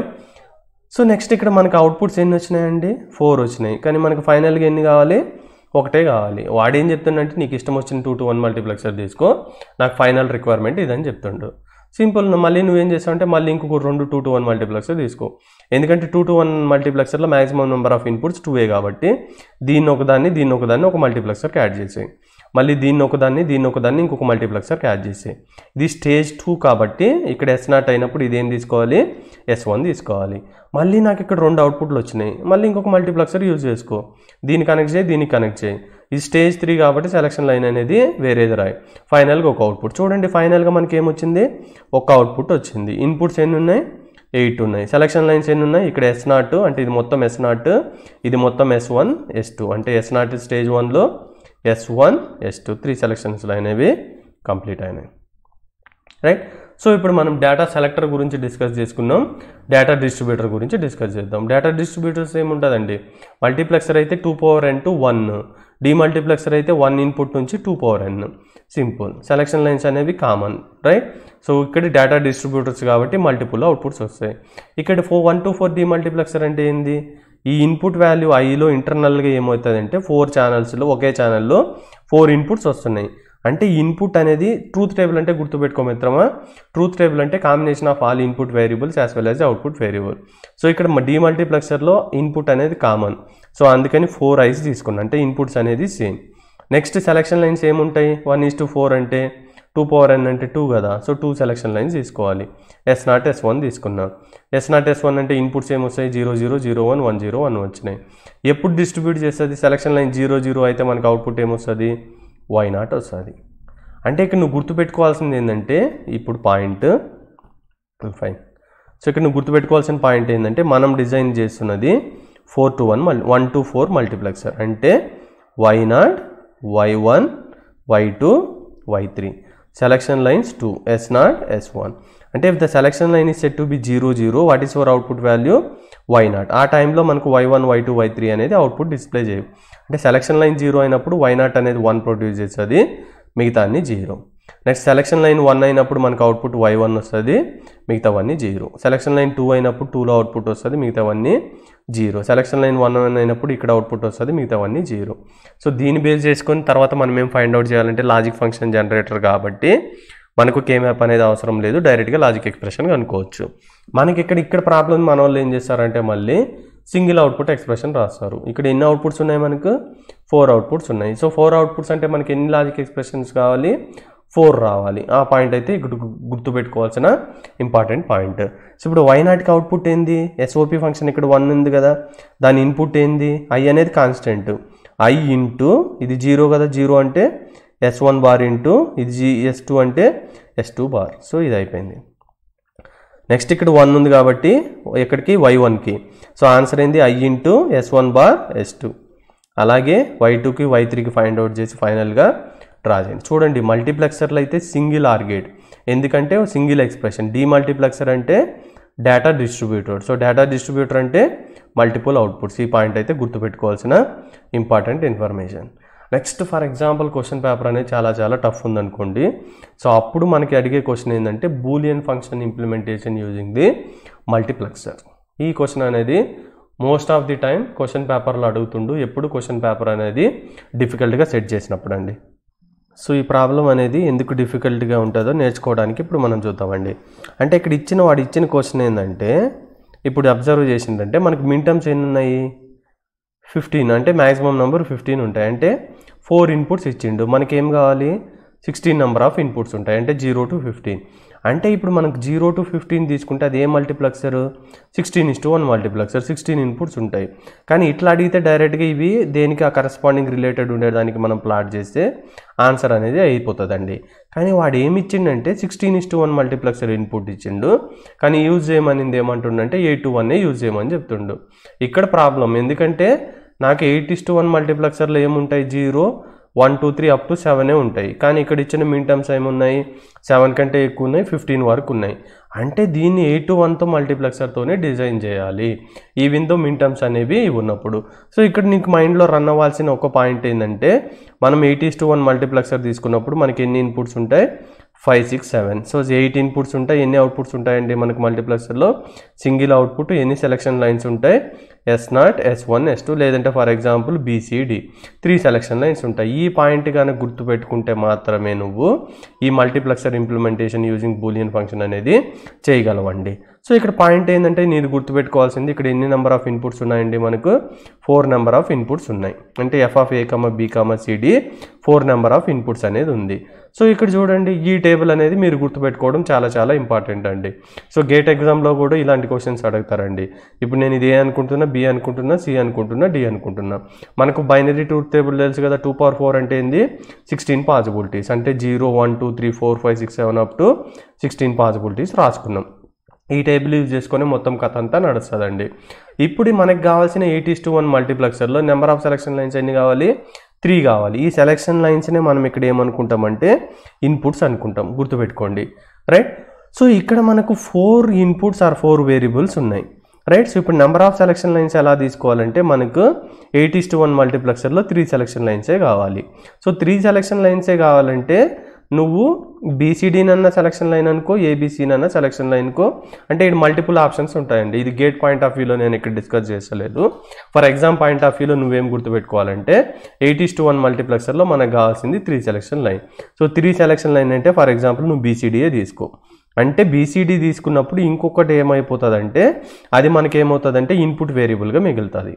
సో నెక్స్ట్ ఇక్కడ మనకు అవుట్పుట్స్ ఎన్ని వచ్చినాయండి, ఫోర్ వచ్చినాయి. కానీ మనకు ఫైనల్గా ఎన్ని కావాలి, ఒకటే కావాలి. వాడేం చెప్తుండంటే నీకు ఇష్టం వచ్చిన టూ టు వన్ మల్టీప్లెక్సర్ తీసుకో, నాకు ఫైనల్ రిక్వైర్మెంట్ ఇదని చెప్తుండు. సింపుల్. మళ్ళీ నువ్వేం చేస్తావు అంటే మళ్ళీ ఇంకొక రెండు టూ టు వన్ మల్టీప్లెక్సర్ తీసుకో, ఎందుకంటే టూ టు వన్ మల్టీప్లెక్సర్లో maximum number of inputs two ఏ కాబట్టి దీన్ని ఒకదాన్ని దీన్ని ఒకదాన్ని ఒక మల్టీప్లెక్సర్కి యాడ్ చేసేయి. మళ్ళీ దీన్ని ఒకదాన్ని దీన్ని ఒకదాన్ని ఇంకొక మల్టీప్లెక్సర్కి యాడ్ చేసేయి. ఇది స్టేజ్ టూ కాబట్టి ఇక్కడ ఎస్ నాట్ అయినప్పుడు ఇదేం తీసుకోవాలి, ఎస్ వన్ తీసుకోవాలి. మళ్ళీ నాకు ఇక్కడ రెండు అవుట్పుట్లు వచ్చినాయి, మళ్ళీ ఇంకొక మల్టీప్లెక్సర్ యూజ్ చేసుకో, దీన్ని కనెక్ట్ చేయి, దీనికి కనెక్ట్ చేయి. ఇది స్టేజ్ త్రీ కాబట్టి సెలక్షన్ లైన్ అనేది వేరేది రాయి. ఫైనల్గా ఒక అవుట్పుట్. చూడండి ఫైనల్గా మనకి ఏమొచ్చింది, ఒక అవుట్పుట్ వచ్చింది. ఇన్పుట్స్ ఎన్ని ఉన్నాయి, ఎయిట్ ఉన్నాయి. సెలక్షన్ లైన్స్ ఎన్ని ఉన్నాయి, ఇక్కడ ఎస్ నాట్ అంటే ఇది మొత్తం ఎస్ నాట్, ఇది మొత్తం ఎస్ వన్ ఎస్ టూ, అంటే ఎస్ నాట్ స్టేజ్ వన్లో S one S two three selections అనేవి కంప్లీట్ అయినాయి. రైట్. సో ఇప్పుడు మనం డేటా సెలెక్టర్ గురించి డిస్కస్ చేసుకున్నాం, డేటా డిస్ట్రిబ్యూటర్ గురించి డిస్కస్ చేద్దాం. డేటా డిస్ట్రిబ్యూటర్స్ ఏముంటుందండి, మల్టీప్లెక్సర్ అయితే two power N to one, demultiplexer అయితే వన్ ఇన్పుట్ నుంచి two power N. Simple. Selection lines అనేవి కామన్. రైట్. సో ఇక్కడ డేటా డిస్ట్రిబ్యూటర్స్ కాబట్టి మల్టిపుల్ అవుట్పుట్స్ వస్తాయి. ఇక్కడ four one to four demultiplexer అంటే ఏంది, ఈ ఇన్పుట్ వాల్యూ ఐలో ఇంటర్నల్గా ఏమవుతుందంటే ఫోర్ ఛానల్స్లో ఒకే ఛానల్లో ఫోర్ ఇన్పుట్స్ వస్తున్నాయి. అంటే ఇన్పుట్ అనేది ట్రూత్ టేబుల్ అంటే గుర్తుపెట్టుకో మిత్రమా, ట్రూత్ టేబుల్ అంటే combination of all input variables as well as output variable. So ఇక్కడ డీమల్టీప్లెక్సర్లో ఇన్పుట్ అనేది కామన్, సో అందుకని ఫోర్ ఐస్ తీసుకున్నాను, అంటే ఇన్పుట్స్ అనేది సేమ్. నెక్స్ట్ సెలక్షన్ లైన్స్ ఏముంటాయి, వన్ ఈస్ టు ఫోర్ అంటే టూ పవర్ ఎన్ అంటే టూ కదా, సో టూ సెలక్షన్ లైన్స్ తీసుకోవాలి. ఎస్ నాట్ ఎస్ వన్ తీసుకున్నాం. ఎస్ నాట్ ఎస్ వన్ అంటే ఇన్పుట్స్ ఏమొస్తాయి, zero zero zero one one zero one వచ్చినాయి. ఎప్పుడు డిస్ట్రిబ్యూట్ చేస్తుంది, సెలక్షన్ లైన్ జీరో జీరో అయితే మనకు అవుట్పుట్ ఏమొస్తుంది, వై నాట్ వస్తుంది. అంటే ఇక్కడ నువ్వు గుర్తుపెట్టుకోవాల్సింది ఏంటంటే ఇప్పుడు పాయింట్ ఫైన్. సో ఇక్కడ నువ్వు గుర్తుపెట్టుకోవాల్సిన పాయింట్ ఏంటంటే మనం డిజైన్ చేస్తున్నది four to one multi one to four multiplexer, అంటే Y not Y one Y two Y three, selection lines two, S not S one. అంటే if the selection line is set to be zero zero, what is your output value, Y not. ఆ టైంలో మనకు Y one Y two Y three అనేది output display చేయవు. అంటే selection line zero అయినప్పుడు Y not అనేది one produce చేస్తుంది, మిగతా అన్ని zero. Next selection line one అయినప్పుడు మనకు అవుట్పుట్ వై వన్ వస్తుంది, మిగతావన్నీ జీరో. సెలక్షన్ లైన్ టూ అయినప్పుడు టూలో అవుట్పుట్ వస్తుంది, మిగతావన్నీ zero. Selection line one one అయినప్పుడు ఇక్కడ అవుట్పుట్ వస్తుంది, మిగతావన్నీ జీరో. సో దీన్ని బేస్ చేసుకొని తర్వాత మనం ఏం ఫైండ్ అవుట్ చేయాలంటే లాజిక్ ఫంక్షన్ జనరేటర్ కాబట్టి మనకు కే మ్యాప్ అనేది అవసరం లేదు, డైరెక్ట్గా లాజిక్ ఎక్స్ప్రెషన్ కనుక్కోవచ్చు. మనకి ఇక్కడ ఇక్కడ ప్రాబ్లం మన వాళ్ళు ఏం చేస్తారంటే మళ్ళీ సింగిల్ అవుట్పుట్ ఎక్స్ప్రెషన్ రాస్తారు. ఇక్కడ ఎన్ని అవుట్పుట్స్ ఉన్నాయి, మనకు ఫోర్ అవుట్పుట్స్ ఉన్నాయి. సో ఫోర్ అవుట్పుట్స్ అంటే మనకి ఎన్ని లాజిక్ ఎక్స్ప్రెషన్స్ కావాలి, ఫోర్ రావాలి. ఆ పాయింట్ అయితే ఇక్కడ గుర్తుపెట్టుకోవాల్సిన ఇంపార్టెంట్ పాయింట్. సో ఇప్పుడు వై నాట్కి అవుట్పుట్ ఏంది, ఎస్ఓపి ఫంక్షన్ ఇక్కడ వన్ ఉంది కదా, దాని ఇన్పుట్ ఏంది, ఐ అనేది కాన్స్టెంట్, ఐ ఇంటూ ఇది జీరో కదా, జీరో అంటే ఎస్ వన్ బార్ ఇంటూ ఇది జీ ఎస్ టూ అంటే ఎస్ టూ బార్. సో ఇది అయిపోయింది. నెక్స్ట్ ఇక్కడ వన్ ఉంది కాబట్టి ఎక్కడికి, వై వన్కి. సో ఆన్సర్ ఏంది, I into S one bar S two. అలాగే వై టూకి వై త్రీకి ఫైండ్ అవుట్ చేసి ఫైనల్గా డ్రా చేయండి. చూడండి మల్టీప్లెక్సర్లో అయితే సింగిల్ ఆర్ గేట్, ఎందుకంటే సింగిల్ ఎక్స్ప్రెషన్. డీమల్టీప్లెక్సర్ అంటే data distributor. So data distributor అంటే మల్టిపుల్ అవుట్పుట్స్. ఈ పాయింట్ అయితే గుర్తుపెట్టుకోవాల్సిన important information. Next for example question paper అనేది చాలా చాలా టఫ్ ఉందనుకోండి. సో అప్పుడు మనకి అడిగే క్వశ్చన్ ఏంటంటే Boolean function implementation using the multiplexer. ఈ క్వశ్చన్ అనేది most of the time question పేపర్లో అడుగుతుండు, ఎప్పుడు క్వశ్చన్ పేపర్ అనేది డిఫికల్ట్గా సెట్ చేసినప్పుడు అండి. సో ఈ ప్రాబ్లం అనేది ఎందుకు డిఫికల్ట్గా ఉంటుందో నేర్చుకోవడానికి ఇప్పుడు మనం చూద్దామండి. అంటే ఇక్కడ ఇచ్చిన వాడు ఇచ్చిన క్వశ్చన్ ఏంటంటే ఇప్పుడు అబ్జర్వ్ చేసిందంటే మనకి మిన్ టర్మ్స్ ఎన్ని ఉన్నాయి, ఫిఫ్టీన్, అంటే మ్యాక్సిమం నెంబర్ ఫిఫ్టీన్ ఉంటాయి. అంటే ఫోర్ ఇన్పుట్స్ ఇచ్చిండు, మనకి ఏం కావాలి, సిక్స్టీన్ నెంబర్ ఆఫ్ ఇన్పుట్స్ ఉంటాయి. అంటే జీరో టు ఫిఫ్టీన్. అంటే ఇప్పుడు మనకు జీరో టు ఫిఫ్టీన్ తీసుకుంటే అది ఏ multiplexer, sixteen is to one multiplexer, sixteen inputs ఉంటాయి. కానీ ఇట్లా అడిగితే డైరెక్ట్గా ఇవి దేనికి ఆ కరస్పాండింగ్ రిలేటెడ్ ఉండేదానికి మనం ప్లాట్ చేస్తే ఆన్సర్ అనేది అయిపోతుందండి. కానీ వాడు ఏమి ఇచ్చిండంటే sixteen is to one multiplexer input ఇచ్చిండు, కానీ యూజ్ చేయమనింది ఏమంటుండంటే ఎయిట్ టు వన్ యూజ్ చేయమని చెప్తుండు. ఇక్కడ ప్రాబ్లం, ఎందుకంటే నాకు ఎయిట్ ఇస్ టు వన్ మల్టీప్లెక్సర్లో ఏముంటాయి, zero one two three up to సెవెనే ఉంటాయి. కానీ ఇక్కడ ఇచ్చిన మిన్ టర్మ్స్ ఏమున్నాయి, సెవెన్ కంటే ఎక్కువ ఉన్నాయి, ఫిఫ్టీన్ వరకు ఉన్నాయి. అంటే దీన్ని ఎయిట్ టు వన్తో మల్టీప్లెక్సర్తోనే డిజైన్ చేయాలి ఈవెన్ దో మిన్ టర్మ్స్ అనేవి ఉన్నప్పుడు. సో ఇక్కడ నీకు మైండ్లో రన్ అవ్వాల్సిన ఒక పాయింట్ ఏంటంటే మనం eight is to one multiplexer తీసుకున్నప్పుడు మనకి ఎన్ని ఇన్పుట్స్ ఉంటాయి, five six seven. So eight inputs ఉంటాయి, ఎన్ని అవుట్పుట్స్ ఉంటాయండి మనకు మల్టీప్లెక్సర్లో, సింగిల్ అవుట్పుట్, ఎన్ని సెలక్షన్ లైన్స్ ఉంటాయి, S not, S one, S two, లేదంటే for example BCD, three selection lines ఉంటాయి. ఈ పాయింట్ కనుక గుర్తుపెట్టుకుంటే మాత్రమే నువ్వు ఈ multiplexer implementation using Boolean function అనేది చేయగలవండి. సో ఇక్కడ పాయింట్ ఏంటంటే నేను గుర్తుపెట్టుకోవాల్సింది, ఇక్కడ ఎన్ని నెంబర్ ఆఫ్ ఇన్పుట్స్ ఉన్నాయండి, మనకు ఫోర్ నెంబర్ ఆఫ్ ఇన్పుట్స్ ఉన్నాయి. అంటే F of A comma B comma CD four number of inputs అనేది ఉంది. సో ఇక్కడ చూడండి, ఈ టేబుల్ అనేది మీరు గుర్తుపెట్టుకోవడం చాలా చాలా ఇంపార్టెంట్ అండి. సో గేట్ ఎగ్జామ్లో కూడా ఇలాంటి క్వశ్చన్స్ అడుగుతారండి. ఇప్పుడు నేను ఇది ఏ అనుకుంటున్నా, బి అనుకుంటున్నా, సి అనుకుంటున్నా, డి అనుకుంటున్నా. మనకు బైనరీ ట్రూత్ టేబుల్ తెలుసు కదా, టూ పవర్ ఫోర్ అంటే ఏంది, సిక్స్టీన్ పాసిబిలిటీస్. అంటే zero one two three four five six seven up to sixteen possibilities రాసుకున్నాం. ఈ టేబుల్ యూజ్ చేసుకొని మొత్తం కథ అంతా నడుస్తుందండి. ఇప్పుడు మనకు కావాల్సిన ఎయిట్ ఈస్ టు వన్ మల్టీప్లెక్సర్లో నెంబర్ ఆఫ్ సెలక్షన్ లైన్స్ ఎన్ని కావాలి, త్రీ కావాలి. ఈ సెలక్షన్ లైన్స్నే మనం ఇక్కడ ఏమనుకుంటామంటే ఇన్పుట్స్ అనుకుంటాం, గుర్తుపెట్టుకోండి, రైట్. సో ఇక్కడ మనకు four inputs or four variables ఉన్నాయి, రైట్. సో ఇప్పుడు నెంబర్ ఆఫ్ సెలక్షన్ లైన్స్ ఎలా తీసుకోవాలంటే మనకు ఎయిట్ ఈస్ టు వన్ మల్టీప్లెక్సర్లో త్రీ సెలక్షన్ లైన్సే కావాలి. సో త్రీ సెలక్షన్ లైన్సే కావాలంటే నువ్వు బీసీడీనన్న సెలక్షన్ లైన్ అనుకో, ఏబీసీనన్న సెలక్షన్ లైన్కో, అంటే ఇది మల్టిపుల్ ఆప్షన్స్ ఉంటాయండి. ఇది గేట్ పాయింట్ ఆఫ్ వ్యూలో నేను ఇక్కడ డిస్కస్ చేస్తలేదు. ఫర్ ఎగ్జామ్ పాయింట్ ఆఫ్ వ్యూలో నువ్వేం గుర్తుపెట్టుకోవాలంటే ఎయిట్ ఈస్ టు వన్ మల్టీప్లెక్సర్లో మనకు కావాల్సింది three selection line. So three selection line అంటే ఫర్ ఎగ్జాంపుల్ నువ్వు బీసీడీయే తీసుకో. అంటే బీసీడీ తీసుకున్నప్పుడు ఇంకొకటి ఏమైపోతుందంటే అది మనకేమవుతుందంటే ఇన్పుట్ వేరియబుల్గా మిగులుతుంది.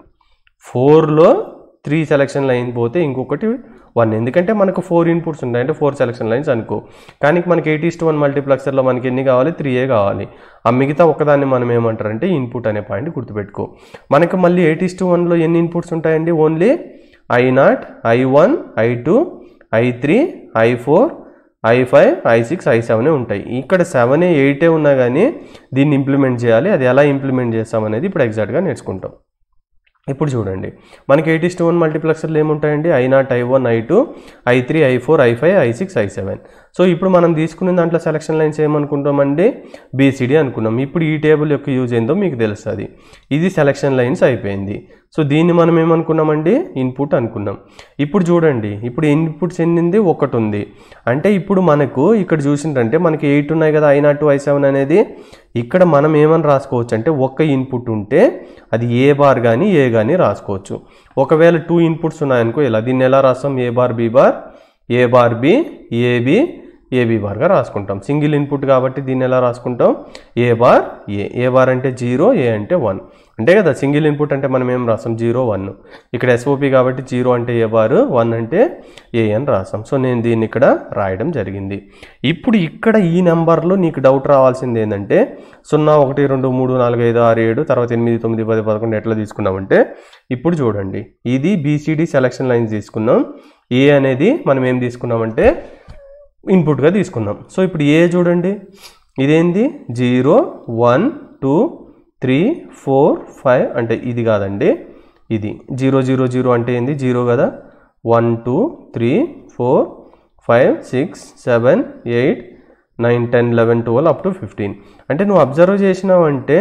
ఫోర్లో త్రీ సెలక్షన్ లైన్ పోతే ఇంకొకటి వన్, ఎందుకంటే మనకు ఫోర్ ఇన్పుట్స్ ఉంటాయి, అంటే ఫోర్ సెలక్షన్ లైన్స్ అనుకో. కానీ మనకి ఎయిట్ ఈస్ టు వన్ మల్టీప్లెక్సర్లో మనకి ఎన్ని కావాలి, త్రీ ఏ కావాలి. ఆ మిగతా ఒకదాన్ని మనం ఏమంటారంటే ఇన్పుట్ అనే పాయింట్ గుర్తుపెట్టుకో. మనకు మళ్ళీ ఎయిట్ ఈస్ టు వన్లో ఎన్ని ఇన్పుట్స్ ఉంటాయండి, only I not, I one, I two, I three, I four, I five, I six, I సెవెనే ఉంటాయి. ఇక్కడ సెవెన్ ఎయిటే ఉన్నా కానీ దీన్ని ఇంప్లిమెంట్ చేయాలి. అది ఎలా ఇంప్లిమెంట్ చేస్తామనేది ఇప్పుడు ఎగ్జాక్ట్గా నేర్చుకుంటాం. ఇప్పుడు చూడండి, మనకి ఎయిట్ ఈస్ టు వన్ మల్టీప్లెక్సర్లు ఏముంటాయండి, I not, I one, I two, I three, I four, I five, I six, I seven. So ఇప్పుడు మనం తీసుకున్న దాంట్లో సెలక్షన్ లైన్స్ ఏమనుకుంటామండి, బీసీడీ అనుకున్నాం. ఇప్పుడు ఈ టేబుల్ యొక్క యూజ్ ఏందో మీకు తెలుస్తుంది. ఇది సెలక్షన్ లైన్స్ అయిపోయింది. సో దీన్ని మనం ఏమనుకున్నామండి, ఇన్పుట్ అనుకున్నాం. ఇప్పుడు చూడండి, ఇప్పుడు ఇన్పుట్స్ ఎన్నింది, ఒకటి ఉంది. అంటే ఇప్పుడు మనకు ఇక్కడ చూసిందంటే మనకి ఎయిట్ ఉన్నాయి కదా, I not to I seven అనేది. ఇక్కడ మనం ఏమని రాసుకోవచ్చు అంటే ఒక్క ఇన్పుట్ ఉంటే అది ఏ బార్ కానీ ఏ కానీ రాసుకోవచ్చు. ఒకవేళ టూ ఇన్పుట్స్ ఉన్నాయనుకో ఇలా, దీన్ని ఎలా రాస్తాం, A bar B bar, A bar B, AB, AB బార్గా రాసుకుంటాం. సింగిల్ ఇన్పుట్ కాబట్టి దీన్ని ఎలా రాసుకుంటాం, A bar A. A bar అంటే జీరో, ఏ అంటే వన్, అంటే కదా సింగిల్ ఇన్పుట్ అంటే మనం ఏం రాస్తాం, జీరో వన్. ఇక్కడ ఎస్ఓపి కాబట్టి జీరో అంటే ఏ బార్, వన్ అంటే ఏ అని రాస్తాం. సో నేను దీన్ని ఇక్కడ రాయడం జరిగింది. ఇప్పుడు ఇక్కడ ఈ నెంబర్లో నీకు డౌట్ రావాల్సింది ఏంటంటే సున్నా, ఒకటి, రెండు, మూడు, నాలుగు, ఐదు, ఆరు, ఏడు, తర్వాత ఎనిమిది, తొమ్మిది, పది, పదకొండు ఎట్లా తీసుకున్నామంటే ఇప్పుడు చూడండి, ఇది బీసీడీ సెలక్షన్ లైన్స్ తీసుకున్నాం. ఏ అనేది మనం ఏం తీసుకున్నామంటే ఇన్పుట్గా తీసుకున్నాం. సో ఇప్పుడు ఏ చూడండి, ఇదేంది, zero one two three four five, అంటే ఇది కాదండి, ఇది జీరో జీరో జీరో అంటే ఏంది, జీరో కదా, one two three four five six seven eight nine ten eleven twelve up to fifteen. అంటే నువ్వు అబ్జర్వ్ చేసినావంటే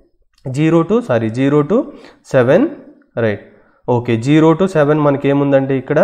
zero to sorry zero to seven, right. Okay, zero to seven మనకి ఏముందంటే ఇక్కడ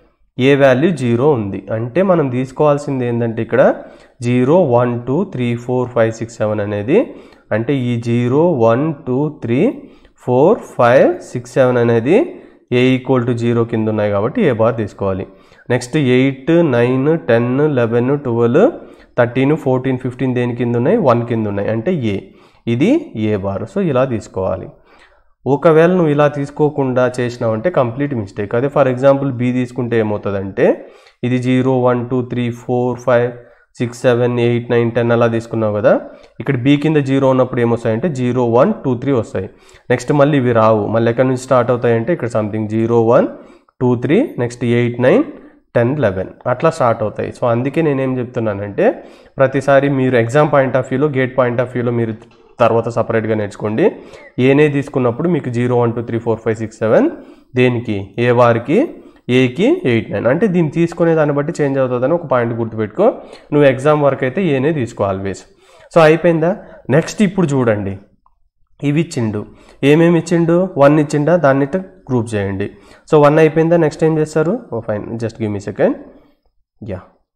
ఏ value zero ఉంది. అంటే మనం తీసుకోవాల్సింది ఏంటంటే ఇక్కడ zero one two three four five six seven అనేది, అంటే ఈ zero one two three four five six seven అనేది ఏ ఈక్వల్ టు జీరో కింద ఉన్నాయి కాబట్టి ఏ బార్ తీసుకోవాలి. Next eight, nine, ten, eleven, twelve, thirteen, fourteen, fifteen దేని కింద ఉన్నాయి, వన్ కింద ఉన్నాయి, అంటే ఏ. ఇది ఏ బార్. సో ఇలా తీసుకోవాలి. ఒకవేళ నువ్వు ఇలా తీసుకోకుండా చేసినావంటే కంప్లీట్ మిస్టేక్. అదే ఫర్ ఎగ్జాంపుల్ బి తీసుకుంటే ఏమవుతుందంటే ఇది zero one two three four five six seven eight nine ten అలా తీసుకున్నావు కదా. ఇక్కడ బి కింద జీరో ఉన్నప్పుడు ఏమొస్తాయంటే జీరో వన్ టూ త్రీ వస్తాయి. నెక్స్ట్ మళ్ళీ ఇవి రావు. మళ్ళీ ఎక్కడి నుంచి స్టార్ట్ అవుతాయంటే ఇక్కడ something zero one two three next eight nine ten eleven అట్లా స్టార్ట్ అవుతాయి. సో అందుకే నేనేం చెప్తున్నానంటే ప్రతిసారి మీరు ఎగ్జామ్ పాయింట్ ఆఫ్ వ్యూలో గేట్ పాయింట్ ఆఫ్ వ్యూలో మీరు తర్వాత సపరేట్గా నేర్చుకోండి. ఏనే తీసుకున్నప్పుడు మీకు zero one two three four five six seven దేనికి ఏ వారికి ఏకి ఎయిట్ నైన్ అంటే దీన్ని తీసుకునే దాన్ని బట్టి చేంజ్ అవుతుందని ఒక పాయింట్ గుర్తుపెట్టుకో. నువ్వు ఎగ్జామ్ వరకు అయితే ఏనే తీసుకో ఆల్వేస్. సో అయిపోయిందా. నెక్స్ట్ ఇప్పుడు చూడండి ఇవి ఇచ్చిండు. ఏమేమి ఇచ్చిండు? వన్ ఇచ్చిండా, దాన్ని గ్రూప్ చేయండి. సో వన్ అయిపోయిందా. నెక్స్ట్ ఏం చేస్తారు? Oh fine, just give me second. Yeah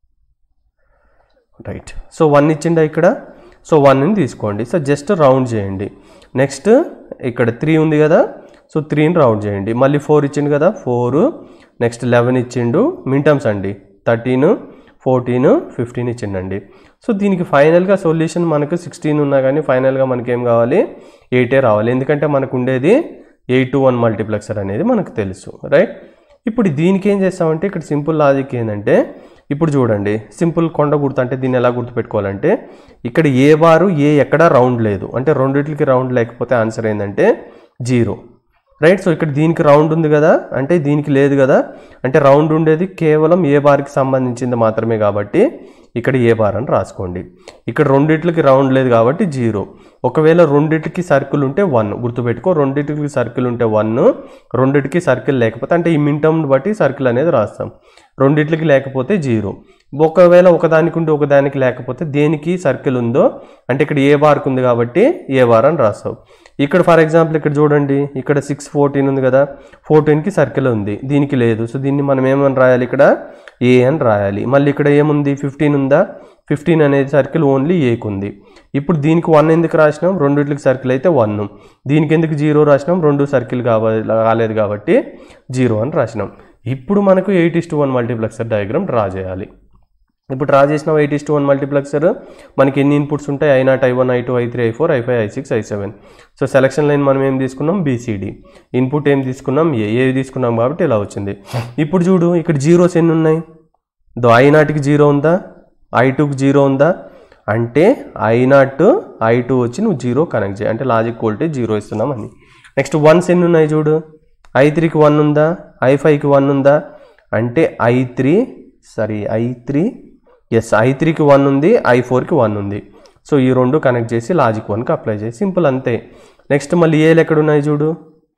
right. So one ఇచ్చిండా ఇక్కడ. సో వన్ని తీసుకోండి. సో జస్ట్ రౌండ్ చేయండి. నెక్స్ట్ ఇక్కడ త్రీ ఉంది కదా. సో త్రీని రౌండ్ చేయండి. మళ్ళీ ఫోర్ ఇచ్చిండు కదా, ఫోర్ నెక్స్ట్ లెవెన్ ఇచ్చిండు. మిన్ టర్మ్స్ అండి థర్టీన్ ఫోర్టీన్ ఫిఫ్టీన్ ఇచ్చిండండి. సో దీనికి ఫైనల్గా సొల్యూషన్ మనకు సిక్స్టీన్ ఉన్నా కానీ ఫైనల్గా మనకేం కావాలి? ఎయిటే రావాలి. ఎందుకంటే మనకు ఉండేది ఎయిట్ టు వన్ మల్టీప్లెక్సర్ అనేది మనకు తెలుసు, రైట్. ఇప్పుడు దీనికి ఏం చేస్తామంటే ఇక్కడ సింపుల్ లాజిక్ ఏంటంటే ఇప్పుడు చూడండి సింపుల్ కొండ గుర్తు అంటే దీన్ని ఎలా గుర్తుపెట్టుకోవాలంటే ఇక్కడ ఏ బారు ఏ ఎక్కడా రౌండ్ లేదు అంటే రెండిట్లకి రౌండ్ లేకపోతే ఆన్సర్ ఏంటంటే జీరో, రైట్. సో ఇక్కడ దీనికి రౌండ్ ఉంది కదా అంటే దీనికి లేదు కదా అంటే రౌండ్ ఉండేది కేవలం ఏ బార్కి సంబంధించింది మాత్రమే కాబట్టి ఇక్కడ ఏ బార్ అని రాసుకోండి. ఇక్కడ రెండిట్లకి రౌండ్ లేదు కాబట్టి జీరో. ఒకవేళ రెండిటికి సర్కిల్ ఉంటే వన్ గుర్తుపెట్టుకో. రెండిటికి సర్కిల్ ఉంటే వన్, రెండిటికి సర్కిల్ లేకపోతే అంటే ఈ మిన్ టర్మ్ని బట్టి సర్కిల్ అనేది రాస్తాం. రెండిట్లకి లేకపోతే జీరో. ఒకవేళ ఒకదానికి ఉండి ఒకదానికి లేకపోతే దేనికి సర్కిల్ ఉందో అంటే ఇక్కడ ఏ బార్కి ఉంది కాబట్టి ఏ బార్ అని రాస్తావు. ఇక్కడ ఫర్ ఎగ్జాంపుల్ ఇక్కడ చూడండి ఇక్కడ సిక్స్ ఫోర్టీన్ ఉంది కదా, ఫోర్టీన్కి సర్కిల్ ఉంది, దీనికి లేదు. సో దీన్ని మనం ఏమని రాయాలి? ఇక్కడ ఏ అని రాయాలి. మళ్ళీ ఇక్కడ ఏముంది? ఫిఫ్టీన్ ఉందా, ఫిఫ్టీన్ అనేది సర్కిల్ ఓన్లీ ఏకి ఉంది. ఇప్పుడు దీనికి వన్ ఎందుకు రాసినాం? రెండిట్లకి సర్కిల్ అయితే వన్. దీనికి ఎందుకు జీరో రాసినాం? రెండు సర్కిల్ కావాలి కాలేదు కాబట్టి జీరో అని రాసినాం. ఇప్పుడు మనకు eight is to one multiplexer diagram draw చేయాలి. ఇప్పుడు డ్రా చేసిన eight is to one multiplexer మనకి ఎన్ని ఇన్పుట్స్ ఉంటాయి? I not, I one, I two, I three, I four, I five, I six, I seven. So selection line మనం ఏం తీసుకున్నాం? BCD. Input ఏం తీసుకున్నాం? ఏ ఏ తీసుకున్నాం కాబట్టి ఇలా వచ్చింది. ఇప్పుడు చూడు ఇక్కడ జీరోస్ ఎన్ని ఉన్నాయి? దో ఐ నాట్కి జీరో ఉందా, ఐ టూకి జీరో ఉందా అంటే ఐ నాట్ ఐ టూ వచ్చి నువ్వు జీరో కనెక్ట్ చేయి అంటే లాజిక్ వోల్టేజ్ జీరో ఇస్తున్నాం అని. నెక్స్ట్ వన్స్ ఎన్ని ఉన్నాయి చూడు, ఐ త్రీకి వన్ ఉందా, ఐ ఫైవ్కి వన్ ఉందా అంటే I three sorry I three yes I త్రీకి వన్ ఉంది, ఐ ఫోర్కి వన్ ఉంది. సో ఈ రెండు కనెక్ట్ చేసి లాజిక్ వన్కి అప్లై చేసి సింపుల్ అంతే. నెక్స్ట్ మళ్ళీ ఏలు ఎక్కడ ఉన్నాయి చూడు,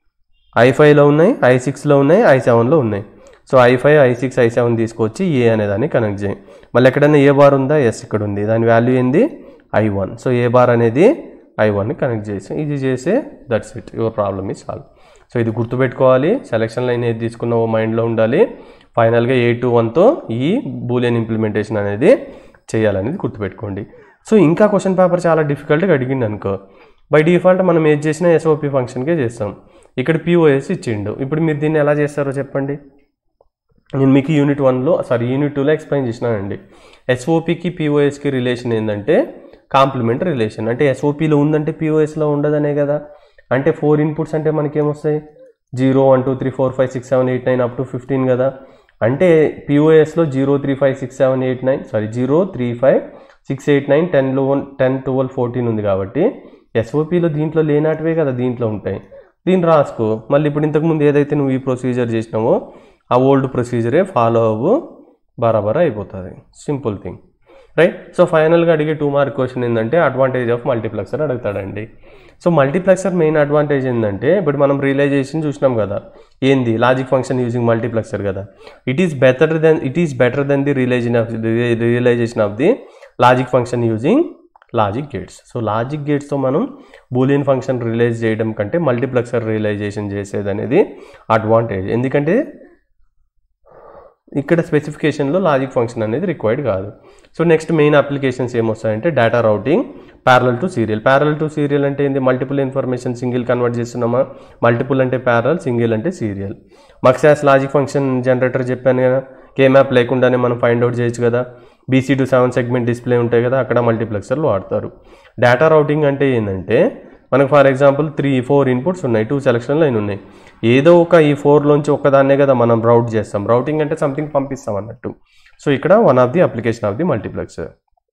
ఐ ఫైవ్లో ఉన్నాయి, ఐ సిక్స్లో ఉన్నాయి, ఐ సెవెన్లో ఉన్నాయి. So I five, I six, I seven తీసుకొచ్చి ఏ అనేదాన్ని కనెక్ట్ చేయి. మళ్ళీ ఎక్కడైనా ఏ బార్ ఉందా? ఎస్ ఇక్కడ ఉంది, దాని వాల్యూ ఏంది? I one. So A bar అనేది ఐ వన్ని కనెక్ట్ చేసి ఇది చేసే that's it, your problem is solve. So ఇది గుర్తుపెట్టుకోవాలి. సెలక్షన్ లైన్ ఏది తీసుకున్నావో మైండ్లో ఉండాలి. ఫైనల్గా ఏ టు వన్తో ఈ బూలియన్ ఇంప్లిమెంటేషన్ అనేది చేయాలనేది గుర్తుపెట్టుకోండి. సో ఇంకా క్వశ్చన్ పేపర్ చాలా డిఫికల్ట్గా అడిగింది అనుకో, బై డిఫాల్ట్ మనం ఏది చేసినా ఎస్ఓపి ఫంక్షన్కే చేస్తాం. ఇక్కడ పిఓఎస్ ఇచ్చిండు. ఇప్పుడు మీరు దీన్ని ఎలా చేస్తారో చెప్పండి. నేను మీకు యూనిట్ వన్లో సారీ యూనిట్ టూలో ఎక్స్ప్లెయిన్ చేసినానండి. ఎస్ఓపికి పిఓఎస్కి రిలేషన్ ఏంటంటే కాంప్లిమెంట్ రిలేషన్. అంటే ఎస్ఓపిలో ఉందంటే పిఓఎస్లో ఉండదనే కదా. అంటే ఫోర్ ఇన్పుట్స్ అంటే మనకేమొస్తాయి? Zero one two three four five six seven eight nine up to fifteen కదా. అంటే పిఓఎస్లో zero three five six seven eight nine sorry zero three five six eight nine టెన్లో వన్ టెన్ ట్వెల్వ్ ఫోర్టీన్ ఉంది కాబట్టి ఎస్ఓపిలో దీంట్లో లేనటివే కదా దీంట్లో ఉంటాయి. దీన్ని రాసుకో. మళ్ళీ ఇప్పుడు ఇంతకుముందు ఏదైతే నువ్వు ఈ ప్రొసీజర్ చేసినావో ఆ ఓల్డ్ ప్రొసీజరే ఫాలో అవ్వు, బరాబరా అయిపోతుంది. Simple thing, right. సో ఫైనల్గా అడిగే టూ మార్క్ క్వశ్చన్ ఏంటంటే అడ్వాంటేజ్ ఆఫ్ మల్టీప్లెక్సర్ అడుగుతాడండి. సో మల్టీప్లెక్సర్ మెయిన్ అడ్వాంటేజ్ ఏంటంటే ఇప్పుడు మనం రియలైజేషన్ చూసినాం కదా, ఏంది? లాజిక్ ఫంక్షన్ యూజింగ్ మల్టీప్లెక్సర్ కదా. It is better than it is better than the realization of realization of the logic function using logic gates. So logic గేట్స్తో మనం బూలియన్ ఫంక్షన్ రియలైజ్ చేయడం కంటే మల్టీప్లెక్సర్ రియలైజేషన్ చేసేది అనేది అడ్వాంటేజ్. ఎందుకంటే ఇక్కడ స్పెసిఫికేషన్లో లాజిక్ ఫంక్షన్ అనేది రిక్వైర్డ్ కాదు. సో నెక్స్ట్ మెయిన్ అప్లికేషన్స్ ఏమొస్తాయంటే data routing, parallel to serial. Parallel to serial అంటే ఏంది? మల్టిపుల్ ఇన్ఫర్మేషన్ సింగిల్ కన్వర్ట్ చేస్తున్నామా? మల్టిపుల్ అంటే ప్యారల్, సింగిల్ అంటే serial. Muxes logic function generator చెప్పాను కదా, కే మ్యాప్ లేకుండానే మనం ఫైండ్ అవుట్ చేయొచ్చు కదా. BCD to seven segment display ఉంటాయి కదా, అక్కడ మల్టీప్లెక్సర్లు వాడతారు. డేటా రౌటింగ్ అంటే ఏంటంటే మనకు for example three four inputs ఉన్నాయి, టూ సెలక్షన్ లైన్ ఉన్నాయి, ఏదో ఒక ఈ ఫోర్లోంచి ఒక్కదాన్నే కదా మనం రౌట్ చేస్తాం. రౌటింగ్ అంటే సంథింగ్ పంపిస్తాం అన్నట్టు. సో ఇక్కడ one of the application of the multiplexer.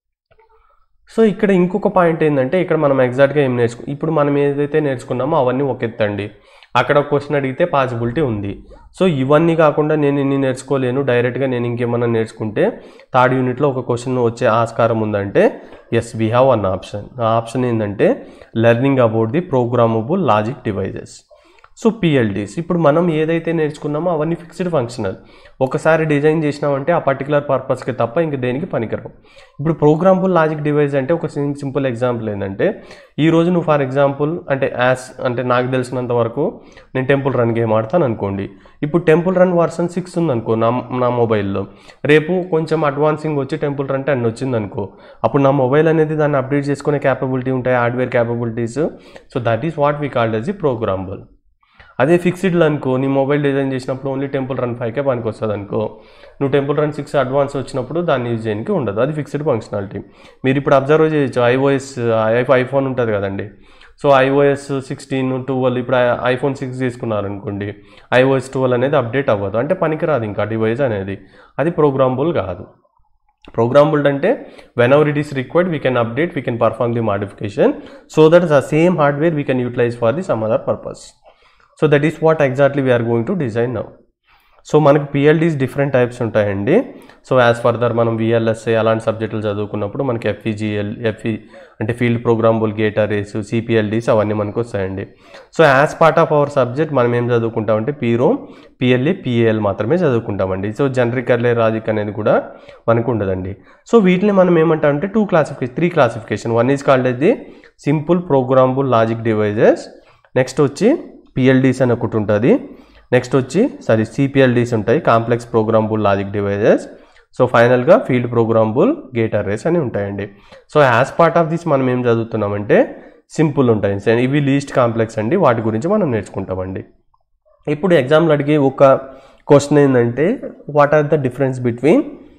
So ఇక్కడ ఇంకొక పాయింట్ ఏంటంటే ఇక్కడ మనం ఎగ్జాక్ట్గా ఏం నేర్చుకు ఇప్పుడు మనం ఏదైతే నేర్చుకున్నామో అవన్నీ ఒక ఎత్తండి. అక్కడ క్వశ్చన్ అడిగితే పాసిబిలిటీ ఉంది. సో ఇవన్నీ కాకుండా నేను ఇన్ని నేర్చుకోలేను, డైరెక్ట్గా నేను ఇంకేమన్నా నేర్చుకుంటే థర్డ్ యూనిట్లో ఒక క్వశ్చన్ వచ్చే ఆస్కారం ఉందంటే as we have one option. ఆ ఆప్షన్ ఏంటంటే learning about the programmable logic devices. So PLDs ఇప్పుడు మనం ఏదైతే నేర్చుకున్నామో అవన్నీ ఫిక్స్డ్ ఫంక్షనల్. ఒకసారి డిజైన్ చేసినామంటే ఆ పర్టికులర్ పర్పస్కి తప్ప ఇంక దేనికి పనికిరావు. ఇప్పుడు ప్రోగ్రామబుల్ లాజిక్ డివైస్ అంటే ఒక సింపుల్ ఎగ్జాంపుల్ ఏంటంటే ఈరోజు నువ్వు ఫర్ ఎగ్జాంపుల్ అంటే యాజ్ అంటే నాకు తెలిసినంత వరకు నేను టెంపుల్ రన్ గేమ్ ఆడతాను అనుకోండి. ఇప్పుడు టెంపుల్ రన్ వర్షన్ సిక్స్ ఉందనుకో నా నా మొబైల్లో, రేపు కొంచెం అడ్వాన్సింగ్ వచ్చి టెంపుల్ రన్ టెన్ వచ్చింది అనుకో, అప్పుడు నా మొబైల్ అనేది దాన్ని అప్డేట్ చేసుకునే క్యాపబిలిటీ ఉంటాయి, hardware capabilities. So that is what we called as the programmable. అదే ఫిక్స్డ్లో అనుకో, నీ మొబైల్ డిజైన్ చేసినప్పుడు ఓన్లీ టెంపుల్ రన్ ఫైవ్కే పనికి వస్తుంది అనుకో, నువ్వు టెంపుల్ రన్ సిక్స్ అడ్వాన్స్ వచ్చినప్పుడు దాన్ని యూజ్ చేయడానికి ఉండదు, అది ఫిక్స్డ్ ఫంక్షనాలిటీ. మీరు ఇప్పుడు అబ్జర్వ్ చేయొచ్చు, ఐఓఎస్ ఐఫోన్ ఉంటుంది కదండి. సో ఐఓఎస్ సిక్స్టీన్ ట్వెల్వ్ ఇప్పుడు ఐఫోన్ సిక్స్ తీసుకున్నారనుకోండి, ఐఓఎస్ ట్వెల్వ్ అనేది అప్డేట్ అవ్వదు, అంటే పనికిరాదు ఇంకా డివైస్ అనేది, అది ప్రోగ్రామబుల్ కాదు. ప్రోగ్రామబుల్ అంటే whenever it is required we can update, we can perform the modification so that the same hardware we can utilize for the some other purpose. So that is what exactly we are going to design now. So మనకి PLDs different types ఉంటాయండి. So as further మనం VLSI అలాంటి సబ్జెక్టులు చదువుకున్నప్పుడు మనకి ఎఫ్ఈజిఎల్ ఎఫ్ఈ అంటే field programmable gate arrays, CPLDs అవన్నీ మనకు వస్తాయండి. So as part of hour subject మనం ఏం చదువుకుంటామంటే పీరోమ్, పిఎల్ఏ, పిఏఎల్ మాత్రమే చదువుకుంటామండి. సో జనరిక్ అర్లే లాజిక్ అనేది కూడా మనకు ఉండదండి. సో వీటిని మనం ఏమంటామంటే two classification three classification. One is called as the simple programmable logic devices, next వచ్చి పిఎల్డీస్ అని ఒకటి ఉంటుంది, నెక్స్ట్ వచ్చి సారీ సిపిఎల్డీస్ ఉంటాయి, complex programmable logic devices. So ఫైనల్గా ఫీల్డ్ ప్రోగ్రామబుల్ గేట్ అర్రేస్ అని ఉంటాయండి. So as part of this మనం ఏం చదువుతున్నామంటే సింపుల్ ఉంటాయి, ఇవి లీస్ట్ కాంప్లెక్స్ అండి, వాటి గురించి మనం నేర్చుకుంటామండి. ఇప్పుడు ఎగ్జామ్లో అడిగే ఒక క్వశ్చన్ ఏంటంటే what are the difference between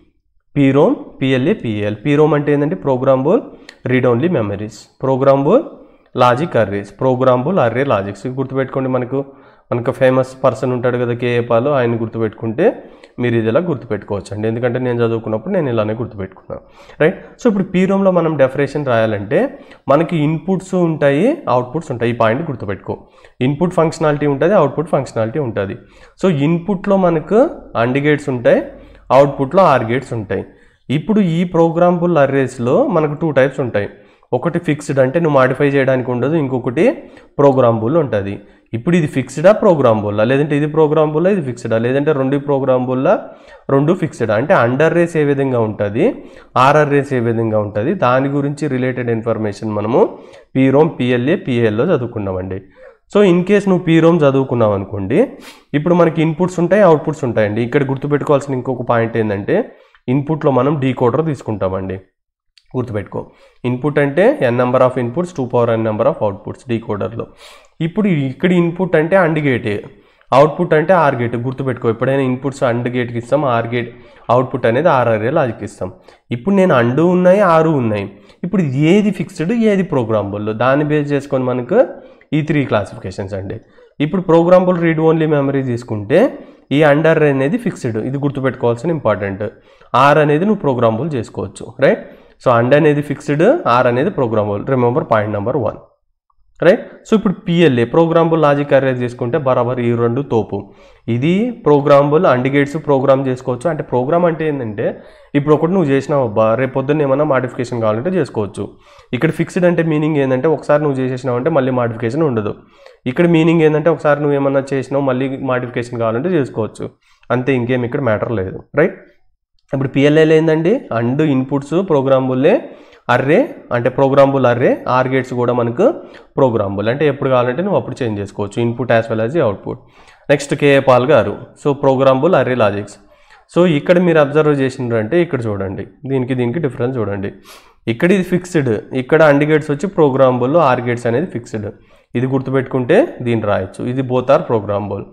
PROM, PLA, PAL. PROM అంటే ఏంటంటే programmable read only memories, programmable logic arrays, programmable array logics. గుర్తుపెట్టుకోండి, మనకు మనకు ఫేమస్ పర్సన్ ఉంటాడు కదా కేఏ పాల్, ఆయన గుర్తుపెట్టుకుంటే మీరు ఇది ఇలా గుర్తుపెట్టుకోవచ్చు అండి, ఎందుకంటే నేను చదువుకున్నప్పుడు నేను ఇలానే గుర్తుపెట్టుకున్నాను, రైట్. సో ఇప్పుడు పీరోమ్లో మనం డెఫినేషన్ రాయాలంటే మనకి ఇన్పుట్స్ ఉంటాయి, అవుట్పుట్స్ ఉంటాయి. ఈ పాయింట్ గుర్తుపెట్టుకో, ఇన్పుట్ ఫంక్షనాలిటీ ఉంటుంది, అవుట్పుట్ ఫంక్షనాలిటీ ఉంటుంది. సో ఇన్పుట్లో మనకు అండ్ గేట్స్ ఉంటాయి, అవుట్పుట్లో ఆర్ గేట్స్ ఉంటాయి. ఇప్పుడు ఈ ప్రోగ్రామబుల్ అర్రేస్లో మనకు టూ టైప్స్ ఉంటాయి, ఒకటి ఫిక్స్డ్ అంటే నువ్వు మాడిఫై చేయడానికి ఉండదు, ఇంకొకటి ప్రోగ్రామబుల్ ఉంటుంది. ఇప్పుడు ఇది ఫిక్స్డా ప్రోగ్రామబుల్లా, లేదంటే ఇది ప్రోగ్రామబుల్లా ఇది ఫిక్స్డా, లేదంటే రెండు ప్రోగ్రామబుల్లా రెండు ఫిక్స్డా, అంటే అండర్ రేస్ ఏ విధంగా ఉంటుంది, ఆర్ఆర్ రేస్ ఏ విధంగా ఉంటుంది, దాని గురించి రిలేటెడ్ ఇన్ఫర్మేషన్ మనము పీరోమ్, పిఎల్ఏ, పిఏఎల్లో చదువుకున్నామండి. సో ఇన్ కేస్ నువ్వు పీరోమ్ చదువుకున్నావు అనుకోండి, ఇప్పుడు మనకి ఇన్పుట్స్ ఉంటాయి, అవుట్పుట్స్ ఉంటాయండి. ఇక్కడ గుర్తుపెట్టుకోవాల్సిన ఇంకొక పాయింట్ ఏంటంటే ఇన్పుట్లో మనం డీకోడర్ తీసుకుంటామండి. గుర్తుపెట్టుకో, ఇన్పుట్ అంటే N number of inputs two power N number of outputs డీకోడర్లో. ఇప్పుడు ఇక్కడ ఇన్పుట్ అంటే అండ్ గేటే, అవుట్పుట్ అంటే ఆర్ గేట్. గుర్తుపెట్టుకో, ఎప్పుడైనా ఇన్పుట్స్ అండ్ గేట్కి ఇస్తాం, ఆర్ గేట్ అవుట్పుట్ అనేది ఆర్ఆర్ఏ లాజిక్ ఇస్తాం. ఇప్పుడు నేను అండు ఉన్నాయి, ఆరు ఉన్నాయి, ఇప్పుడు ఏది ఫిక్స్డ్ ఏది ప్రోగ్రామబుల్, దాన్ని బేస్ చేసుకొని మనకు ఈ త్రీ క్లాసిఫికేషన్స్ అండి. ఇప్పుడు ప్రోగ్రామబుల్ రీడ్ ఓన్లీ మెమరీ తీసుకుంటే ఈ అండర్ అనేది ఫిక్స్డ్, ఇది గుర్తుపెట్టుకోవాల్సిన ఇంపార్టెంట్. ఆర్ అనేది నువ్వు ప్రోగ్రామబుల్ చేసుకోవచ్చు, రైట్. సో అండ్ అనేది ఫిక్స్డ్, ఆర్ అనేది programmable, remember point number one, right. So ఇప్పుడు పిఎల్ఏ ప్రోగ్రామబుల్ లాజిక్ అర్రేస్ తీసుకుంటే బరాబర్ ఈ రెండు తోపు, ఇది ప్రోగ్రామబుల్ అండ్ గేట్స్ ప్రోగ్రామ్ చేసుకోవచ్చు. అంటే ప్రోగ్రామ్ అంటే ఏంటంటే ఇప్పుడు ఒకటి నువ్వు చేసినావు అబ్బా, రేపు పొద్దున్న ఏమైనా మాడిఫికేషన్ కావాలంటే చేసుకోవచ్చు. ఇక్కడ ఫిక్స్డ్ అంటే మీనింగ్ ఏంటంటే ఒకసారి నువ్వు చేసేసినావు అంటే మళ్ళీ మాడిఫికేషన్ ఉండదు. ఇక్కడ మీనింగ్ ఏంటంటే ఒకసారి నువ్వు ఏమన్నా చేసినావు మళ్ళీ మాడిఫికేషన్ కావాలంటే చేసుకోవచ్చు, అంతే, ఇంకేం ఇక్కడ మ్యాటర్ లేదు, రైట్. ఇప్పుడు పిఎల్ఏలో ఏంటండి అండ్ ఇన్పుట్స్ ప్రోగ్రామబుల్లే, అర్రే అంటే ప్రోగ్రామబుల్ అర్రే, ఆర్ గేట్స్ కూడా మనకు ప్రోగ్రామబుల్, అంటే ఎప్పుడు కావాలంటే నువ్వు అప్పుడు చేంజ్ చేసుకోవచ్చు, input as well as output. Next కేఏ పాల్ గారు, so programmable array logics. So ఇక్కడ మీరు అబ్జర్వ్ చేసినారంటే ఇక్కడ చూడండి, దీనికి దీనికి డిఫరెన్స్ చూడండి. ఇక్కడ ఇది ఫిక్స్డ్, ఇక్కడ అండ్ గేట్స్ వచ్చి ప్రోగ్రామబుల్, ఆర్ గేట్స్ అనేది ఫిక్స్డ్, ఇది గుర్తుపెట్టుకుంటే దీన్ని రాయొచ్చు, ఇది బోత్ ఆర్ ప్రోగ్రామబుల్.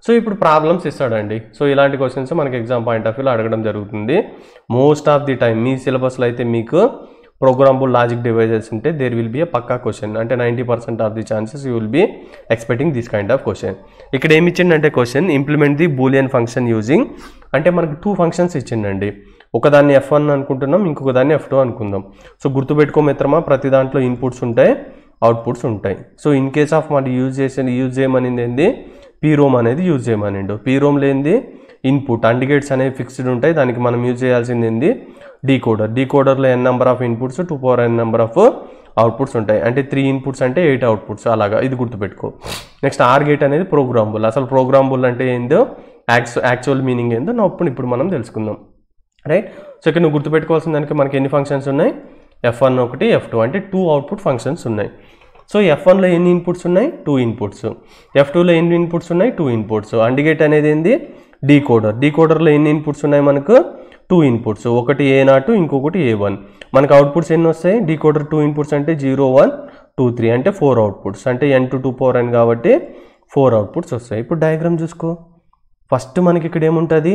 సో ఇప్పుడు ప్రాబ్లమ్స్ ఇస్తాడండి. సో ఇలాంటి క్వశ్చన్స్ మనకి ఎగ్జామ్ పాయింట్ ఆఫ్ వ్యూలో అడగడం జరుగుతుంది. మోస్ట్ ఆఫ్ ది టైం మీ సిలబస్లో అయితే మీకు ప్రోగ్రామబుల్ లాజిక్ డివైజెస్ ఉంటే దేర్ విల్ బి ఏ పక్కా క్వశ్చన్, అంటే ninety percent of the chances you will be expecting this kind of question. ఇక్కడ ఏమి ఇచ్చిండంటే question implement the Boolean function using, అంటే మనకు టూ ఫంక్షన్స్ ఇచ్చిండండి. ఒకదాన్ని ఎఫ్ వన్ అనుకుంటున్నాం, ఇంకొక దాన్ని ఎఫ్ టూ అనుకుందాం. సో గుర్తుపెట్టుకో మిత్రమా, ప్రతి దాంట్లో ఇన్పుట్స్ ఉంటాయి, అవుట్పుట్స్ ఉంటాయి. సో ఇన్ కేస్ ఆఫ్ మనం యూజ్ చేసే యూజ్ చేయమనింది ఏంది, పీరోమ్ అనేది యూజ్ చేయమనిండు. పీరోమ్ లేనిది ఇన్పుట్ అండ్ గేట్స్ అనేవి ఫిక్స్డ్ ఉంటాయి, దానికి మనం యూజ్ చేయాల్సింది ఏంది, డీకోడర్. డీకోడర్లో N number of inputs two power N number of outputs ఉంటాయి, అంటే త్రీ ఇన్పుట్స్ అంటే ఎయిట్ అవుట్పుట్స్, అలాగా ఇది గుర్తుపెట్టుకో. నెక్స్ట్ ఆర్ గేట్ అనేది ప్రోగ్రామబుల్. అసలు ప్రోగ్రామబుల్ అంటే ఏందో, యాక్చు యాక్చువల్ మీనింగ్ ఏందో నా ఇప్పుడు ఇప్పుడు మనం తెలుసుకుందాం, రైట్. సో ఇక్కడ నువ్వు గుర్తుపెట్టుకోవాల్సిన దానికి మనకి ఎన్ని ఫంక్షన్స్ ఉన్నాయి, ఎఫ్ వన్ ఒకటి ఎఫ్ టూ, అంటే టూ అవుట్పుట్ ఫంక్షన్స్ ఉన్నాయి. సో ఎఫ్ వన్లో ఎన్ని ఇన్పుట్స్ ఉన్నాయి, టూ ఇన్పుట్స్. ఎఫ్ టూలో ఎన్ని ఇన్పుట్స్ ఉన్నాయి, టూ ఇన్పుట్స్. అండ్ గేట్ అనేది ఏంది, డీకోడర్. డీకోడర్లో ఎన్ని ఇన్పుట్స్ ఉన్నాయి మనకు, టూ ఇన్పుట్స్. ఒకటి ఏ నాట్, ఇంకొకటి ఏ వన్. మనకు అవుట్పుట్స్ ఎన్ని వస్తాయి, డీకోడర్ టూ ఇన్పుట్స్ అంటే జీరో వన్ టూ త్రీ, అంటే ఫోర్ అవుట్పుట్స్, అంటే N to two power N కాబట్టి ఫోర్ అవుట్పుట్స్ వస్తాయి. ఇప్పుడు డయాగ్రామ్ చూసుకో. ఫస్ట్ మనకి ఇక్కడ ఏముంటుంది,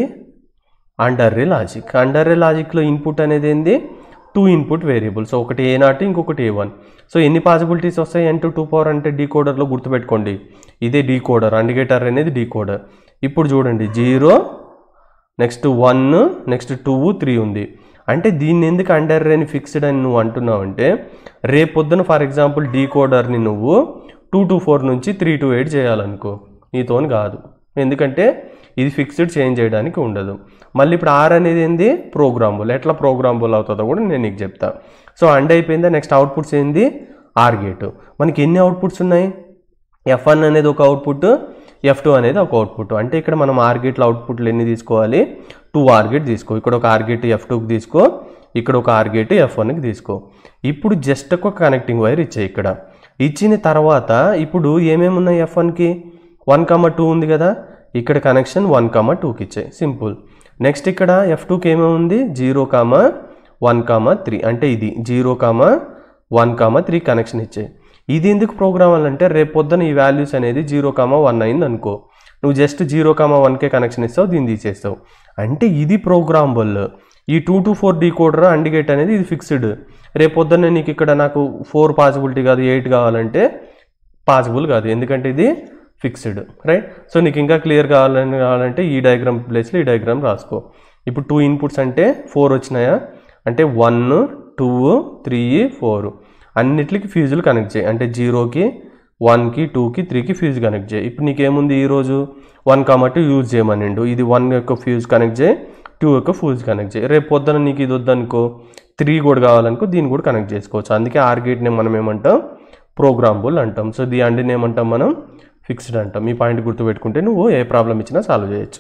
AND array logic. AND array లాజిక్లో ఇన్పుట్ అనేది ఏంది, టూ ఇన్పుట్ వేరియబుల్స్, ఒకటి ఏ నాట్, ఇంకొకటి ఏ వన్. సో ఎన్ని పాసిబిలిటీస్ వస్తాయి, ఎన్ టు టూ పవర్ అంటే డీకోడర్లో గుర్తుపెట్టుకోండి, ఇదే డీకోడర్, అండికేటర్ అనేది డీకోడర్. ఇప్పుడు చూడండి zero, next one, next two, three ఉంది. అంటే దీన్ని ఎందుకు అండర్ రేని ఫిక్స్డ్ అని నువ్వు అంటున్నావు అంటే, రేపొద్దున ఫర్ ఎగ్జాంపుల్ డీకోడర్ని నువ్వు టూ టు ఫోర్ నుంచి త్రీ టు ఎయిట్ చేయాలనుకో, నీతోని కాదు, ఎందుకంటే ఇది ఫిక్స్డ్ చేంజ్ చేయడానికి ఉండదు. మళ్ళీ ఇప్పుడు ఆర్ అనేది ఏంది, ప్రోగ్రామబుల్. ఎట్లా ప్రోగ్రామబుల్ అవుతుందో కూడా నేను నీకు చెప్తా. సో అండ్ అయిపోయిందా, నెక్స్ట్ అవుట్పుట్స్ ఏంది, ఆర్ గేట్. మనకి ఎన్ని అవుట్పుట్స్ ఉన్నాయి, ఎఫ్ వన్ అనేది ఒక అవుట్పుట్, ఎఫ్ టూ అనేది ఒక అవుట్పుట్. అంటే ఇక్కడ మనం ఆర్ గేట్లో అవుట్పుట్లు ఎన్ని తీసుకోవాలి, టూ ఆర్ గేట్ తీసుకో. ఇక్కడ ఒక ఆర్ గేట్ ఎఫ్ టూకి తీసుకో, ఇక్కడ ఒక ఆర్ గేట్ ఎఫ్ వన్కి తీసుకో. ఇప్పుడు జస్ట్ ఒక కనెక్టింగ్ వైర్ ఇచ్చాయి. ఇక్కడ ఇచ్చిన తర్వాత ఇప్పుడు ఏమేమి ఉన్నాయి, ఎఫ్ వన్కి వన్ కామా టూ ఉంది కదా, ఇక్కడ కనెక్షన్ వన్ కామా టూకి ఇచ్చాయి, సింపుల్. నెక్స్ట్ ఇక్కడ ఎఫ్ టూకి ఏమేమి ఉంది, zero comma one comma three, అంటే ఇది zero comma one comma three connection ఇచ్చాయి. ఇది ఎందుకు ప్రోగ్రామ్ అంటే, రేపు పొద్దున ఈ వాల్యూస్ అనేది జీరో కామా వన్ అయింది అనుకో, నువ్వు జస్ట్ జీరో కామా వన్కే కనెక్షన్ ఇస్తావు, దీన్ని తీసేస్తావు. అంటే ఇది ప్రోగ్రామబుల్. ఈ two to four decoder AND gate అనేది ఇది ఫిక్స్డ్. రేపు పొద్దున్న నీకు ఇక్కడ నాకు ఫోర్ పాసిబిలిటీ కాదు, ఎయిట్ కావాలంటే పాసిబుల్ కాదు, ఎందుకంటే ఇది ఫిక్స్డ్, రైట్. సో నీకు ఇంకా క్లియర్ కావాలని కావాలంటే ఈ డయాగ్రామ్ ప్లేస్లో ఈ డయాగ్రామ్ రాసుకో. ఇప్పుడు టూ ఇన్పుట్స్ అంటే ఫోర్ వచ్చినాయా, అంటే వన్, టూ, త్రీ, ఫోర్, అన్నిటికి ఫ్యూజులు కనెక్ట్ చేయి. అంటే జీరోకి, వన్కి, టూకి, త్రీకి ఫ్యూజ్ కనెక్ట్ చేయి. ఇప్పుడు నీకేముంది, ఈరోజు వన్ కామా టూ యూజ్ చేయమనిండు, ఇది వన్ యొక్క ఫ్యూజ్ కనెక్ట్ చేయి, టూ యొక్క ఫ్యూజ్ కనెక్ట్ చేయి. రేపు పొద్దున నీకు ఇది వద్దనుకో, త్రీ కూడా కావాలనుకో, దీన్ని కూడా కనెక్ట్ చేసుకోవచ్చు. అందుకే ఆర్ గేట్ని మనం ఏమంటాం, ప్రోగ్రామబుల్ అంటాం. సో దీ అండిని ఏమంటాం మనం, ఫిక్స్డ్ అంటాం. ఈ పాయింట్ గుర్తుపెట్టుకుంటే నువ్వు ఏ ప్రాబ్లం ఇచ్చినా సాల్వ్ చేయొచ్చు.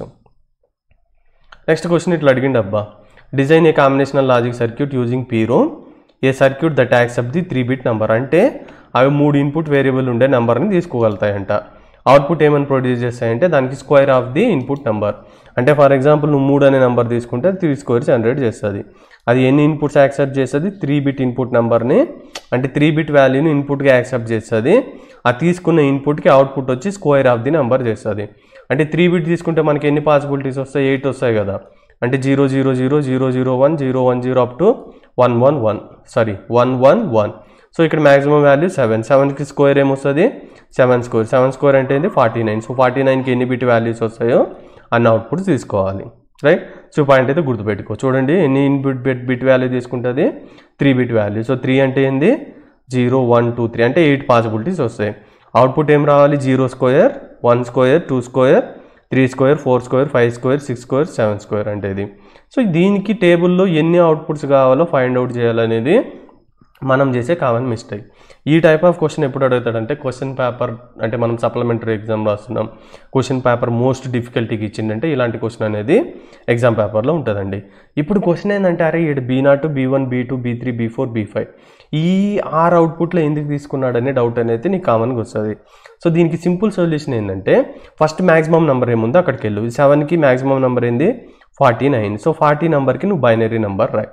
నెక్స్ట్ క్వశ్చన్ ఇట్లా అడిగిండి అబ్బా, design a combinational logic circuit using PROM a circuit that accept the three bit number. అంటే అవి మూడు ఇన్పుట్ వేరియబుల్ ఉండే నెంబర్ని తీసుకోగలుగుతాయంట. అవుట్పుట్ ఏమైనా ప్రొడ్యూస్ చేస్తాయంటే దానికి square of the input number. అంటే ఫర్ ఎగ్జాంపుల్ నువ్వు మూడు అనే నెంబర్ తీసుకుంటే త్రీ స్క్వేర్ జనరేట్ చేస్తుంది. అది ఎన్ని ఇన్పుట్స్ యాక్సెప్ట్ చేస్తుంది, త్రీ బిట్ ఇన్పుట్ నెంబర్ని, అంటే త్రీ బిట్ వాల్యూని ఇన్పుట్గా యాక్సెప్ట్ చేస్తుంది. ఆ తీసుకున్న ఇన్పుట్కి అవుట్పుట్ వచ్చి స్క్వేర్ ఆఫ్ ది నెంబర్ చేస్తుంది. అంటే త్రీ బిట్ తీసుకుంటే మనకి ఎన్ని పాసిబిలిటీస్ వస్తాయి, ఎయిట్ వస్తాయి కదా. అంటే zero zero zero zero zero one zero one zero up to one one one sorry one one one. So ఇక్కడ మ్యాక్సిమం వాల్యూ సెవెన్. సెవెన్కి స్క్వేర్ ఏమొస్తుంది, సెవెన్ స్క్వేర్. సెవెన్ స్క్వేర్ అంటే ఏంటి, ఫార్టీ నైన్. సో ఫార్టీ నైన్కి ఎన్ని bit values వస్తాయో అన్ని outputs తీసుకోవాలి, రైట్. సో పాయింట్ అయితే గుర్తుపెట్టుకో. చూడండి ఎన్ని ఇన్పుట్ బిట్ బిట్ వాల్యూ తీసుకుంటుంది, three bit value. So three అంటే ఏంది, జీరో వన్ టూ త్రీ, అంటే ఎయిట్ పాసిబిలిటీస్ వస్తాయి. అవుట్పుట్ ఏం రావాలి, zero square, one square, two square, three square, four square, five square, six square, seven square అంటే ఇది. So దీనికి టేబుల్లో ఎన్ని అవుట్పుట్స్ కావాలో ఫైండ్ అవుట్ చేయాలనేది మనం చేసే కామన్ మిస్టేక్. ఈ టైప్ ఆఫ్ క్వశ్చన్ ఎప్పుడు అడుగుతాడంటే, క్వశ్చన్ పేపర్ అంటే మనం సప్లిమెంటరీ ఎగ్జామ్ రాస్తున్నాం, క్వశ్చన్ పేపర్ మోస్ట్ డిఫికల్టీకి ఇచ్చిందంటే ఇలాంటి క్వశ్చన్ అనేది ఎగ్జామ్ పేపర్లో ఉంటుందండి. ఇప్పుడు క్వశ్చన్ ఏంటంటే, అరే ఇక్కడ B naught, B one, B two, B three, B four, B five ఈ ఆరు అవుట్పుట్లో ఎందుకు తీసుకున్నాడనే డౌట్ అనేది నీకు కామన్గా వస్తుంది. సో దీనికి సింపుల్ సొల్యూషన్ ఏంటంటే, ఫస్ట్ మ్యాక్సిమం నెంబర్ ఏముందో అక్కడికి వెళ్ళు. సెవెన్కి మ్యాక్సిమం నెంబర్ ఏంది, ఫార్టీ నైన్. సో ఫార్టీ నెంబర్కి నువ్వు బైనరీ నెంబర్ రాయి.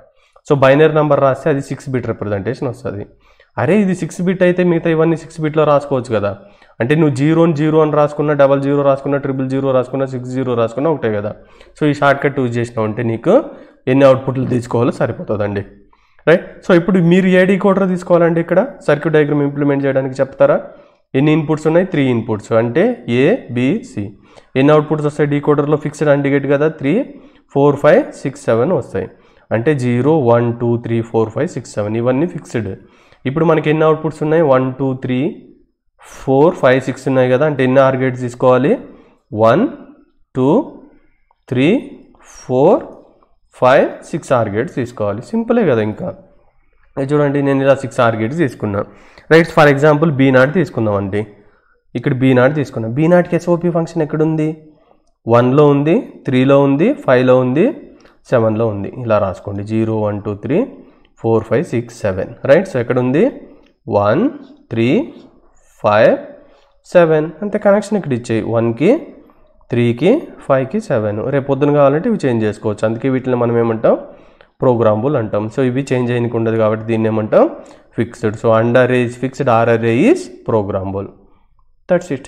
సో బైనరీ నెంబర్ రాస్తే అది సిక్స్ బిట్ రిప్రజెంటేషన్ వస్తుంది. అరే ఇది సిక్స్ బిట్ అయితే మిగతా ఇవన్నీ సిక్స్ బిట్లో రాసుకోవచ్చు కదా. అంటే నువ్వు జీరోని జీరో అని రాసుకున్నా, డబల్ జీరో రాసుకున్నా, ట్రిపుల్ జీరో రాసుకున్నా, సిక్స్ జీరో రాసుకున్నా ఒకటే కదా. సో ఈ షార్ట్ కట్ యూజ్ చేసినావు అంటే నీకు ఎన్ని అవుట్పుట్లు తీసుకోవాలో సరిపోతుందండి, రైట్. సో ఇప్పుడు మీరు ఏ డీకోడర్ తీసుకోవాలండి, ఇక్కడ సర్క్యూట్ డయాగ్రామ్ ఇంప్లిమెంట్ చేయడానికి చెప్తారా. ఎన్ని ఇన్పుట్స్ ఉన్నాయి, త్రీ ఇన్పుట్స్ అంటే ఏ బి సి. ఎన్ని అవుట్పుట్స్ వస్తాయి డీకోడర్లో, ఫిక్స్డ్ అండిగేట్ కదా, three four five six seven వస్తాయి. అంటే zero one two three four five six seven ఇవన్నీ ఫిక్స్డ్. ఇప్పుడు మనకి ఎన్ని అవుట్పుట్స్ ఉన్నాయి, one two three four five six ఉన్నాయి కదా. అంటే ఎన్ని ఆర్ గేట్స్ తీసుకోవాలి, one two three four five six OR gates తీసుకోవాలి. సింపులే కదా. ఇంకా చూడండి నేను ఇలా సిక్స్ ఆర్ గేట్స్ తీసుకున్నా, right. For example B naught తీసుకుందాం అండి. ఇక్కడ బీ నాట్ తీసుకున్నాం. బీ నాట్కి ఎస్ఓపి ఫంక్షన్ ఎక్కడుంది, వన్లో ఉంది, త్రీలో ఉంది, ఫైవ్లో ఉంది, సెవెన్లో ఉంది. ఇలా రాసుకోండి, zero one two three four five six seven, right. So ఎక్కడ ఉంది, వన్ త్రీ ఫైవ్ సెవెన్. అంతే, కనెక్షన్ ఇక్కడ ఇచ్చేయి, వన్కి త్రీకి ఫైవ్కి సెవెన్. రేపు పొద్దున కావాలంటే ఇవి చేంజ్ చేసుకోవచ్చు. అందుకే వీటిని మనం ఏమంటాం, ప్రోగ్రామబుల్ అంటాం. సో ఇవి చేంజ్ చేయడానికి ఉండదు కాబట్టి దీన్ని ఏమంటాం, fixed. So AND array is fixed, OR array is programmable. That's it.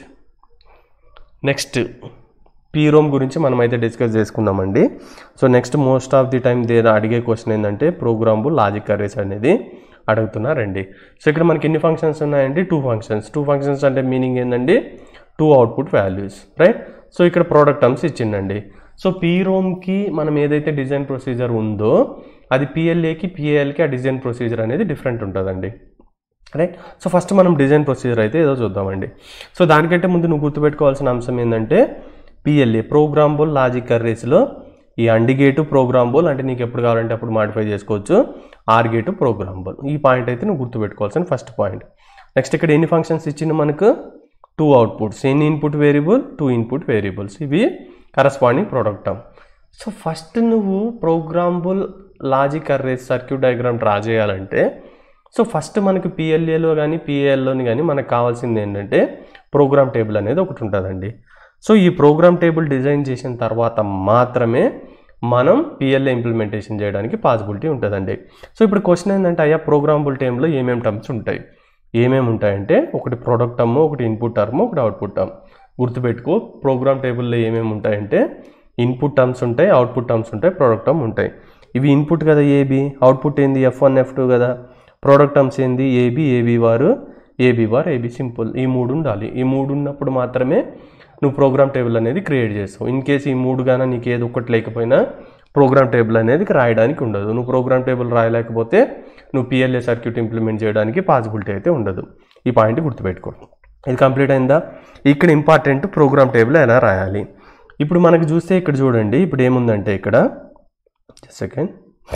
Next PROM గురించి మనం అయితే డిస్కస్ చేసుకుందామండి. So next most of the time they అడిగే క్వశ్చన్ ఏంటంటే ప్రోగ్రామబుల్ లాజిక్ అర్రేస్ అనేది అడుగుతున్నారండి. సో ఇక్కడ మనకి ఎన్ని ఫంక్షన్స్ ఉన్నాయండి, టూ ఫంక్షన్స్. టూ ఫంక్షన్స్ అంటే మీనింగ్ ఏంటండి, two output values, right. So ఇక్కడ ప్రోడక్ట్ టర్మ్స్ ఇచ్చిందండి. సో పీరోమ్కి మనం ఏదైతే డిజైన్ ప్రొసీజర్ ఉందో అది పిఎల్ఏకి పిఏఎల్కి ఆ డిజైన్ ప్రొసీజర్ అనేది డిఫరెంట్ ఉంటుందండి, రైట్. సో ఫస్ట్ మనం డిజైన్ ప్రొసీజర్ అయితే ఏదో చూద్దామండి. సో దానికంటే ముందు నువ్వు గుర్తుపెట్టుకోవాల్సిన అంశం ఏంటంటే పిఎల్ఏ ప్రోగ్రామబుల్ లాజిక్ అర్రేస్లో ఈ అండ్ గేటు ప్రోగ్రామబుల్, అంటే నీకు ఎప్పుడు కావాలంటే అప్పుడు మాడిఫై చేసుకోవచ్చు. OR gate programmable. ఈ పాయింట్ అయితే నువ్వు గుర్తుపెట్టుకోవాల్సిన ఫస్ట్ పాయింట్. నెక్స్ట్ ఇక్కడ ఎన్ని ఫంక్షన్స్ ఇచ్చింది మనకు, టూ అవుట్పుట్స్. ఎన్ని input variable, two input variables. ఇవి corresponding product term. So first నువ్వు programmable logic arrays circuit diagram draw చేయాలంటే సో ఫస్ట్ మనకు పిఎల్ఏలో కానీ పిఏఎల్లోని కానీ మనకు కావాల్సింది ఏంటంటే ప్రోగ్రామ్ టేబుల్ అనేది ఒకటి ఉంటుందండి. సో ఈ ప్రోగ్రామ్ టేబుల్ డిజైన్ చేసిన తర్వాత మాత్రమే మనం పిఎల్ఏ ఇంప్లిమెంటేషన్ చేయడానికి పాసిబిలిటీ ఉంటుందండి. సో ఇప్పుడు క్వశ్చన్ ఏంటంటే అయ్యా ప్రోగ్రామబుల్ టైంలో ఏమేమి టర్మ్స్ ఉంటాయి, ఏమేమి ఉంటాయంటే ఒకటి ప్రొడక్ట్ టర్మ్, ఒకటి ఇన్పుట్ టర్మ్, ఒకటి అవుట్పుట్ టర్మ్. గుర్తుపెట్టుకో, ప్రోగ్రామ్ టేబుల్లో ఏమేమి ఉంటాయంటే ఇన్పుట్ టర్మ్స్ ఉంటాయి, అవుట్పుట్ టర్మ్స్ ఉంటాయి, ప్రొడక్ట్ టర్మ్ ఉంటాయి. ఇవి ఇన్పుట్ కదా ఏబి, అవుట్పుట్ ఏంది ఎఫ్ వన్ ఎఫ్ టూ కదా, ప్రోడక్ట్ టర్మ్స్ ఏంది AB AB bar AB bar AB simple. ఈ మూడు ఉండాలి. ఈ మూడు ఉన్నప్పుడు మాత్రమే నువ్వు ప్రోగ్రామ్ టేబుల్ అనేది క్రియేట్ చేస్తావు. ఇన్ కేసు ఈ మూడు గానా నీకు ఏదో ఒకటి లేకపోయినా ప్రోగ్రామ్ టేబుల్ అనేది రాయడానికి ఉండదు. నువ్వు ప్రోగ్రామ్ టేబుల్ రాయలేకపోతే నువ్వు పిఎల్ఏ సర్క్యూట్ ఇంప్లిమెంట్ చేయడానికి పాసిబిలిటీ అయితే ఉండదు. ఈ పాయింట్ గుర్తుపెట్టుకో. ఇది కంప్లీట్ అయిందా. ఇక్కడ ఇంపార్టెంట్ ప్రోగ్రామ్ టేబుల్ ఎలా రాయాలి. ఇప్పుడు మనకు చూస్తే ఇక్కడ చూడండి, ఇప్పుడు ఏముందంటే ఇక్కడ సెకండ్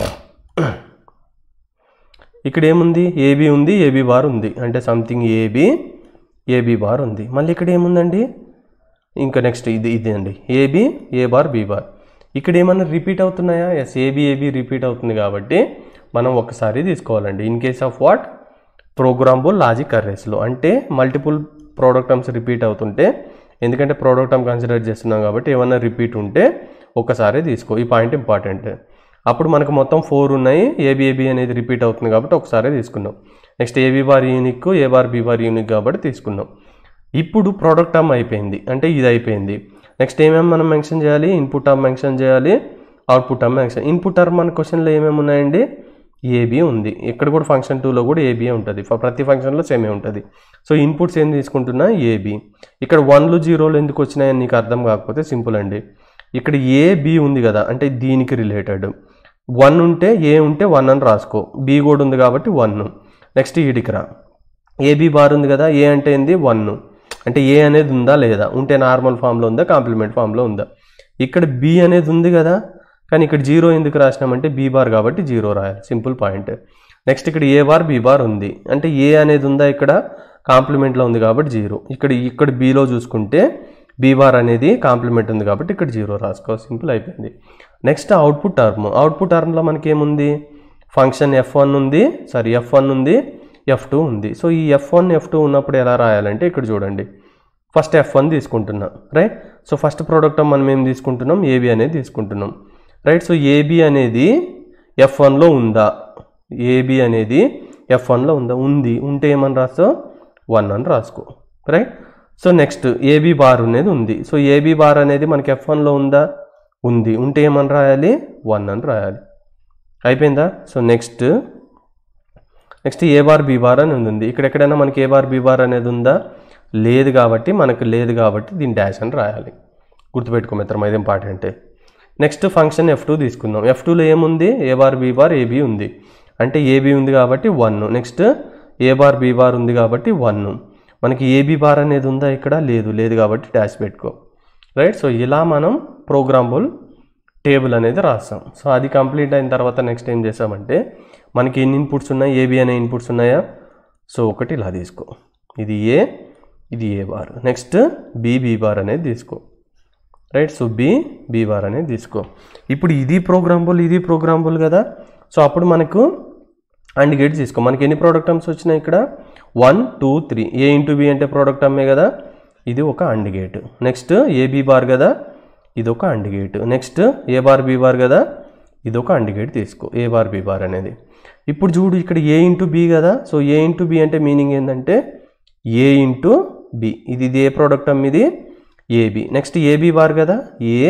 ఇక్కడ ఏముంది, ఏబి ఉంది, ఏబి బార్ ఉంది, అంటే సంథింగ్ ఏబి ఏబి బార్ ఉంది. మళ్ళీ ఇక్కడ ఏముందండి, ఇంకా నెక్స్ట్ ఇది ఇది అండి AB A bar B bar. ఇక్కడ ఏమన్నా రిపీట్ అవుతున్నాయా, ఎస్ ఏబి ఏబి రిపీట్ అవుతుంది కాబట్టి మనం ఒకసారి తీసుకోవాలండి. In case of what programmable logic అర్రేస్లో అంటే మల్టిపుల్ ప్రోడక్ట్ టర్మ్స్ రిపీట్ అవుతుంటే, ఎందుకంటే ప్రోడక్ట్ టర్మ్ కన్సిడర్ చేస్తున్నాం కాబట్టి ఏమన్నా రిపీట్ ఉంటే ఒకసారి తీసుకో. ఈ పాయింట్ ఇంపార్టెంట్. అప్పుడు మనకు మొత్తం ఫోర్ ఉన్నాయి, ఏబి ఏబి అనేది రిపీట్ అవుతుంది కాబట్టి ఒకసారి తీసుకున్నాం. Next AB bar unique, A bar B bar unique కాబట్టి తీసుకున్నాం. ఇప్పుడు ప్రోడక్ట్ టర్మ్ అయిపోయింది, అంటే ఇది అయిపోయింది. నెక్స్ట్ ఏమేమి మనం మెన్షన్ చేయాలి, ఇన్పుట్ టర్మ్ మెన్షన్ చేయాలి, output term mention. Input term మన క్వశ్చన్లో ఏమేమి ఉన్నాయండి, ఏబి ఉంది. ఇక్కడ కూడా ఫంక్షన్ టూలో కూడా ఏబిఏ ఉంటుంది, ప్రతి ఫంక్షన్లో సేమే ఉంటుంది. సో ఇన్పుట్స్ ఏం తీసుకుంటున్నా ఏబి. ఇక్కడ వన్లు జీరోలు ఎందుకు వచ్చినాయని నీకు అర్థం కాకపోతే సింపుల్ అండి. ఇక్కడ ఏ బి ఉంది కదా, అంటే దీనికి రిలేటెడ్. వన్ ఉంటే ఏ ఉంటే వన్ అని రాసుకో, బి కూడా ఉంది కాబట్టి వన్. నెక్స్ట్ ఈడికి రా, ఏబి బార్ ఉంది కదా, ఏ అంటే ఏంది వన్, అంటే ఏ అనేది ఉందా లేదా, ఉంటే నార్మల్ ఫామ్లో ఉందా కాంప్లిమెంట్ ఫామ్లో ఉందా. ఇక్కడ బి అనేది ఉంది కదా, కానీ ఇక్కడ జీరో ఎందుకు రాసినామంటే బీ బార్ కాబట్టి జీరో రాయాలి, సింపుల్ పాయింట్. నెక్స్ట్ ఇక్కడ ఏ బార్ బీ బార్ ఉంది, అంటే ఏ అనేది ఉందా ఇక్కడ కాంప్లిమెంట్లో ఉంది కాబట్టి జీరో. ఇక్కడ ఇక్కడ బీలో చూసుకుంటే బీ బార్ అనేది కాంప్లిమెంట్ ఉంది కాబట్టి ఇక్కడ జీరో రాసుకో, సింపుల్ అయిపోయింది. Next output term. అవుట్పుట్ టర్మ్లో మనకి ఏముంది, ఫంక్షన్ ఎఫ్ వన్ ఉంది, సారీ ఎఫ్ వన్ ఉంది, ఎఫ్ టూ ఉంది. సో ఈ ఎఫ్ వన్ ఎఫ్ టూ ఉన్నప్పుడు ఎలా రాయాలంటే ఇక్కడ చూడండి, ఫస్ట్ ఎఫ్ వన్ తీసుకుంటున్నాం, రైట్. సో ఫస్ట్ ప్రోడక్ట్ మనం ఏం తీసుకుంటున్నాం, ఏబి అనేది తీసుకుంటున్నాం, రైట్. సో ఏబి అనేది ఎఫ్ వన్లో ఉందా, ఏబి అనేది ఎఫ్ వన్లో ఉందా, ఉంది, ఉంటే ఏమని రాస్తావు, వన్ అని రాసుకో, right. So next AB bar అనేది ఉంది. సో ఏబీ బార్ అనేది మనకి ఎఫ్ వన్లో ఉందా, ఉంది, ఉంటే ఏమని రాయాలి, వన్ అని రాయాలి. అయిపోయిందా. So next next A bar B bar అని ఉంది. ఇక్కడ ఎక్కడైనా మనకి ఏ బార్ బీ బార్ అనేది ఉందా, లేదు కాబట్టి మనకు లేదు కాబట్టి దీని డాష్ అని రాయాలి. గుర్తుపెట్టుకో మిత్రం, ఇది important. Next function F two తీసుకుందాం. ఎఫ్ టూలో ఏముంది, A bar B bar AB ఉంది, అంటే ఏబీ ఉంది కాబట్టి one. Next A bar B bar ఉంది కాబట్టి వన్. మనకి ఏబీ బార్ అనేది ఉందా, ఇక్కడ లేదు, లేదు కాబట్టి డాష్ పెట్టుకో, రైట్. సో ఇలా మనం ప్రోగ్రామబుల్ టేబుల్ అనేది రాస్తాం. సో అది కంప్లీట్ అయిన తర్వాత నెక్స్ట్ ఏం చేసామంటే మనకి ఎన్ని ఇన్పుట్స్ ఉన్నాయి, ఏబీ అనే ఇన్పుట్స్ ఉన్నాయా. సో ఒకటి ఇలా తీసుకో, ఇది ఏ, ఇది A bar. Next B B bar అనేది తీసుకో, right. So B B bar అనేది తీసుకో. ఇప్పుడు ఇది ప్రోగ్రామబుల్, ఇది ప్రోగ్రామబుల్ కదా. సో అప్పుడు మనకు అండ్ గేట్ తీసుకో. మనకి ఎన్ని ప్రోడక్ట్ టర్మ్స్ వచ్చినాయి ఇక్కడ, one two three. A into B అంటే ప్రోడక్ట్ టర్మే కదా, ఇది ఒక and gate. Next AB bar కదా, ఇది ఒక and gate. Next A bar B bar కదా, ఇది ఒక అండ్ గేట్ తీసుకో, ఏ బార్ బీ బార్ అనేది. ఇప్పుడు చూడు ఇక్కడ ఏ ఇంటూ బి కదా. సో ఏ ఇంటూ బి అంటే మీనింగ్ ఏంటంటే ఏ ఇంటూ బి, ఇది ఇది ఏ ప్రోడక్ట్ టర్మ్, ఇది ఏబి. నెక్స్ట్ ఏబీ బార్ కదా, ఏ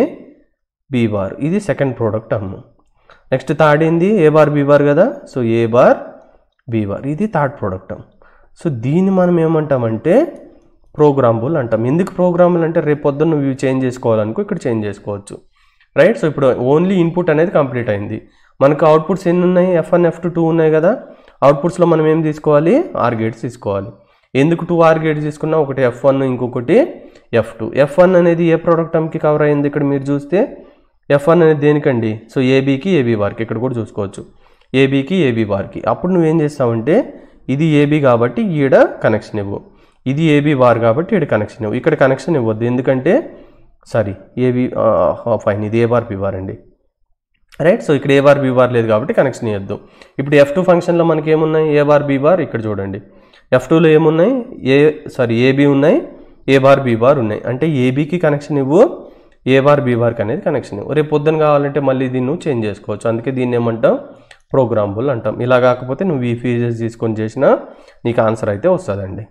బీ బార్, ఇది second product term. Next third ఏంది, ఏ బార్ బీ బార్ కదా. So A bar B bar, ఇది థర్డ్ ప్రోడక్ట్ టర్మ్. సో దీన్ని మనం ఏమంటామంటే ప్రోగ్రామబుల్ అంటాం. ఎందుకు ప్రోగ్రామబుల్ అంటే రేపు పొద్దున్న నువ్వు ఇవి చేంజ్ చేసుకోవాలనుకో ఇక్కడ చేంజ్ చేసుకోవచ్చు, రైట్. సో ఇప్పుడు ఓన్లీ ఇన్పుట్ అనేది కంప్లీట్ అయింది. మనకు అవుట్పుట్స్ ఎన్ని ఉన్నాయి, F one F two two ఉన్నాయి కదా. అవుట్పుట్స్లో మనం ఏం తీసుకోవాలి, ఆర్ గేట్స్ తీసుకోవాలి. ఎందుకు టూ ఆర్ గేట్స్ తీసుకున్నా, ఒకటి ఎఫ్ వన్ ఇంకొకటి ఎఫ్ టూ. ఎఫ్ వన్ అనేది ఏ ప్రోడక్ట్ టర్మ్కి కవర్ అయింది ఇక్కడ మీరు చూస్తే, ఎఫ్ వన్ అనేది దేనికండి, సో ఏబీకి ఏబీ బార్కి, ఇక్కడ కూడా చూసుకోవచ్చు ఏబీకి ఏబీ బార్కి. అప్పుడు నువ్వేం చేస్తావంటే ఇది ఏబీ కాబట్టి ఈడ కనెక్షన్ ఇవ్వు, ఇది ఏబీ బార్ కాబట్టి ఈడ కనెక్షన్ ఇవ్వు, ఇక్కడ కనెక్షన్ ఇవ్వద్దు ఎందుకంటే సారీ ఏబీ ఫైన్, ఇది ఏ బార్ బీ బార్ అండి, రైట్. సో ఇక్కడ ఏ బార్ బీ బార్ లేదు కాబట్టి కనెక్షన్ ఇవ్వద్దు. ఇప్పుడు ఎఫ్ టూ ఫంక్షన్లో మనకి ఏమున్నాయి, ఏ బార్ బీ బార్, ఇక్కడ చూడండి ఎఫ్ టూలో ఏమున్నాయి, ఏ సారీ ఏబీ ఉన్నాయి, ఏ బార్ బీ బార్ ఉన్నాయి, అంటే ఏబీకి కనెక్షన్ ఇవ్వు, ఏ బార్ బీ బార్కి అనేది కనెక్షన్ ఇవ్వు. రేపు పొద్దున కావాలంటే మళ్ళీ దీన్ని నువ్వు చేంజ్ చేసుకోవచ్చు. అందుకే దీన్ని ఏమంటాం, ప్రోగ్రామబుల్ అంటాం. ఇలా కాకపోతే నువ్వు ఈ ఫీచర్స్ తీసుకొని చేసినా నీకు ఆన్సర్ అయితే వస్తుందండి,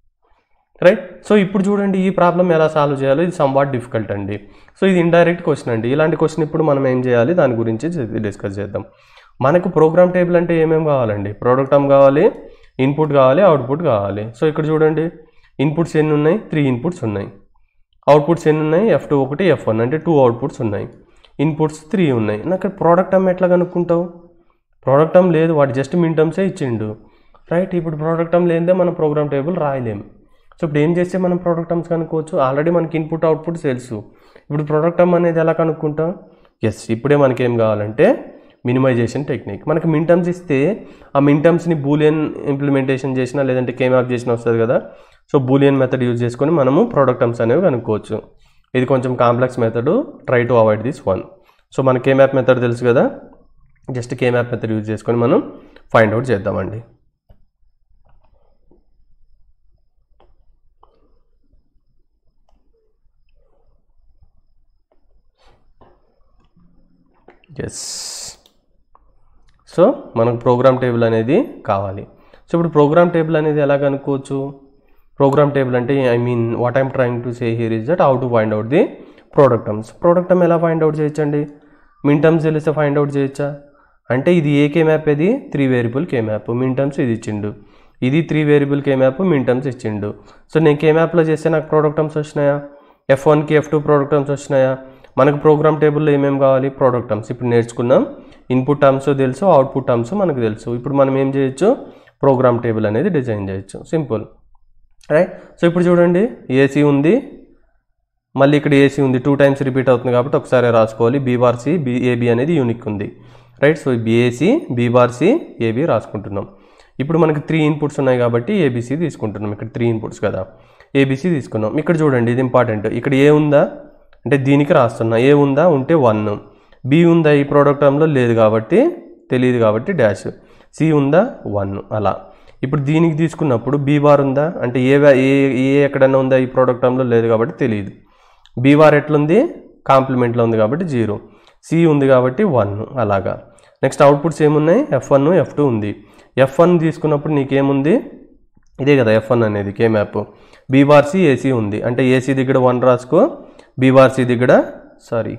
రైట్. సో ఇప్పుడు చూడండి ఈ ప్రాబ్లం ఎలా సాల్వ్ చేయాలో, ఇది సమ్ వాట్ డిఫికల్ట్ అండి. సో ఇది ఇండైరెక్ట్ క్వశ్చన్ అండి. ఇలాంటి క్వశ్చన్ ఇప్పుడు మనం ఏం చేయాలి దాని గురించి డిస్కస్ చేద్దాం. మనకు ప్రోగ్రామ్ టేబుల్ అంటే ఏమేమి కావాలండి, ప్రోడక్ట్ టర్మ్ కావాలి, ఇన్పుట్ కావాలి, అవుట్పుట్ కావాలి. సో ఇక్కడ చూడండి ఇన్పుట్స్ ఎన్ని ఉన్నాయి, త్రీ ఇన్పుట్స్ ఉన్నాయి. అవుట్పుట్స్ ఎన్ని ఉన్నాయి, ఎఫ్ టూ ఒకటి ఎఫ్ వన్ అంటే టూ అవుట్పుట్స్ ఉన్నాయి. ఇన్పుట్స్ త్రీ ఉన్నాయి. నాకు ప్రోడక్ట్ టర్మ్ ఎట్లా కనుక్కుంటావు, ప్రోడక్ట్ టర్మ్ లేదు, వాడు జస్ట్ మిన్ టర్మ్సే ఇచ్చిండు, రైట్. ఇప్పుడు ప్రోడక్ట్ టర్మ్ లేదే మనం ప్రోగ్రామ్ టేబుల్ రాయలేము. సో ఇప్పుడు ఏం చేస్తే మనం ప్రోడక్ట్ టర్మ్స్ కనుక్కోవచ్చు, ఆల్రెడీ మనకి ఇన్పుట్ అవుట్పుట్ తెలుసు. ఇప్పుడు ప్రోడక్ట్ టర్మ్ అనేది ఎలా కనుక్కుంటాం, ఎస్ ఇప్పుడే మనకి ఏం కావాలంటే మినిమైజేషన్ టెక్నిక్. మనకి మిన్ టర్మ్స్ ఇస్తే ఆ మిన్ టర్మ్స్ని బూలియన్ ఇంప్లిమెంటేషన్ చేసినా లేదంటే కేమ్యాప్ చేసినా వస్తుంది కదా. సో బూలియన్ మెథడ్ యూజ్ చేసుకొని మనము ప్రోడక్ట్ టర్మ్స్ అనేవి కనుక్కోవచ్చు. ఇది కొంచెం complex method, try to avoid this one. So మన కేమ్యాప్ మెథడ్ తెలుసు కదా, జస్ట్ కేమ్యాప్ మెథడ్ యూజ్ చేసుకొని మనం ఫైండ్ అవుట్ చేద్దామండి. ఎస్ సో మనకు ప్రోగ్రామ్ టేబుల్ అనేది కావాలి. సో ఇప్పుడు ప్రోగ్రామ్ టేబుల్ అనేది ఎలా కనుక్కోవచ్చు, ప్రోగ్రామ్ టేబుల్ అంటే I mean what I'm trying to say here is that how to find out the product terms. Product term ఎలా ఫైండ్ అవుట్ చేయొచ్చండి, మిన్ టర్మ్స్ తెలిస్తే ఫైండ్ అవుట్ చేయొచ్చా అంటే ఇది ఏ కే మ్యాప్, ఇది three variable K map, minterms ఇది ఇచ్చిండు, ఇది three variable K map, minterms ఇచ్చిండు. సో నేను కే మ్యాప్లో చేస్తే నాకు ప్రోడక్ట్ టర్మ్స్ వచ్చినాయా, ఎఫ్ వన్కి ఎఫ్ టూ ప్రోడక్ట్ టర్మ్స్ వచ్చినాయా. మనకు ప్రోగ్రామ్ టేబుల్లో ఏమేమి కావాలి, ప్రోడక్ట్ టర్మ్స్ ఇప్పుడు నేర్చుకున్నాం. ఇన్పుట్ టర్మ్స్ తెలుసు, అవుట్పుట్ టర్మ్స్ మనకు తెలుసు. ఇప్పుడు మనం ఏం చేయొచ్చు, ప్రోగ్రామ్ టేబుల్ అనేది డిజైన్ చేయొచ్చు, సింపుల్, రైట్. సో ఇప్పుడు చూడండి ఏసీ ఉంది, మళ్ళీ ఇక్కడ ఏసీ ఉంది, టూ టైమ్స్ రిపీట్ అవుతుంది కాబట్టి ఒకసారి రాసుకోవాలి. B bar C B AB అనేది యూనిక్ ఉంది, right. So BAC B bar C AB రాసుకుంటున్నాం. ఇప్పుడు మనకి త్రీ ఇన్పుట్స్ ఉన్నాయి కాబట్టి ఏబిసి తీసుకుంటున్నాం. ఇక్కడ త్రీ ఇన్పుట్స్ కదా, ఏబిసి తీసుకున్నాం. ఇక్కడ చూడండి ఇది ఇంపార్టెంట్, ఇక్కడ ఏ ఉందా అంటే దీనికి రాస్తున్నా, ఏ ఉందా ఉంటే వన్, బి ఉందా ఈ ప్రోడక్ట్ టర్మ్లో లేదు కాబట్టి తెలియదు కాబట్టి డాష్, సి ఉందా వన్ అలా. ఇప్పుడు దీనికి తీసుకున్నప్పుడు బీ బార్ ఉందా అంటే ఏ ఏ ఎక్కడైనా ఉందా ఈ ప్రోడక్ట్ టర్మ్లో లేదు కాబట్టి తెలియదు. బీ బార్ ఎట్లుంది కాంప్లిమెంట్లో ఉంది కాబట్టి జీరో, సి ఉంది కాబట్టి వన్ అలాగా. నెక్స్ట్ అవుట్పుట్స్ ఏమున్నాయి, ఎఫ్ వన్ ఎఫ్ టూ ఉంది. ఎఫ్ వన్ తీసుకున్నప్పుడు నీకేముంది, ఇదే కదా ఎఫ్ వన్ అనేది K map. B bar C AC ఉంది, అంటే ఏసీ దగ్గర వన్ రాసుకో, బీ బార్ సి దగ్గర సారీ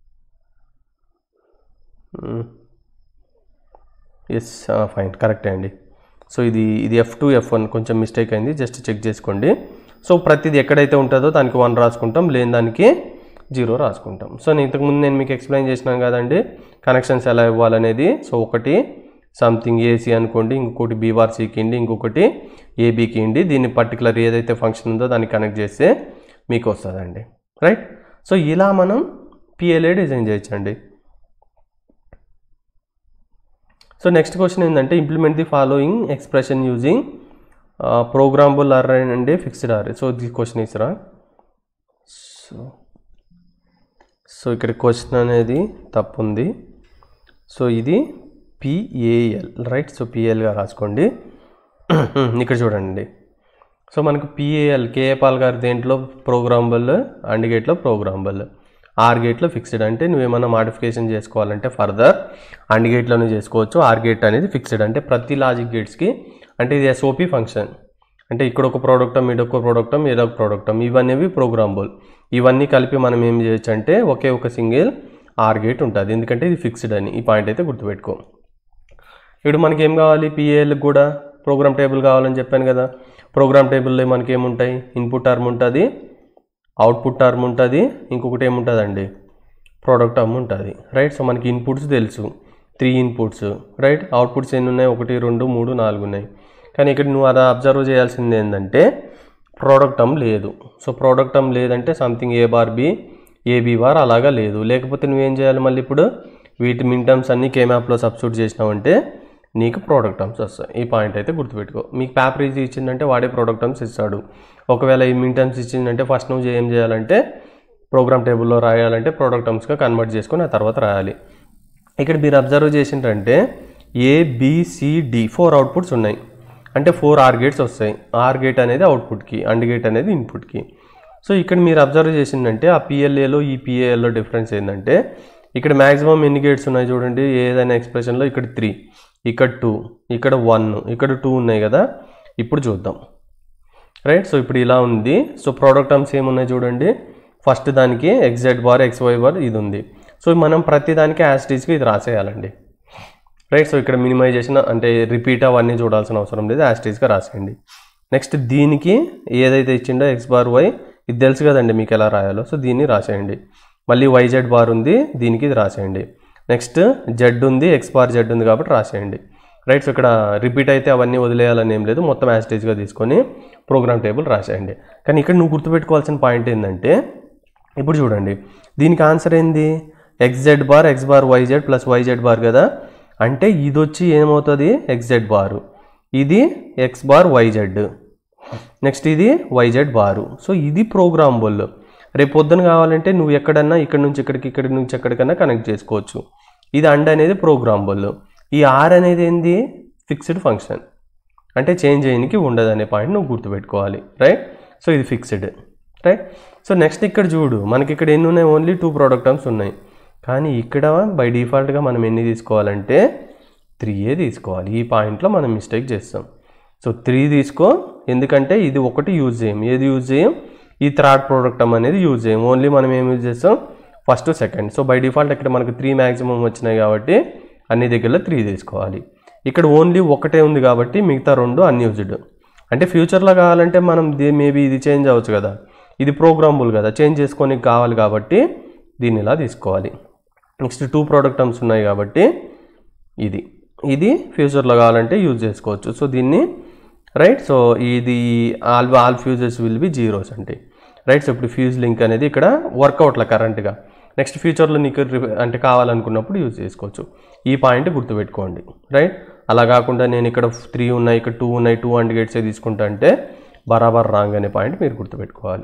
ఎస్ ఫైన్ కరెక్టే అండి. సో ఇది ఇది ఎఫ్ టూ ఎఫ్ వన్ కొంచెం మిస్టేక్ అయింది, జస్ట్ చెక్ చేసుకోండి. సో ప్రతిది ఎక్కడైతే ఉంటుందో దానికి వన్ రాసుకుంటాం, లేని దానికి జీరో రాసుకుంటాం. సో నేను ఇంతకుముందు నేను మీకు ఎక్స్ప్లెయిన్ చేసినాను కదండి కనెక్షన్స్ ఎలా ఇవ్వాలనేది. సో ఒకటి సంథింగ్ ఏసీ అనుకోండి, ఇంకొకటి బీఆర్సీకి ఇండి, ఇంకొకటి ఏబీకి ఇండి. దీన్ని పర్టికులర్ ఏదైతే ఫంక్షన్ ఉందో దాన్ని కనెక్ట్ చేస్తే మీకు వస్తుందండి, రైట్. సో ఇలా మనం పిఎల్ఏ డిజైన్ చేయొచ్చండి. సో నెక్స్ట్ క్వశ్చన్ ఏంటంటే implement the following expression using programmable array and fixed array. So the question ఇస్తారా. సో సో ఇక్కడ క్వశ్చన్ అనేది తప్పు ఉంది. సో ఇది పిఏఎల్, రైట్. సో పిఏఎల్గా రాసుకోండి. ఇక్కడ చూడండి. సో మనకు పిఏఎల్ కేఏ పాల్ గారు దేంట్లో ప్రోగ్రామబుల్, అండ్ గేట్లో ప్రోగ్రామబుల్, ఆర్ గేట్లో ఫిక్స్డ్. అంటే నువ్వేమన్నా మాడిఫికేషన్ చేసుకోవాలంటే ఫర్దర్ అండ్ గేట్లోనే చేసుకోవచ్చు. ఆర్ గేట్ అనేది ఫిక్స్డ్, అంటే ప్రతి లాజిక్ గేట్స్కి, అంటే ఇది ఎస్ఓపి ఫంక్షన్. అంటే ఇక్కడ ఒక ప్రోడక్టం, ఇదొక ప్రోడక్టం, ఇదొక ప్రోడక్టం, ఇవన్నీ ప్రోగ్రామబుల్. ఇవన్నీ కలిపి మనం ఏం చేయొచ్చు అంటే ఒకే ఒక సింగిల్ ఆర్ గేట్ ఉంటుంది, ఎందుకంటే ఇది ఫిక్స్డ్ అని. ఈ పాయింట్ అయితే గుర్తుపెట్టుకో. ఇప్పుడు మనకి ఏం కావాలి, పిఏఎల్కి కూడా ప్రోగ్రామ్ టేబుల్ కావాలని చెప్పాను కదా. ప్రోగ్రామ్ టేబుల్లో మనకి ఏముంటాయి, ఇన్పుట్ టర్మ్ ఉంటుంది, అవుట్పుట్ టర్మ్ ఉంటుంది, ఇంకొకటి ఏముంటుందండి ప్రోడక్ట్ టర్మ్ ఉంటుంది, రైట్. సో మనకి ఇన్పుట్స్ తెలుసు, త్రీ ఇన్పుట్స్, రైట్. అవుట్పుట్స్ ఎన్ని ఉన్నాయి, ఒకటి రెండు మూడు నాలుగు ఉన్నాయి. కానీ ఇక్కడ నువ్వు అలా అబ్జర్వ్ చేయాల్సింది ఏంటంటే ప్రోడక్ట్ టర్మ్ లేదు. సో ప్రోడక్ట్ టర్మ్ లేదంటే something A bar B, AB bar అలాగా లేదు. లేకపోతే నువ్వేం చేయాలి, మళ్ళీ ఇప్పుడు వీటి మిన్ టర్మ్స్ అన్నీ కే మ్యాప్లో సబ్స్టిట్యూట్ చేసినావంటే నీకు ప్రోడక్ట్ టర్మ్స్ వస్తాయి. ఈ పాయింట్ అయితే గుర్తుపెట్టుకో. మీకు పేపర్ ఈజీ ఇచ్చిందంటే వాడే ప్రోడక్ట్ టర్మ్స్ ఇస్తాడు. ఒకవేళ ఈ మిన్ టర్మ్స్ ఇచ్చిందంటే ఫస్ట్ నువ్వు ఏం చేయాలంటే ప్రోగ్రామ్ టేబుల్లో రాయాలంటే ప్రోడక్ట్ టర్మ్స్గా కన్వర్ట్ చేసుకొని ఆ తర్వాత రాయాలి. ఇక్కడ మీరు అబ్జర్వ్ చేసిందంటే ఏబిసిడి ఫోర్ అవుట్పుట్స్ ఉన్నాయి, అంటే ఫోర్ ఆర్ గేట్స్ వస్తాయి. ఆర్ గేట్ అనేది అవుట్పుట్కి, అండ్ గేట్ అనేది ఇన్పుట్కి. సో ఇక్కడ మీరు అబ్జర్వ్ చేసిందంటే ఆ పిఎల్ఏలో ఈ పిఏఎల్లో డిఫరెన్స్ ఏంటంటే ఇక్కడ మ్యాక్సిమం ఎన్ని గేట్స్ ఉన్నాయి చూడండి, ఏదైనా ఎక్స్ప్రెషన్లో ఇక్కడ త్రీ, ఇక్కడ టూ, ఇక్కడ వన్, ఇక్కడ టూ ఉన్నాయి కదా. ఇప్పుడు చూద్దాం, రైట్. సో ఇప్పుడు ఇలా ఉంది. సో ప్రోడక్ట్ టర్మ్స్ ఏమున్నాయి చూడండి. ఫస్ట్ దానికి ఎక్స్జెడ్ బార్, ఎక్స్వై బార్ ఇది ఉంది. సో మనం ప్రతి దానికి యాస్టీస్కి ఇది రాసేయాలండి, రైట్. సో ఇక్కడ మినిమైజేషన్ అంటే రిపీట్ అవన్నీ చూడాల్సిన అవసరం లేదు, యాస్టీస్గా రాసేయండి. నెక్స్ట్ దీనికి ఏదైతే ఇచ్చిండో ఎక్స్ బార్ వై ఇది తెలుసు కదండి మీకు ఎలా రాయాలో. సో దీన్ని రాసేయండి. మళ్ళీ వైజెడ్ బార్ ఉంది, దీనికి ఇది రాసేయండి. నెక్స్ట్ జెడ్ ఉంది, ఎక్స్ బార్ జెడ్ ఉంది కాబట్టి రాసేయండి, రైట్. సో ఇక్కడ రిపీట్ అయితే అవన్నీ వదిలేయాలని ఏం లేదు, మొత్తం యాస్టేజ్గా తీసుకొని ప్రోగ్రామ్ టేబుల్ రాసేయండి. కానీ ఇక్కడ నువ్వు గుర్తుపెట్టుకోవాల్సిన పాయింట్ ఏంటంటే ఇప్పుడు చూడండి దీనికి ఆన్సర్ ఏంది, XZ bar, X bar YZ plus YZ bar కదా. అంటే ఇది వచ్చి ఏమవుతుంది ఎక్స్జెడ్ బారు, ఇది ఎక్స్ బార్ వైజెడ్, నెక్స్ట్ ఇది వైజెడ్ బారు. సో ఇది ప్రోగ్రామబుల్. రేపు పొద్దున కావాలంటే నువ్వు ఎక్కడన్నా ఇక్కడ నుంచి ఇక్కడికి, ఇక్కడి నుంచి ఎక్కడికన్నా కనెక్ట్ చేసుకోవచ్చు. ఇది అండ్ అనేది ప్రోగ్రామబుల్. ఈ ఆర్ అనేది ఏంది ఫిక్స్డ్ ఫంక్షన్, అంటే చేంజ్ చేయడానికి ఉండదు అనే పాయింట్ నువ్వు గుర్తుపెట్టుకోవాలి, రైట్. సో ఇది ఫిక్స్డ్, రైట్. సో నెక్స్ట్ ఇక్కడ చూడు మనకి ఇక్కడ ఎన్ని ఉన్నాయి, ఓన్లీ టూ ప్రోడక్ట్ టర్మ్స్ ఉన్నాయి. కానీ ఇక్కడ బై డిఫాల్ట్గా మనం ఎన్ని తీసుకోవాలంటే త్రీ ఏ తీసుకోవాలి. ఈ పాయింట్లో మనం మిస్టేక్ చేస్తాం. సో త్రీ తీసుకో, ఎందుకంటే ఇది ఒకటి యూజ్ చేయం, ఏది యూజ్ చేయం, ఈ థర్డ్ ప్రోడక్ట్ టర్మ్ అనేది యూజ్ చేయం. ఓన్లీ మనం ఏం యూజ్ చేస్తాం first second. So by default ఇక్కడ మనకు త్రీ మ్యాక్సిమం వచ్చినాయి కాబట్టి అన్ని దగ్గరలో త్రీ తీసుకోవాలి. ఇక్కడ ఓన్లీ ఒకటే ఉంది కాబట్టి మిగతా రెండు అన్యూజ్డ్. అంటే ఫ్యూచర్లో కావాలంటే మనం మేబీ ఇది చేంజ్ అవ్వచ్చు కదా, ఇది ప్రోగ్రామబుల్ కదా, చేంజ్ చేసుకొని కావాలి కాబట్టి దీన్ని ఇలా తీసుకోవాలి. నెక్స్ట్ టూ ప్రోడక్ట్ టర్మ్స్ ఉన్నాయి కాబట్టి ఇది ఇది ఫ్యూచర్లో కావాలంటే యూజ్ చేసుకోవచ్చు. సో దీన్ని రైట్. సో ఇది all all fuses will be zeros అంటే రైట్. సో ఇప్పుడు ఫ్యూజ్ లింక్ అనేది ఇక్కడ వర్కౌట్ల కరెంట్గా నెక్స్ట్ ఫ్యూచర్లో నీకు అంటే కావాలనుకున్నప్పుడు యూజ్ చేసుకోవచ్చు. ఈ పాయింట్ గుర్తుపెట్టుకోండి, రైట్. అలా కాకుండా నేను ఇక్కడ త్రీ ఉన్నాయి, ఇక్కడ టూ ఉన్నాయి, టూ అండ్ గేట్సే తీసుకుంటా అంటే బరాబర్ రాంగ్ అనే పాయింట్ మీరు గుర్తుపెట్టుకోవాలి,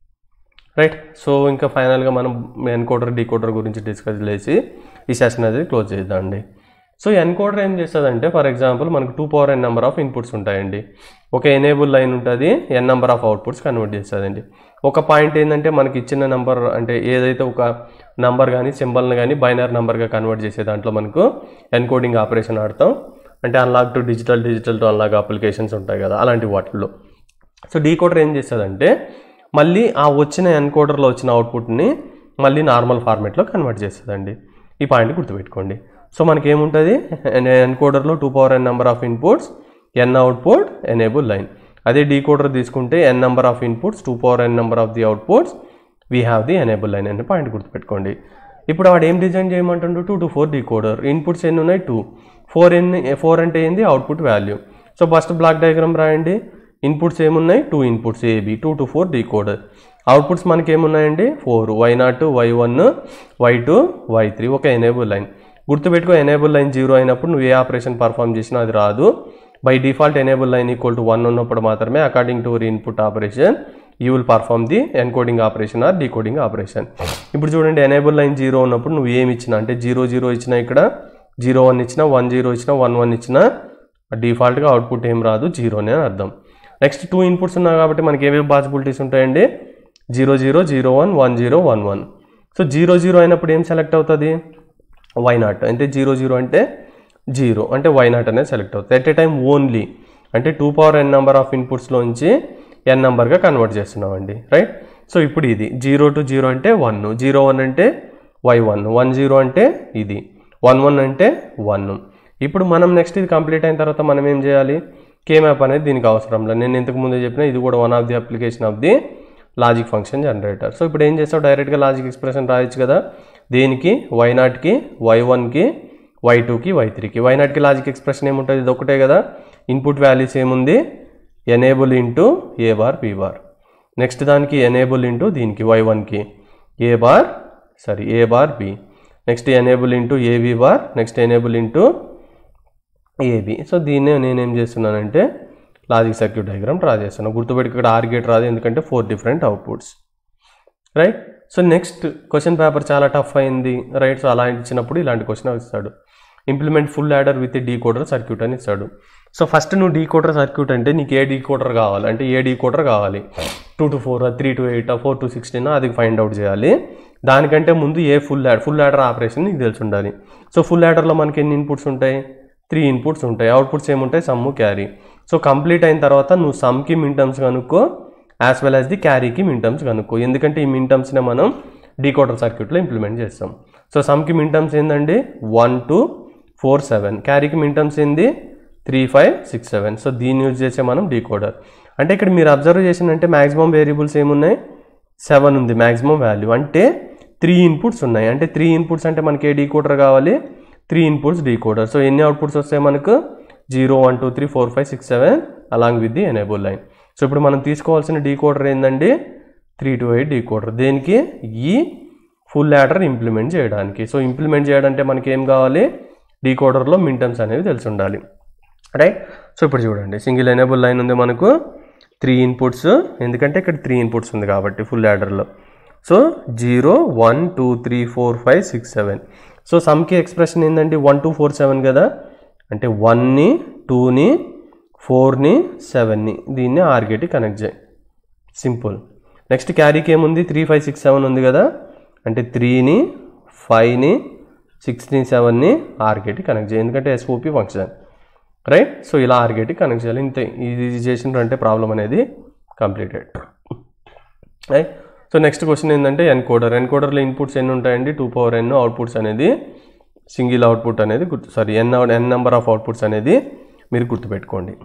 రైట్. సో ఇంకా ఫైనల్గా మనం ఎన్కోడర్ డీకోడర్ గురించి డిస్కస్ చేసి ఈ సెషన్ అనేది క్లోజ్ చేద్దామండి. సో ఎన్కోడర్ ఏం చేస్తుందంటే ఫర్ ఎగ్జాంపుల్ మనకు two power N number of inputs ఉంటాయండి. ఒక ఎనేబుల్ లైన్ ఉంటుంది, N number of outputs convert చేస్తుందండి. ఒక పాయింట్ ఏంటంటే మనకి ఇచ్చిన నెంబర్ అంటే ఏదైతే ఒక నెంబర్ కానీ సింబల్ని కానీ బైనరీ నెంబర్గా కన్వర్ట్ చేసే దాంట్లో మనకు ఎన్కోడింగ్ ఆపరేషన్ ఆడతాం. అంటే analog to digital digital to analog applications ఉంటాయి కదా, అలాంటి వాటిల్లో. సో డీకోడర్ ఏం చేస్తుందంటే మళ్ళీ ఆ వచ్చిన ఎన్కోడర్లో వచ్చిన అవుట్పుట్ని మళ్ళీ నార్మల్ ఫార్మేట్లో కన్వర్ట్ చేస్తుందండి. ఈ పాయింట్ గుర్తుపెట్టుకోండి. సో మనకి ఏముంటుంది, ఎన్కోడర్లో two power N number of inputs, N output, enable line. అదే డీకోడర్ తీసుకుంటే N number of inputs, two power N number of the outputs, we have the enable line అనే point గుర్తుపెట్టుకోండి. ఇప్పుడు వాడు ఏం డిజైన్ చేయమంటుండు, two to four decoder. Inputs ఎన్ని ఉన్నాయి, టూ. ఫోర్ ఎన్ని, ఫోర్ అంటే ఏంది, output value. So first block diagram రాయండి. ఇన్పుట్స్ ఏమున్నాయి, two inputs AB, two to four decoder. Outputs మనకి ఏమున్నాయండి, four, Y not, Y one, Y two, Y three. ఒక ఎనేబుల్ లైన్. గుర్తుపెట్టుకో, ఎనేబుల్ లైన్ జీరో అయినప్పుడు నువ్వు ఏ ఆపరేషన్ పర్ఫామ్ చేసినా అది రాదు. By default enable line equal to one ఉన్నప్పుడు మాత్రమే according to your input operation you will perform the encoding operation or decoding operation. ఇప్పుడు చూడండి, ఎనేబుల్ లైన్ జీరో ఉన్నప్పుడు నువ్వు ఏమి ఇచ్చినా అంటే జీరో జీరో ఇచ్చినా, ఇక్కడ జీరో వన్ ఇచ్చినా, వన్ జీరో ఇచ్చినా, వన్ వన్ ఇచ్చినా డిఫాల్ట్గా అవుట్పుట్ ఏం రాదు, జీరోనే అని అర్థం. నెక్స్ట్ టూ ఇన్పుట్స్ ఉన్నాయి కాబట్టి మనకి ఏమేమి పాసిబిలిటీస్ ఉంటాయండి, zero zero, zero one, one zero, one one. So zero zero అయినప్పుడు ఏం సెలెక్ట్ అవుతుంది, వై నాట్. అంటే జీరో జీరో అంటే జీరో అంటే వై నాట్ అనేది సెలెక్ట్ అవుతుంది. ఎట్ ఏ టైం ఓన్లీ అంటే two power N number of ఇన్పుట్స్లోంచి ఎన్ నెంబర్గా కన్వర్ట్ చేస్తున్నామండి, రైట్. సో ఇప్పుడు ఇది జీరో టు జీరో అంటే వన్, జీరో వన్ అంటే వై వన్, వన్ జీరో అంటే ఇది, వన్ వన్ అంటే వన్. ఇప్పుడు మనం నెక్స్ట్ ఇది కంప్లీట్ అయిన తర్వాత మనం ఏం చేయాలి, కే మ్యాప్ అనేది దీనికి అవసరం లేదు. నేను ఇంతకు ముందే చెప్పిన ఇది కూడా one of the application of the logic function generator. సో ఇప్పుడు ఏం చేస్తావు, డైరెక్ట్గా లాజిక్ ఎక్స్ప్రెషన్ రాయొచ్చు కదా. దేనికి, వై నాట్కి, వై వన్కి, వై టూకి, వై త్రీకి. వై నాట్కి లాజిక్ ఎక్స్ప్రెషన్ ఏముంటుంది, ఇది ఒకటే కదా. ఇన్పుట్ వాల్యూస్ ఏముంది, enable into A bar B bar. Next దానికి ఎనేబుల్ ఇంటూ దీనికి వై వన్కి A bar sorry A bar B. Next enable into AB bar, next enable into AB. So దీన్నే నేనేం చేస్తున్నానంటే లాజిక్ సర్క్యూట్ డయాగ్రామ్ డ్రా చేస్తున్నాను. గుర్తుపెట్టి ఇక్కడ are gate రాదు, ఎందుకంటే four different outputs, right. So next question paper చాలా tough అయింది, right. So అలా ఇచ్చినప్పుడు ఇలాంటి క్వశ్చన్ ఇస్తాడు, implement full adder with decoder circuit అని ఇస్తాడు. సో ఫస్ట్ నువ్వు డీకోడర్ సర్క్యూట్ అంటే నీకు ఏ డీకోడర్ కావాలి, అంటే ఏ డీకోడర్ కావాలి, two to four, three to eight, four to sixteen, అది ఫైండ్ అవుట్ చేయాలి. దానికంటే ముందు ఏ full add full adder operation నీకు తెలిసి ఉండాలి. సో ఫుల్ యాడర్లో మనకి ఎన్ని ఇన్పుట్స్ ఉంటాయి, త్రీ ఇన్పుట్స్ ఉంటాయి. అవుట్పుట్స్ ఏముంటాయి, సమ్ము, క్యారీ. సో కంప్లీట్ అయిన తర్వాత నువ్వు సమ్కి మిన్ టర్మ్స్ కనుక్కో, యాజ్ వెల్ యాజ్ ది క్యారీకి మిన్ టర్మ్స్ కనుక్కో. ఎందుకంటే ఈ మిన్ టర్మ్స్నే మనం డీకోడర్ సర్క్యూట్లో ఇంప్లిమెంట్ చేస్తాం. సో సమ్కి మిన్ టర్మ్స్ ఏంటండి, వన్ టూ ఫోర్ సెవెన్. క్యారీకి మిన్ టర్మ్స్ ఏంది, three five six seven. So దీన్ని యూజ్ చేసే మనం డీకోడర్. అంటే ఇక్కడ మీరు అబ్జర్వ్ చేసినంటే మ్యాక్సిమం వేరియబుల్స్ ఏమున్నాయి, సెవెన్ ఉంది మ్యాక్సిమం వాల్యూ. అంటే త్రీ ఇన్పుట్స్ ఉన్నాయి. అంటే త్రీ ఇన్పుట్స్ అంటే మనకి ఏ డీకోడర్ కావాలి, త్రీ ఇన్పుట్స్ డీకోడర్. సో ఎన్ని అవుట్పుట్స్ వస్తాయి మనకు, zero one two three four five six seven along with the enable line. So ఇప్పుడు మనం తీసుకోవాల్సిన డీకోడర్ ఏంటండి, త్రీ టు ఎయిట్ డీకోడర్. దేనికి, ఈ ఫుల్ యాడర్ ఇంప్లిమెంట్ చేయడానికి. సో ఇంప్లిమెంట్ చేయడానికి మనకి ఏం కావాలి, డీకోడర్లో మిన్ టర్మ్స్ అనేవి తెలిసి ఉండాలి, రైట్. సో ఇప్పుడు చూడండి, సింగిల్ ఎనేబుల్ లైన్ ఉంది మనకు, త్రీ ఇన్పుట్స్, ఎందుకంటే ఇక్కడ త్రీ ఇన్పుట్స్ ఉంది కాబట్టి ఫుల్ యాడర్లో. So zero one two three four five six seven. So సమ్కి ఎక్స్ప్రెషన్ ఏంటంటే వన్ టూ ఫోర్ సెవెన్ కదా, అంటే వన్ని, టూని, ఫోర్ని, సెవెన్ని దీన్ని ఆర్ గేట్కి కనెక్ట్ చేయి, సింపుల్. నెక్స్ట్ క్యారీకి ఏముంది, త్రీ ఫైవ్ సిక్స్ సెవెన్ ఉంది కదా, అంటే త్రీని, ఫైవ్ని, సిక్స్ని, సెవెన్ని ఆర్ గేట్కి కనెక్ట్ చేయి, ఎందుకంటే ఎస్ఓపి ఫంక్షన్, రైట్. సో ఇలా ఆర్ గేట్కి కనెక్ట్ చేయాలి, ఇంతే. ఇది చేసినారంటే ప్రాబ్లం అనేది completed, right. So next question ఏంటంటే ఎన్కోడర్. ఎన్కోడర్లో ఇన్పుట్స్ ఎన్ని ఉంటాయండి, టూ పవర్ ఎన్. అవుట్పుట్స్ అనేది సింగిల్ అవుట్పుట్ అనేది గుర్తు sorry N N number of outputs అనేది మీరు గుర్తుపెట్టుకోండి,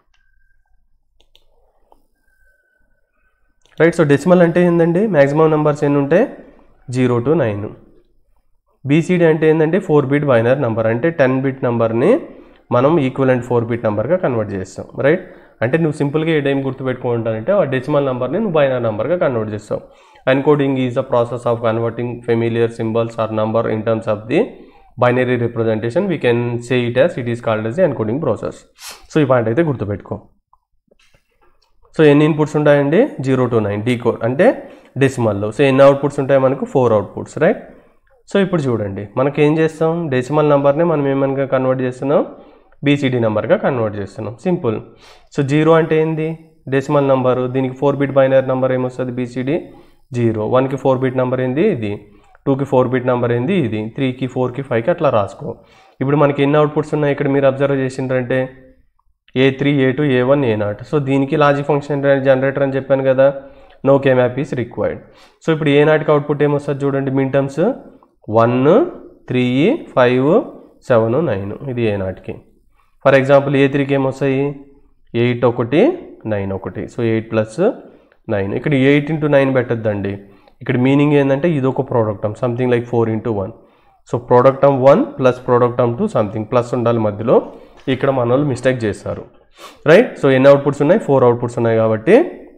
రైట్. సో డెసిమల్ అంటే ఏంటండి, మ్యాక్సిమం నెంబర్స్ ఎన్ని ఉంటాయి, జీరో టు నైన్. బీసీడీ అంటే ఏంటంటే ఫోర్ బిట్ బైనరీ నెంబర్, అంటే టెన్ బిట్ నెంబర్ని మనం ఈక్వలెంట్ ఫోర్ బిట్ నెంబర్గా కన్వర్ట్ చేస్తాం, రైట్. అంటే నువ్వు సింపుల్గా ఏ టైం గుర్తుపెట్టుకుంటానంటే ఆ డెసిమల్ నెంబర్ని నువ్వు బైనరీ నెంబర్గా కన్వర్ట్ చేస్తావు. Encoding is the process of converting familiar symbols or number in terms of the binary representation. We can say it as it is called as the encoding process. So ఈ point అయితే గుర్తుపెట్టుకో. So ఎన్ని inputs ఉంటాయండి, zero to nine decode అంటే డెసిమల్లో. So ఎన్ని outputs ఉంటాయి మనకు, four outputs, right. So ఇప్పుడు చూడండి, మనకి ఏం చేస్తాం, డెసిమల్ నెంబర్ని మనం ఏమనగా కన్వర్ట్ చేస్తున్నాం, బీసీడీ నెంబర్గా కన్వర్ట్ చేస్తున్నాం, సింపుల్. సో జీరో అంటే ఏంది, డెసిమల్ నెంబరు, దీనికి ఫోర్ బిట్ బైనరీ నెంబర్ ఏమొస్తుంది బీసీడీ జీరో, వన్కి ఫోర్ బిట్ నెంబర్ ఏంది ఇది, టూకి ఫోర్ బిట్ నెంబర్ ఏంది ఇది, త్రీకి ఫోర్కి ఫైవ్కి అట్లా రాసుకో. ఇప్పుడు మనకి ఎన్ని అవుట్పుట్స్ ఉన్నాయి ఇక్కడ మీరు అబ్జర్వ్ చేసిండ్రంటే A three A two A one A naught. So దీనికి లాజిక్ ఫంక్షన్ జనరేటర్ అని చెప్పాను కదా, no K map is required. So ఇప్పుడు ఏ నాటికి అవుట్పుట్ ఏమొస్తుంది చూడండి, min terms one three five seven nine, ఇది ఏ నాటికి. ఫర్ ఎగ్జాంపుల్ ఏ త్రీకి ఏమొస్తాయి ఎయిట్ ఒకటి నైన్ ఒకటి, సో ఎయిట్ ప్లస్ నైన్. ఇక్కడ ఎయిట్ ఇంటూ నైన్ పెట్టద్దండి, ఇక్కడ మీనింగ్ ఏంటంటే ఇది ఒక product term, something like four into one. So product term one plus product term two something plus ఉండాలి మధ్యలో, ఇక్కడ మన వాళ్ళు మిస్టేక్ చేస్తారు రైట్. సో ఎన్ని అవుట్పుట్స్ ఉన్నాయి, ఫోర్ అవుట్పుట్స్ ఉన్నాయి కాబట్టి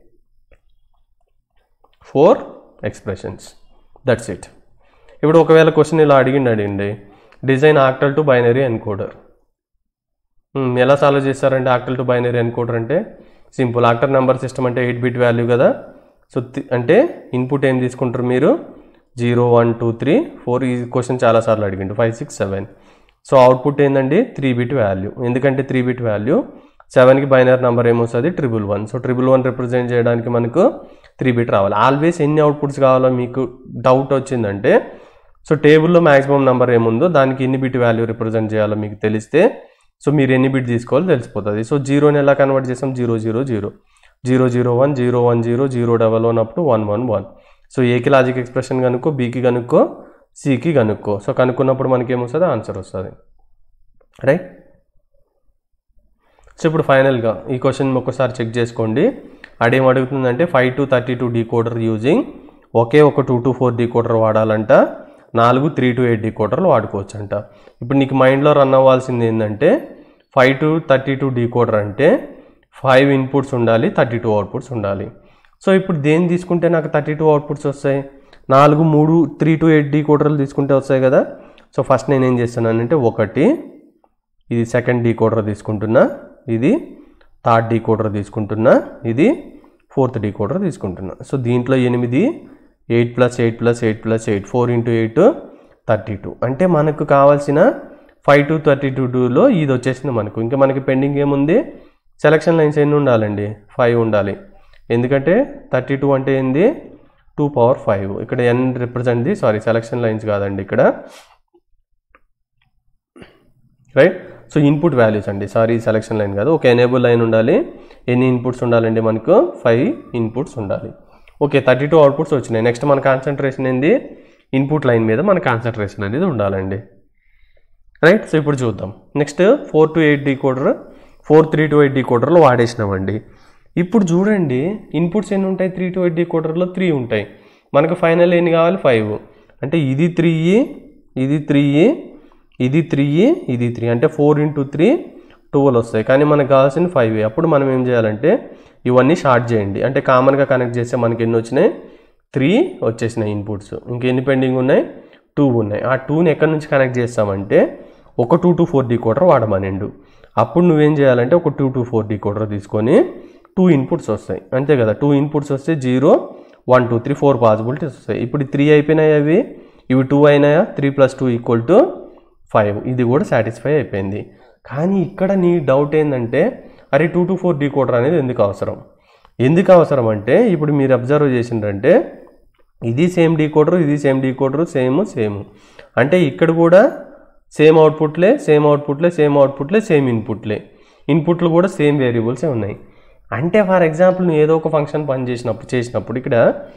ఫోర్ ఎక్స్ప్రెషన్స్, దట్స్ ఇట్. ఇప్పుడు ఒకవేళ క్వశ్చన్ ఇలా అడిగిండి అడిగిండి design octal to binary encoder, ఎలా సాల్వ్ చేస్తారంటే ఆక్టల్ టు బైనరీ ఎన్కోడర్ అంటే సింపుల్. ఆక్టల్ నెంబర్ సిస్టమ్ అంటే ఎయిట్ బిట్ వాల్యూ కదా, సో అంటే ఇన్పుట్ ఏం తీసుకుంటారు మీరు zero one two three four, ఈ క్వశ్చన్ చాలాసార్లు అడిగిండు five six seven. So output ఏంటండి త్రీ బిట్ వాల్యూ, ఎందుకంటే త్రీ బిట్ వాల్యూ సెవెన్కి బైనరీ నెంబర్ ఏమొస్తుంది triple one. So triple one represent చేయడానికి మనకు త్రీ బిట్ రావాలి. ఆల్వేస్ ఎన్ని అవుట్పుట్స్ కావాలో మీకు డౌట్ వచ్చిందంటే సో టేబుల్లో మ్యాక్సిమం నెంబర్ ఏముందో దానికి ఎన్ని బిట్ వాల్యూ రిప్రజెంట్ చేయాలో మీకు తెలిస్తే సో మీరు ఎన్ని బిట్ తీసుకోవాలో తెలిసిపోతుంది. సో జీరోని ఎలా కన్వర్ట్ చేస్తాం, zero zero zero zero zero one zero one zero zero double one అప్పుడు వన్ వన్ వన్. సో ఏకి లాజిక్ ఎక్స్ప్రెషన్ కనుక్కో, బీకి కనుక్కో, సికి కనుక్కో. సో కనుక్కున్నప్పుడు మనకి ఏమొస్తుంది ఆన్సర్ వస్తుంది రైట్. సో ఇప్పుడు ఫైనల్గా ఈ క్వశ్చన్ ఒకసారి చెక్ చేసుకోండి. అడేం అడుగుతుందంటే five to thirty two decoder using ఒకే ఒక టూ టు ఫోర్ డీకోడర్ వాడాలంట, నాలుగు త్రీ టు ఎయిట్ డీకోడర్లు వాడుకోవచ్చు అంట. ఇప్పుడు నీకు మైండ్లో రన్ అవ్వాల్సింది ఏంటంటే five to thirty two decoder అంటే ఫైవ్ ఇన్పుట్స్ ఉండాలి, థర్టీ టూ అవుట్పుట్స్ ఉండాలి. సో ఇప్పుడు దేన్ని తీసుకుంటే నాకు థర్టీ టూ అవుట్పుట్స్ వస్తాయి, నాలుగు మూడు త్రీ టు ఎయిట్ డీకోడర్లు తీసుకుంటే వస్తాయి కదా. సో ఫస్ట్ నేను ఏం చేస్తున్నానంటే ఒకటి ఇది సెకండ్ డీకోడర్ తీసుకుంటున్నా, ఇది థర్డ్ డీకోడర్ తీసుకుంటున్నా, ఇది ఫోర్త్ డీకోడర్ తీసుకుంటున్నా. సో దీంట్లో ఎనిమిది eight plus eight plus eight plus eight four into eight thirty two. అంటే మనకు కావాల్సిన ఫైవ్ టు థర్టీ టూ టూలో ఇది వచ్చేసింది మనకు. ఇంకా మనకి పెండింగ్ ఏముంది, సెలక్షన్ లైన్స్ ఎన్ని ఉండాలండి, ఫైవ్ ఉండాలి. ఎందుకంటే థర్టీ టూ అంటే ఏంది టూ పవర్ ఫైవ్, ఇక్కడ N represent the sorry selection lines కాదండి ఇక్కడ రైట్. సో ఇన్పుట్ వాల్యూస్ అండి, సారీ సెలక్షన్ లైన్ కాదు. ఒక ఎనేబుల్ లైన్ ఉండాలి, ఎన్ని ఇన్పుట్స్ ఉండాలండి మనకు ఫైవ్ ఇన్పుట్స్ ఉండాలి. ఓకే థర్టీ టూ అవుట్పుట్స్ వచ్చినాయి. నెక్స్ట్ మన కాన్సన్ట్రేషన్ ఏంది, ఇన్పుట్ లైన్ మీద మన కాన్సన్ట్రేషన్ అనేది ఉండాలండి రైట్. సో ఇప్పుడు చూద్దాం next four to eight decoder, four three to eight డీకోడర్లో వాడేసినామండి. ఇప్పుడు చూడండి ఇన్పుట్స్ ఎన్ని ఉంటాయి, త్రీ టు ఎయిట్ డీకోడర్లో త్రీ ఉంటాయి, మనకు ఫైనల్ ఎన్ని కావాలి ఫైవ్. అంటే ఇది త్రీ ఇది త్రీ ఇది త్రీ ఇది త్రీ, అంటే ఫోర్ ఇంటూ త్రీ ట్వెల్వ్ వస్తాయి, కానీ మనకు కావాల్సిన ఫైవ్. అప్పుడు మనం ఏం చేయాలంటే ఇవన్నీ షార్ట్ చేయండి, అంటే కామన్గా కనెక్ట్ చేస్తే మనకి ఎన్ని వచ్చినాయి త్రీ వచ్చేసినాయి ఇన్పుట్స్, ఇంకెన్ని పెండింగ్ ఉన్నాయి టూ ఉన్నాయి. ఆ టూని ఎక్కడి నుంచి కనెక్ట్ చేస్తామంటే ఒక టూ టు ఫోర్ డీకోడర్ వాడమనిండు. అప్పుడు నువ్వేం చేయాలంటే ఒక టూ టు ఫోర్ డీకోడర్ తీసుకొని టూ ఇన్పుట్స్ వస్తాయి అంతే కదా. టూ ఇన్పుట్స్ వస్తే zero one two three four possibilities వస్తాయి. ఇప్పుడు త్రీ అయిపోయినాయి అవి, ఇవి టూ అయినాయా, three plus two equal to five, ఇది కూడా సాటిస్ఫై అయిపోయింది. కానీ ఇక్కడ నీ డౌట్ ఏంటంటే అరే టూ టు ఫోర్ డీకోడర్ అనేది ఎందుకు అవసరం, ఎందుకు అవసరం అంటే ఇప్పుడు మీరు అబ్జర్వ్ చేసిండ్రంటే ఇది సేమ్ డీకోడరు, ఇది సేమ్ డీకోడరు, సేమ్ సేమ్, అంటే ఇక్కడ కూడా సేమ్ అవుట్పుట్లే సేమ్ అవుట్పుట్లే సేమ్ అవుట్పుట్లే సేమ్ ఇన్పుట్లే, ఇన్పుట్లు కూడా సేమ్ వేరియబుల్సే ఉన్నాయి. అంటే ఫర్ ఎగ్జాంపుల్ నువ్వు ఏదో ఒక ఫంక్షన్ పని చేసినప్పుడు చేసినప్పుడు ఇక్కడ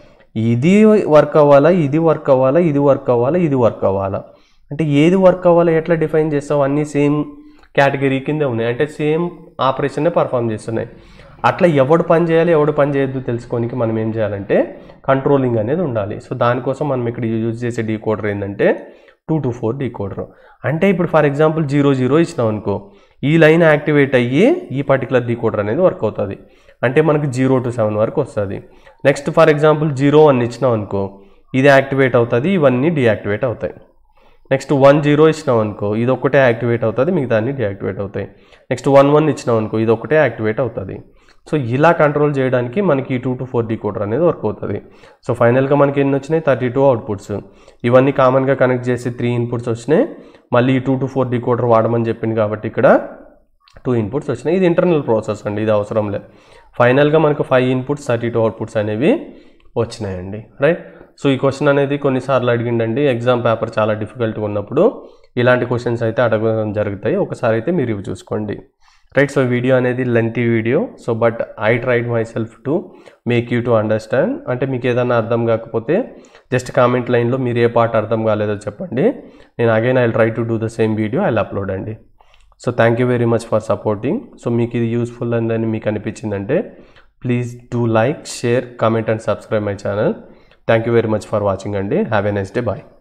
ఇది వర్క్ అవ్వాలా, ఇది వర్క్ అవ్వాలా, ఇది వర్క్ అవ్వాలా, ఇది వర్క్ అవ్వాలా, అంటే ఏది వర్క్ అవ్వాలో ఎట్లా డిఫైన్ చేస్తావు, అన్నీ సేమ్ కేటగిరీ కిందే ఉన్నాయి, అంటే సేమ్ ఆపరేషన్నే పర్ఫామ్ చేస్తున్నాయి. అట్లా ఎవడు పని చేయాలి ఎవడు పని చేయొద్దు తెలుసుకోనికి మనం ఏం చేయాలంటే కంట్రోలింగ్ అనేది ఉండాలి. సో దానికోసం మనం ఇక్కడ యూజ్ చేసే డీకోడర్ ఏంటంటే టూ టు ఫోర్ డీకోడర్. అంటే ఇప్పుడు ఫర్ ఎగ్జాంపుల్ జీరో జీరో ఇచ్చినాం అనుకో, ఈ లైన్ యాక్టివేట్ అయ్యి ఈ పర్టికులర్ డీకోడర్ అనేది వర్క్ అవుతుంది, అంటే మనకు జీరో టు సెవెన్ వరకు వస్తుంది. Next for example zero one ఇచ్చినాం అనుకో, ఇది యాక్టివేట్ అవుతుంది, ఇవన్నీ డీయాక్టివేట్ అవుతాయి. నెక్స్ట్ వన్ జీరో ఇచ్చినాం అనుకో, ఇది ఒక్కటే యాక్టివేట్ అవుతుంది, మిగతా అన్ని డీయాక్టివేట్ అవుతాయి. నెక్స్ట్ వన్ వన్ ఇచ్చినాం అనుకో, ఇది ఒక్కటే యాక్టివేట్ అవుతుంది. సో ఇలా కంట్రోల్ చేయడానికి మనకి ఈ టూ టు ఫోర్ డీకోడర్ అనేది వర్క్ అవుతుంది. సో ఫైనల్గా మనకి ఎన్ని వచ్చినాయి థర్టీ టూ అవుట్పుట్స్, ఇవన్నీ కామన్గా కనెక్ట్ చేసి త్రీ ఇన్పుట్స్ వచ్చినాయి. మళ్ళీ ఈ టూ టు ఫోర్ డీకోడర్ వాడమని చెప్పింది కాబట్టి ఇక్కడ టూ ఇన్పుట్స్ వచ్చినాయి. ఇది ఇంటర్నల్ ప్రాసెస్ అండి, ఇది అవసరం లేదు. ఫైనల్గా మనకు five inputs thirty two outputs అనేవి వచ్చినాయండి, రైట్. సో ఈ క్వశ్చన్ అనేది కొన్నిసార్లు అడిగిండండి, ఎగ్జామ్ పేపర్ చాలా డిఫికల్ట్గా ఉన్నప్పుడు ఇలాంటి క్వశ్చన్స్ అయితే అడగడం జరుగుతాయి. ఒకసారి అయితే మీరు ఇవి చూసుకోండి, రైట్. సో వీడియో అనేది lengthy video, so but I tried myself to make you to understand. అంటే మీకు ఏదైనా అర్థం కాకపోతే జస్ట్ కామెంట్ లైన్లో మీరు ఏ పార్ట్ అర్థం కాలేదో చెప్పండి. నేను again I try to do the same video, I upload అండి. So thank you very much for supporting. So మీకు ఇది యూస్ఫుల్ అని మీకు అనిపించిందంటే please do like, share, comment and subscribe my channel. Thank you very much for watching అండి. Have a nice day, bye.